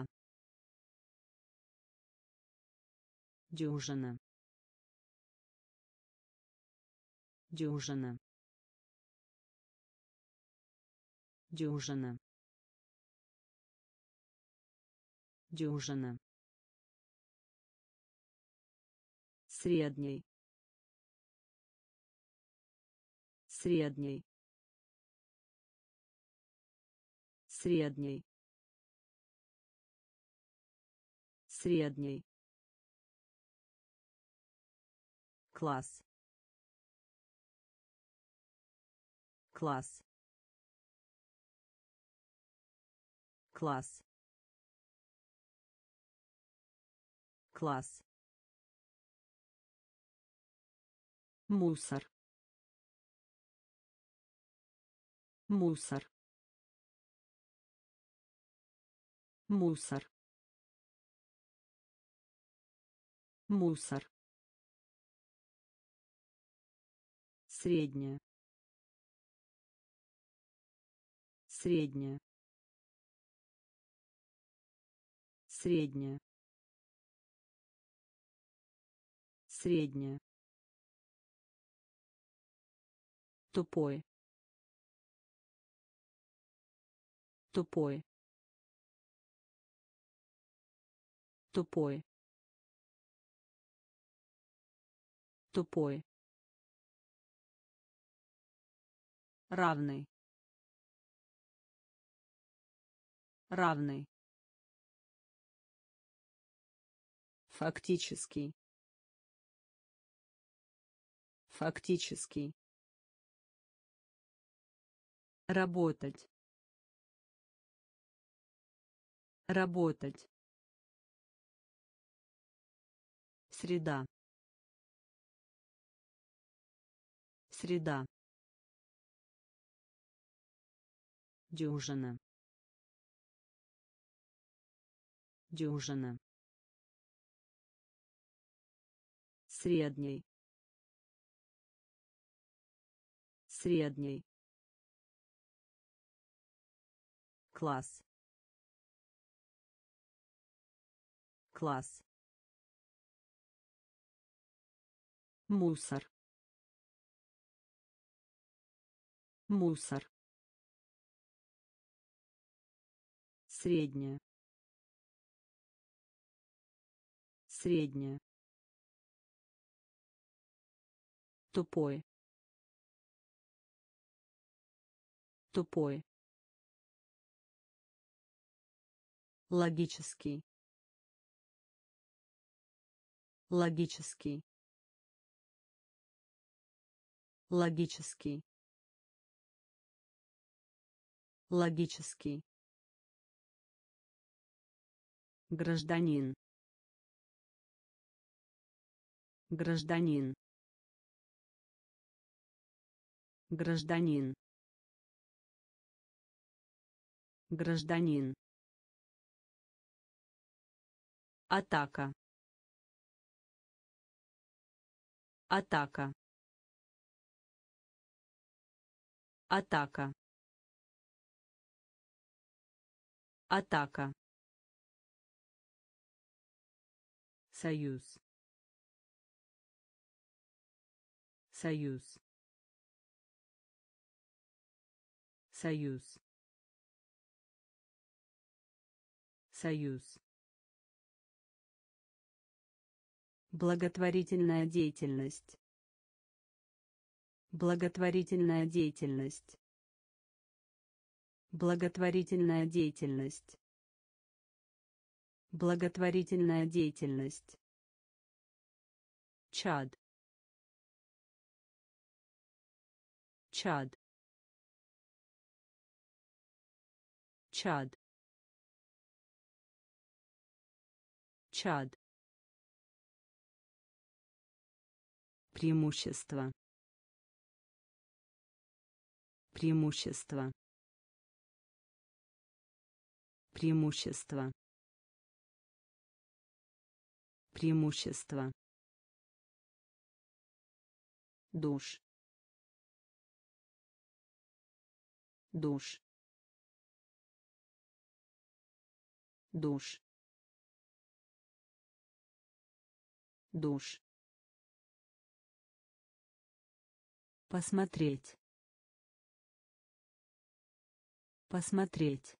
дюжина, дюжина, дюжина, дюжина, средний, средний, средний, средний, класс, класс, класс, класс, мусор, мусор, мусор, мусор, средняя, средняя, средняя, средняя, тупой, тупой, тупой, тупой, равный, равный, фактический, фактический, работать, работать, среда, среда, дюжина, дюжина, средний, средний, класс, класс, мусор, мусор, средняя, средняя, тупой, тупой, логический, логический, логический, логический, гражданин, гражданин, гражданин, гражданин, атака, атака, атака, атака, союз, союз, союз, Союз. Благотворительная деятельность. Благотворительная деятельность. Благотворительная деятельность. Благотворительная деятельность. Чад. Чад. Чад. Чад. Преимущество. Преимущество. Преимущество. Преимущество. Душ. Душ. Душ. Душ. Посмотреть. Посмотреть.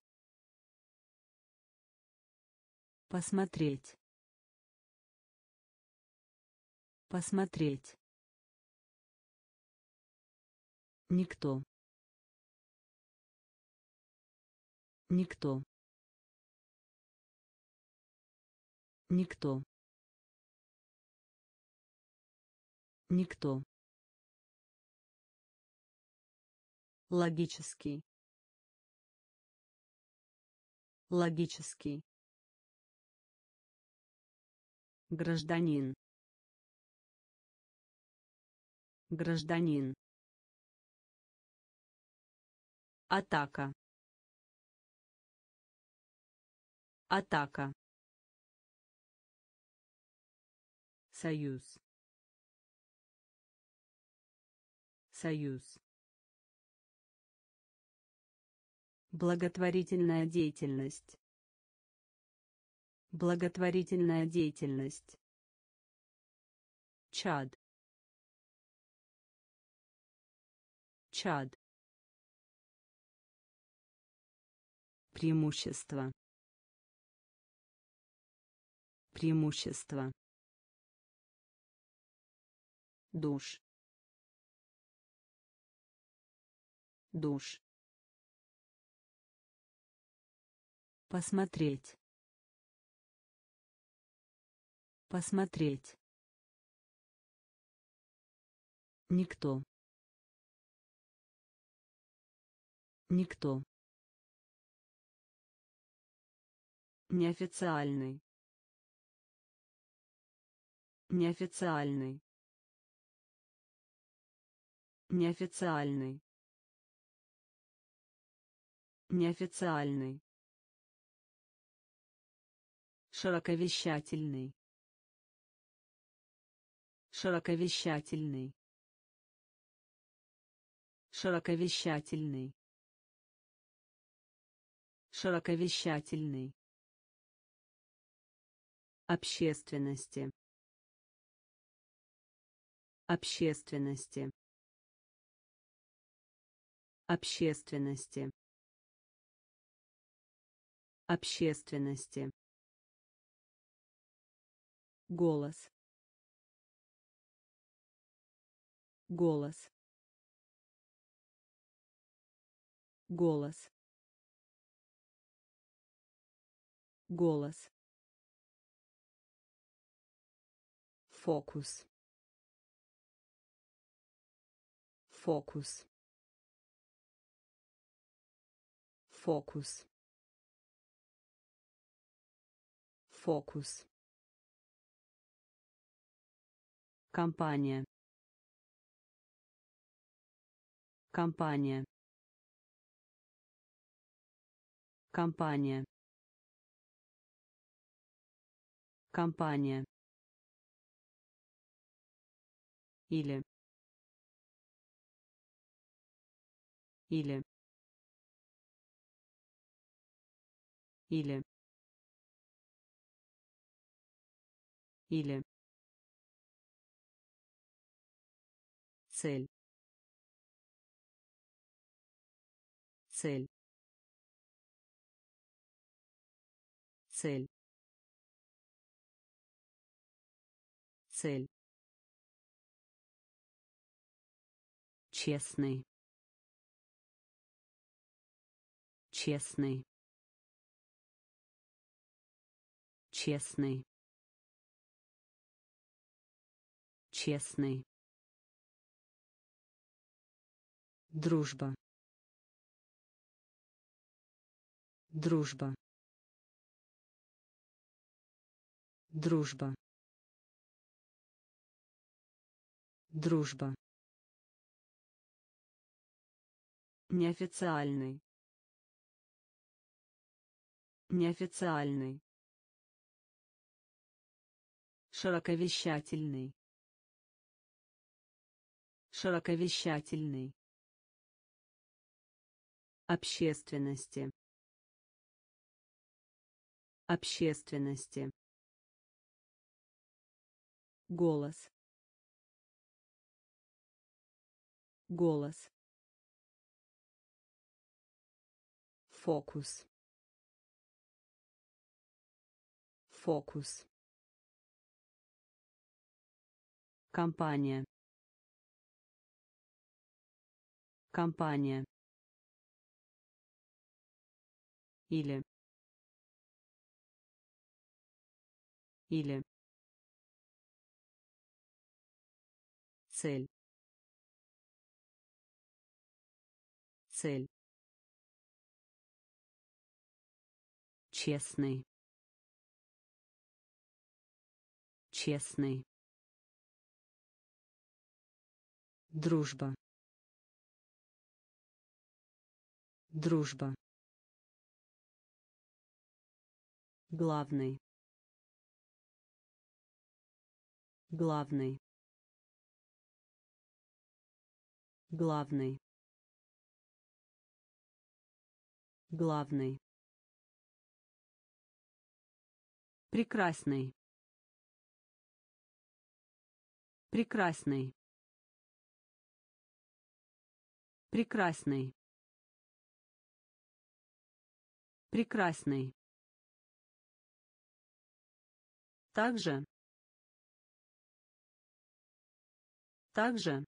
Посмотреть. Посмотреть. Никто. Никто. Никто. Никто. Логический. Логический. Гражданин. Гражданин. Атака. Атака. Союз. Союз. Благотворительная деятельность. Благотворительная деятельность. Чад. Чад. Преимущество. Преимущество. Душ. Душ. Посмотреть. Посмотреть. Никто. Никто. Неофициальный. Неофициальный. Неофициальный. Неофициальный. Широковещательный. Широковещательный. Широковещательный. Широковещательный. Общественности. Общественности. Общественности. Общественности. Голос. Голос. Голос. Голос. Фокус. Фокус. Фокус. Фокус. Компания. Компания. Компания. Компания. Или. Или. Или. Или. Цель. Цель. цель, цель, честный, честный, честный, честный, дружба, дружба, дружба, дружба, неофициальный, неофициальный, широковещательный, широковещательный, общественности, общественности, голос, голос, фокус, фокус, компания, компания, или, или, цель, цель, честный, честный, дружба, дружба, главный, главный, главный, главный, прекрасный, прекрасный, прекрасный, прекрасный, также, также,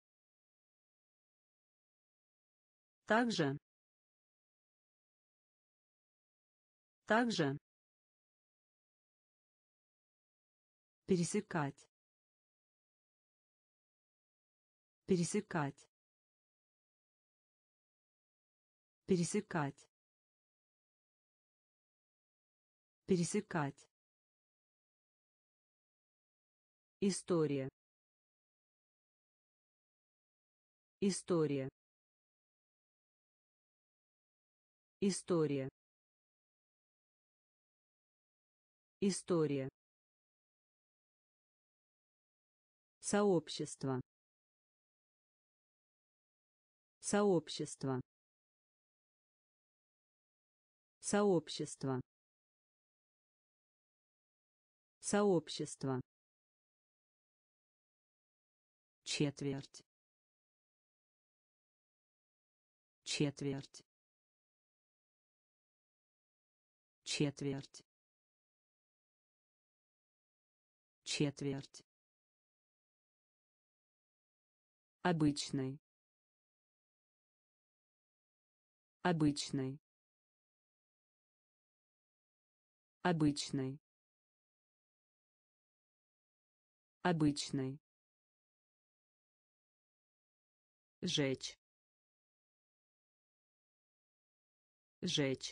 также, также, пересекать, пересекать, пересекать, пересекать, история, история, история, история, сообщество, сообщество, сообщество, сообщество, четверть, четверть, четверть, четверть, обычный, обычный, обычный, обычный, жечь, жечь,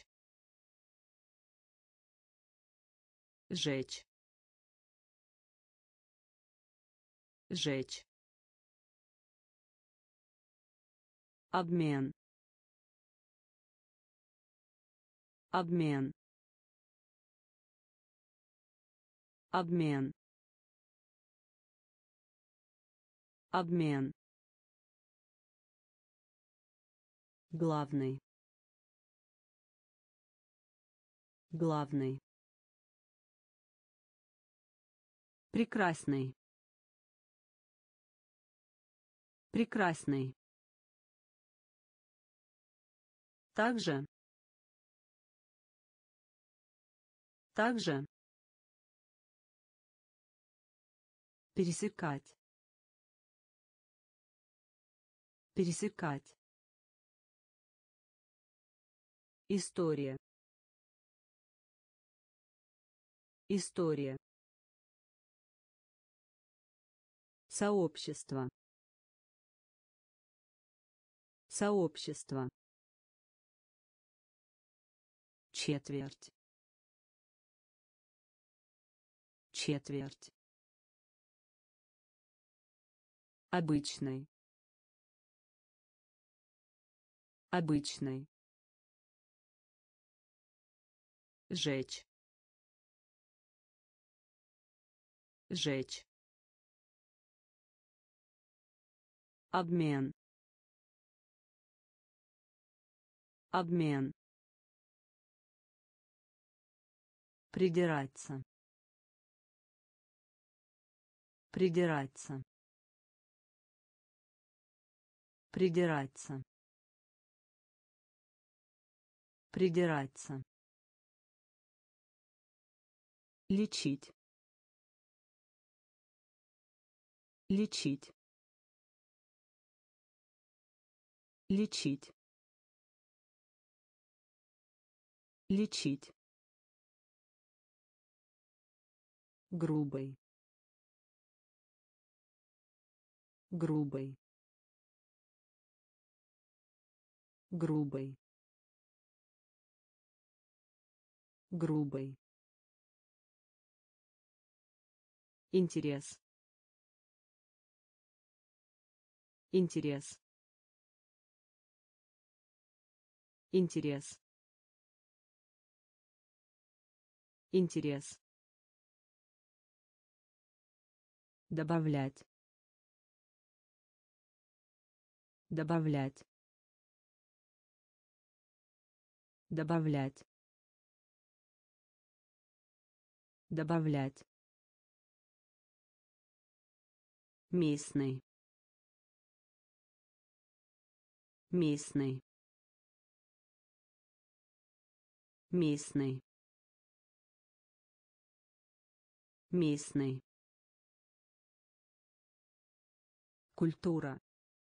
жечь, жечь, обмен, обмен, обмен, обмен, главный, главный, прекрасный, прекрасный, также, Также. Пересекать. Пересекать. История. История. Сообщество. Сообщество. Четверть. Четверть. Обычный. Обычный. Жечь. Жечь. Обмен. Обмен. Придираться. Придираться. Придираться. Придираться. Лечить. Лечить. Лечить. Лечить. Грубый. Грубый. Грубый. Грубый. Интерес. Интерес. Интерес. Интерес. Добавлять. Добавлять. Добавлять. Добавлять. Местный. Местный. Местный. Местный. Культура.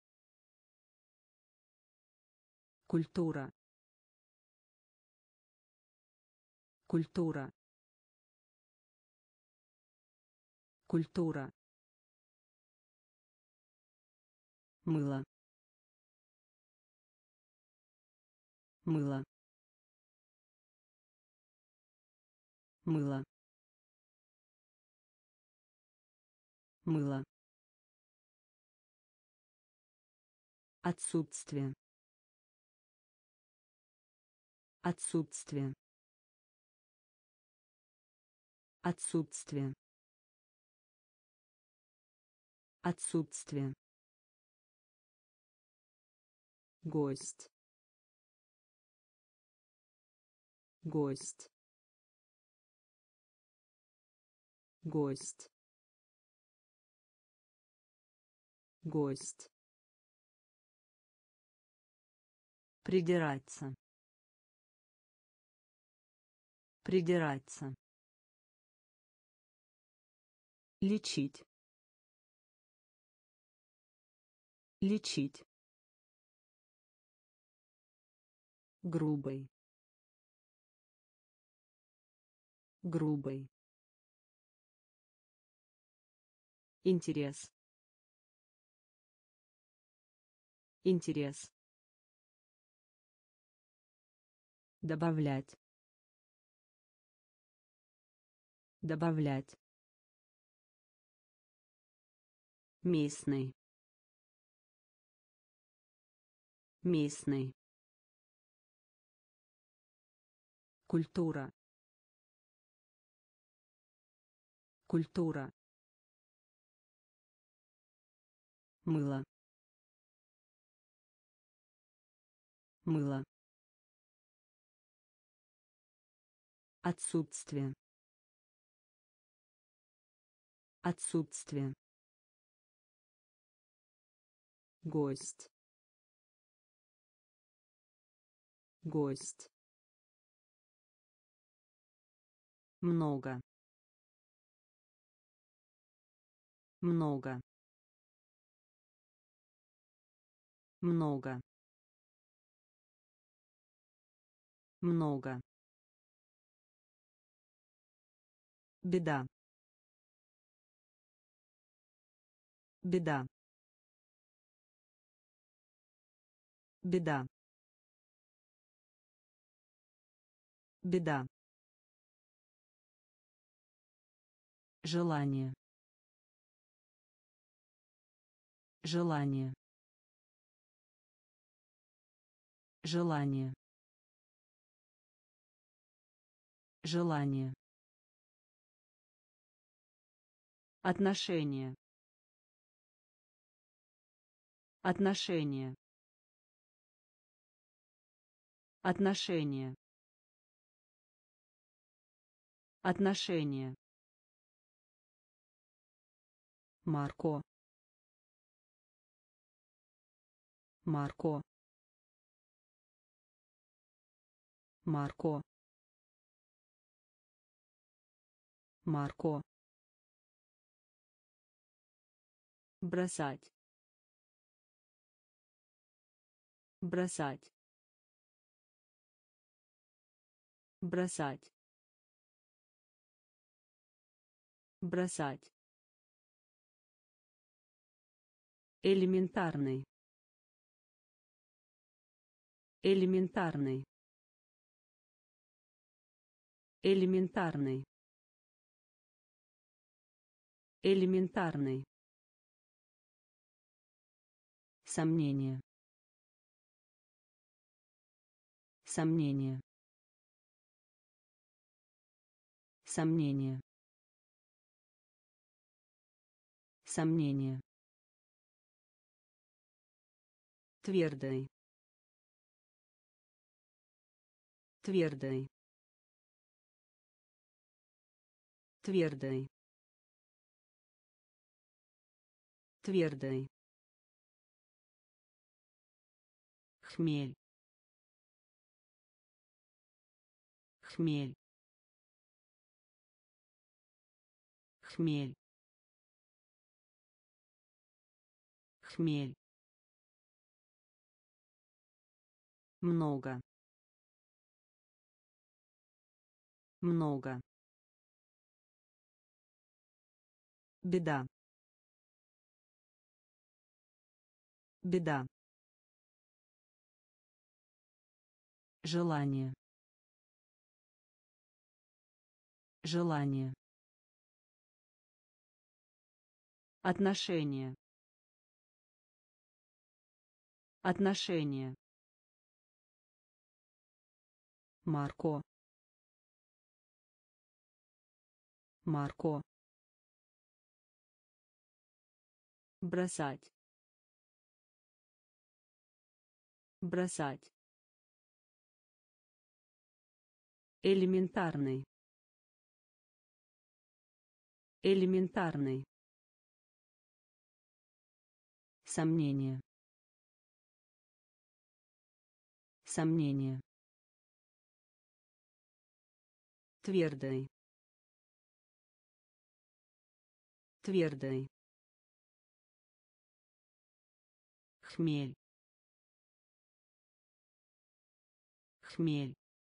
Культура. Культура. Культура. Мыло. Мыло. Мыло. Мыло. Отсутствие. Отсутствие. Отсутствие. Отсутствие. Гость. Гость. Гость. Гость. Придираться. Придираться. Лечить. Лечить. Грубый. Грубый. Интерес. Интерес. Добавлять. Добавлять. Местный. Местный. Культура. Культура. Мыло. Мыло. Отсутствие. Отсутствие. Гость. Гость. много, много, много, много, беда, беда, беда, беда, желание, желание, желание, желание, отношения, отношения, отношения, отношения, Марко, Марко, Марко, Марко, бросать, бросать, бросать, бросать, элементарный, элементарный, элементарный, элементарный, сомнение, сомнение, сомнение, сомнение, твердый, твердый, твердый, твердый, хмель, хмель, хмель, хмель, много, много, беда, беда, желание, желание, отношения, отношения, Марко, Марко, бросать, бросать, элементарный, элементарный, сомнение, сомнение, твердый, твердый, хмель, хмель,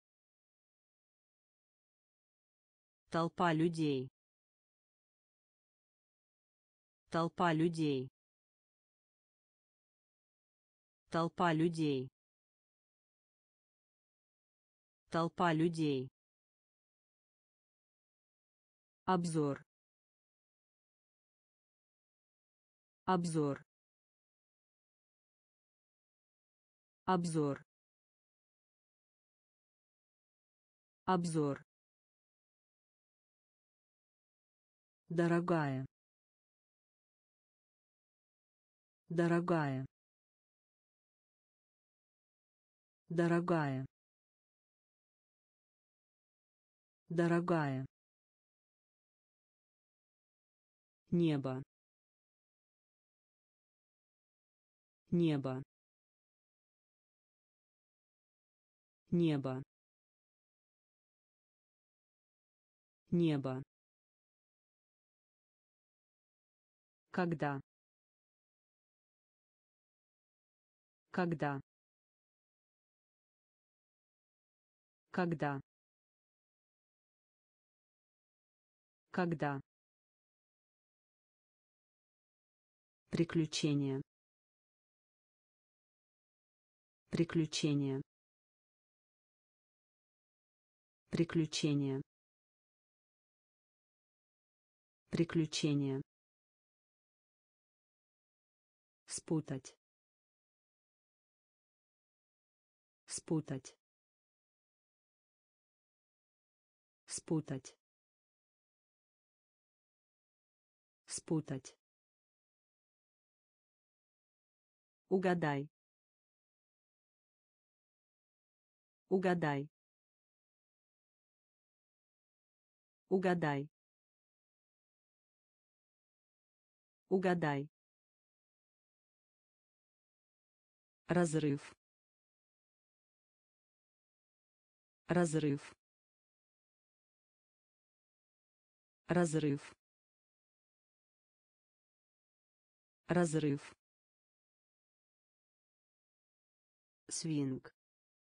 толпа людей, толпа людей, толпа людей, толпа людей, обзор, обзор, обзор, обзор, дорогая, дорогая, дорогая, дорогая, небо, небо, небо, небо, когда, когда, когда, когда, приключения, приключения, приключения, приключения, спутать, спутать, спутать, спутать, угадай, угадай, угадай, угадай, разрыв, разрыв, разрыв, разрыв, свинг,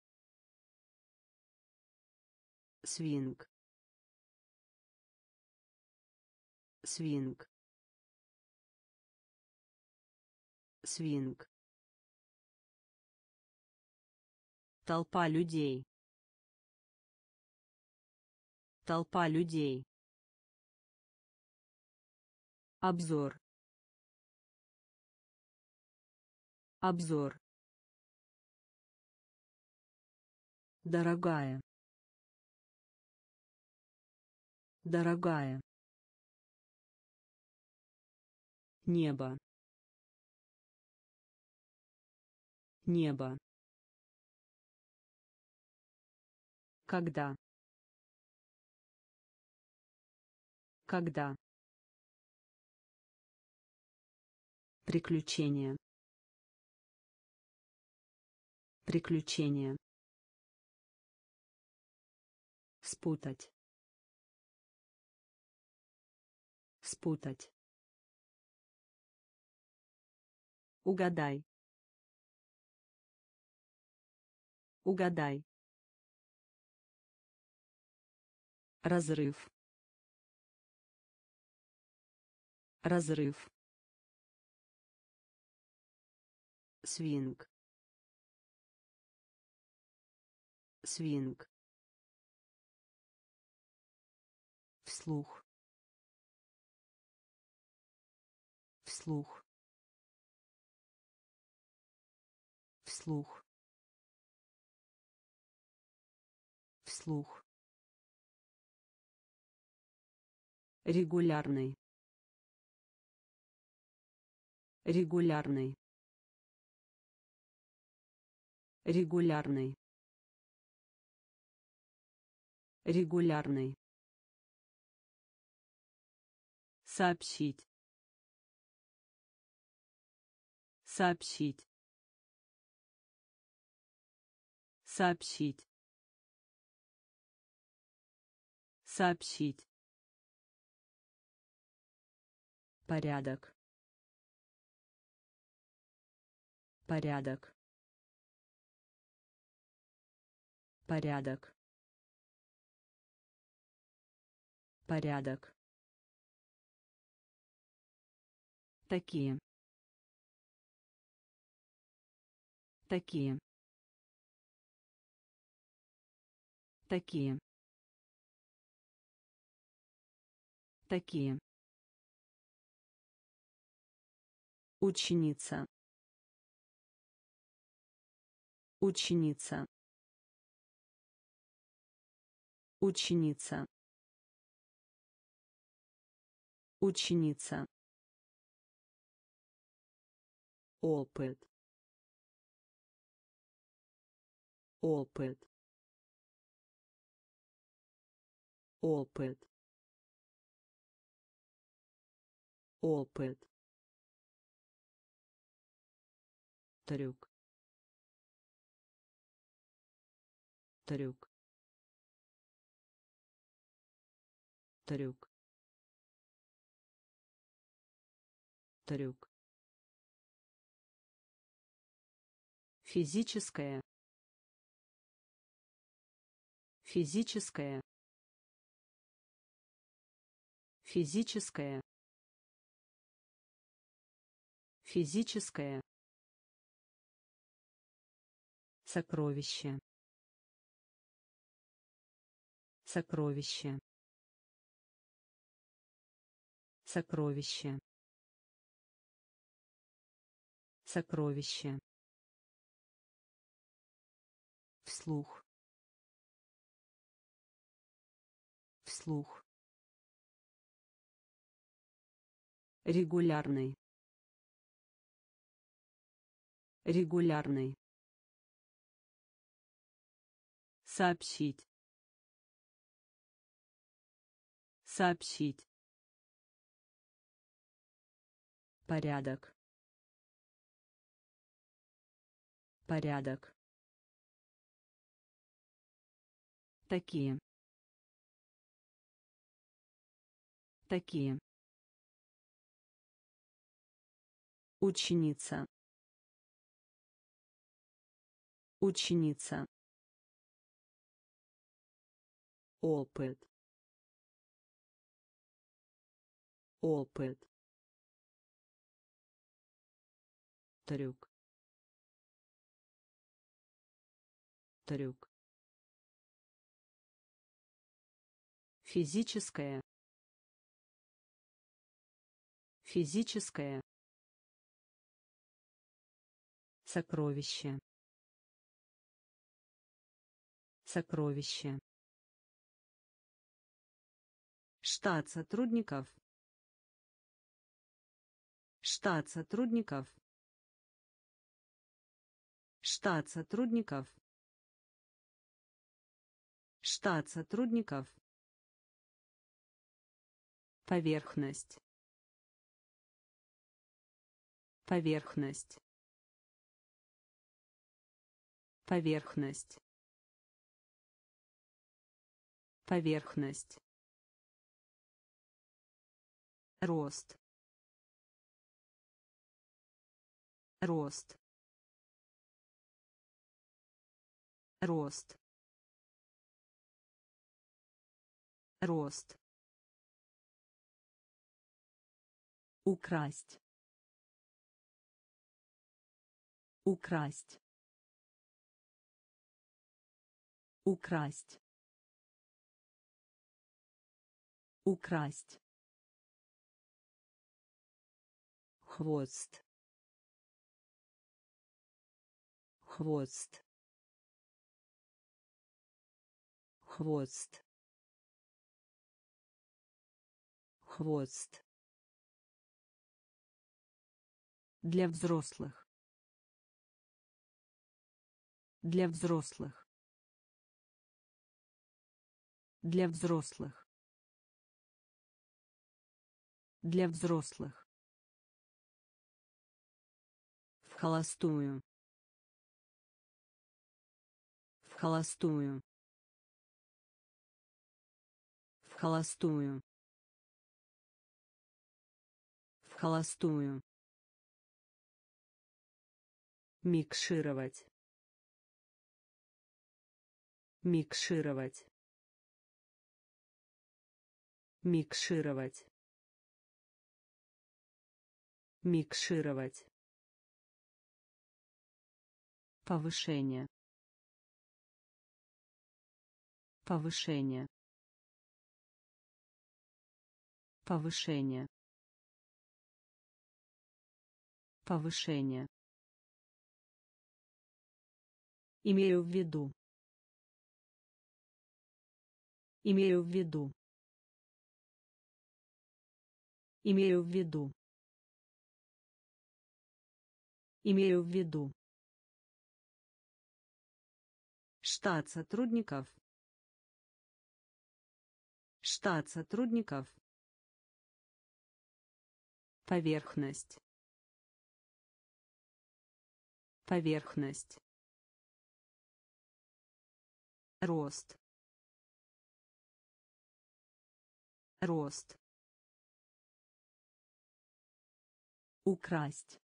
свинг, свинг, свинг, толпа людей, толпа людей, обзор, обзор, дорогая, дорогая, небо, небо, когда, когда, приключения, приключения, спутать, спутать, угадай, угадай, разрыв, разрыв, свинг, свинг, вслух, вслух, вслух, вслух, регулярный, регулярный, регулярный, регулярный, сообщить, сообщить, сообщить, сообщить, порядок, порядок, порядок, порядок, такие, такие, такие, такие, ученица, ученица, ученица, ученица, опыт, опыт, опыт, опыт, трюк, трюк, трюк, трюк, физическое, физическое, физическое, физическое, сокровище, сокровище, сокровище, сокровище, вслух, вслух, регулярный, регулярный, сообщить, сообщить, порядок, порядок, такие, такие, ученица, ученица, опыт, опыт, трюк, трюк, физическое, физическое, сокровище, сокровище, штат сотрудников, штат сотрудников, штат сотрудников, штат сотрудников, поверхность, поверхность, поверхность, поверхность, рост, рост, рост, рост, украсть, украсть, украсть, украсть, хвост, хвост, хвост, хвост, для взрослых, для взрослых, для взрослых, для взрослых, в холостую, в холостую, в холостую, в холостую, микшировать, микшировать, микшировать, микшировать, повышение, повышение, повышение, повышение, имею в виду, имею в виду, имею в виду, имею в виду, штат сотрудников, штат сотрудников, поверхность, поверхность, рост, Рост. Украсть.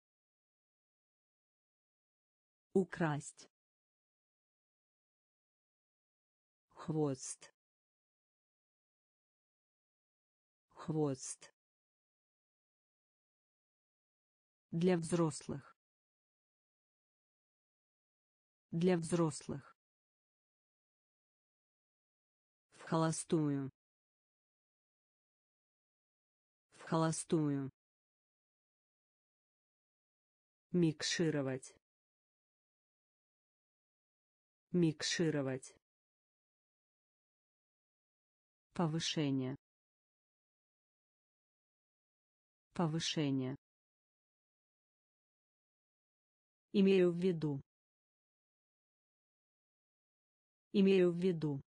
Украсть. Хвост. Хвост. Для взрослых. Для взрослых. В холостую. В холостую. Микшировать. Микшировать. Повышение. Повышение. Имею в виду. Имею в виду.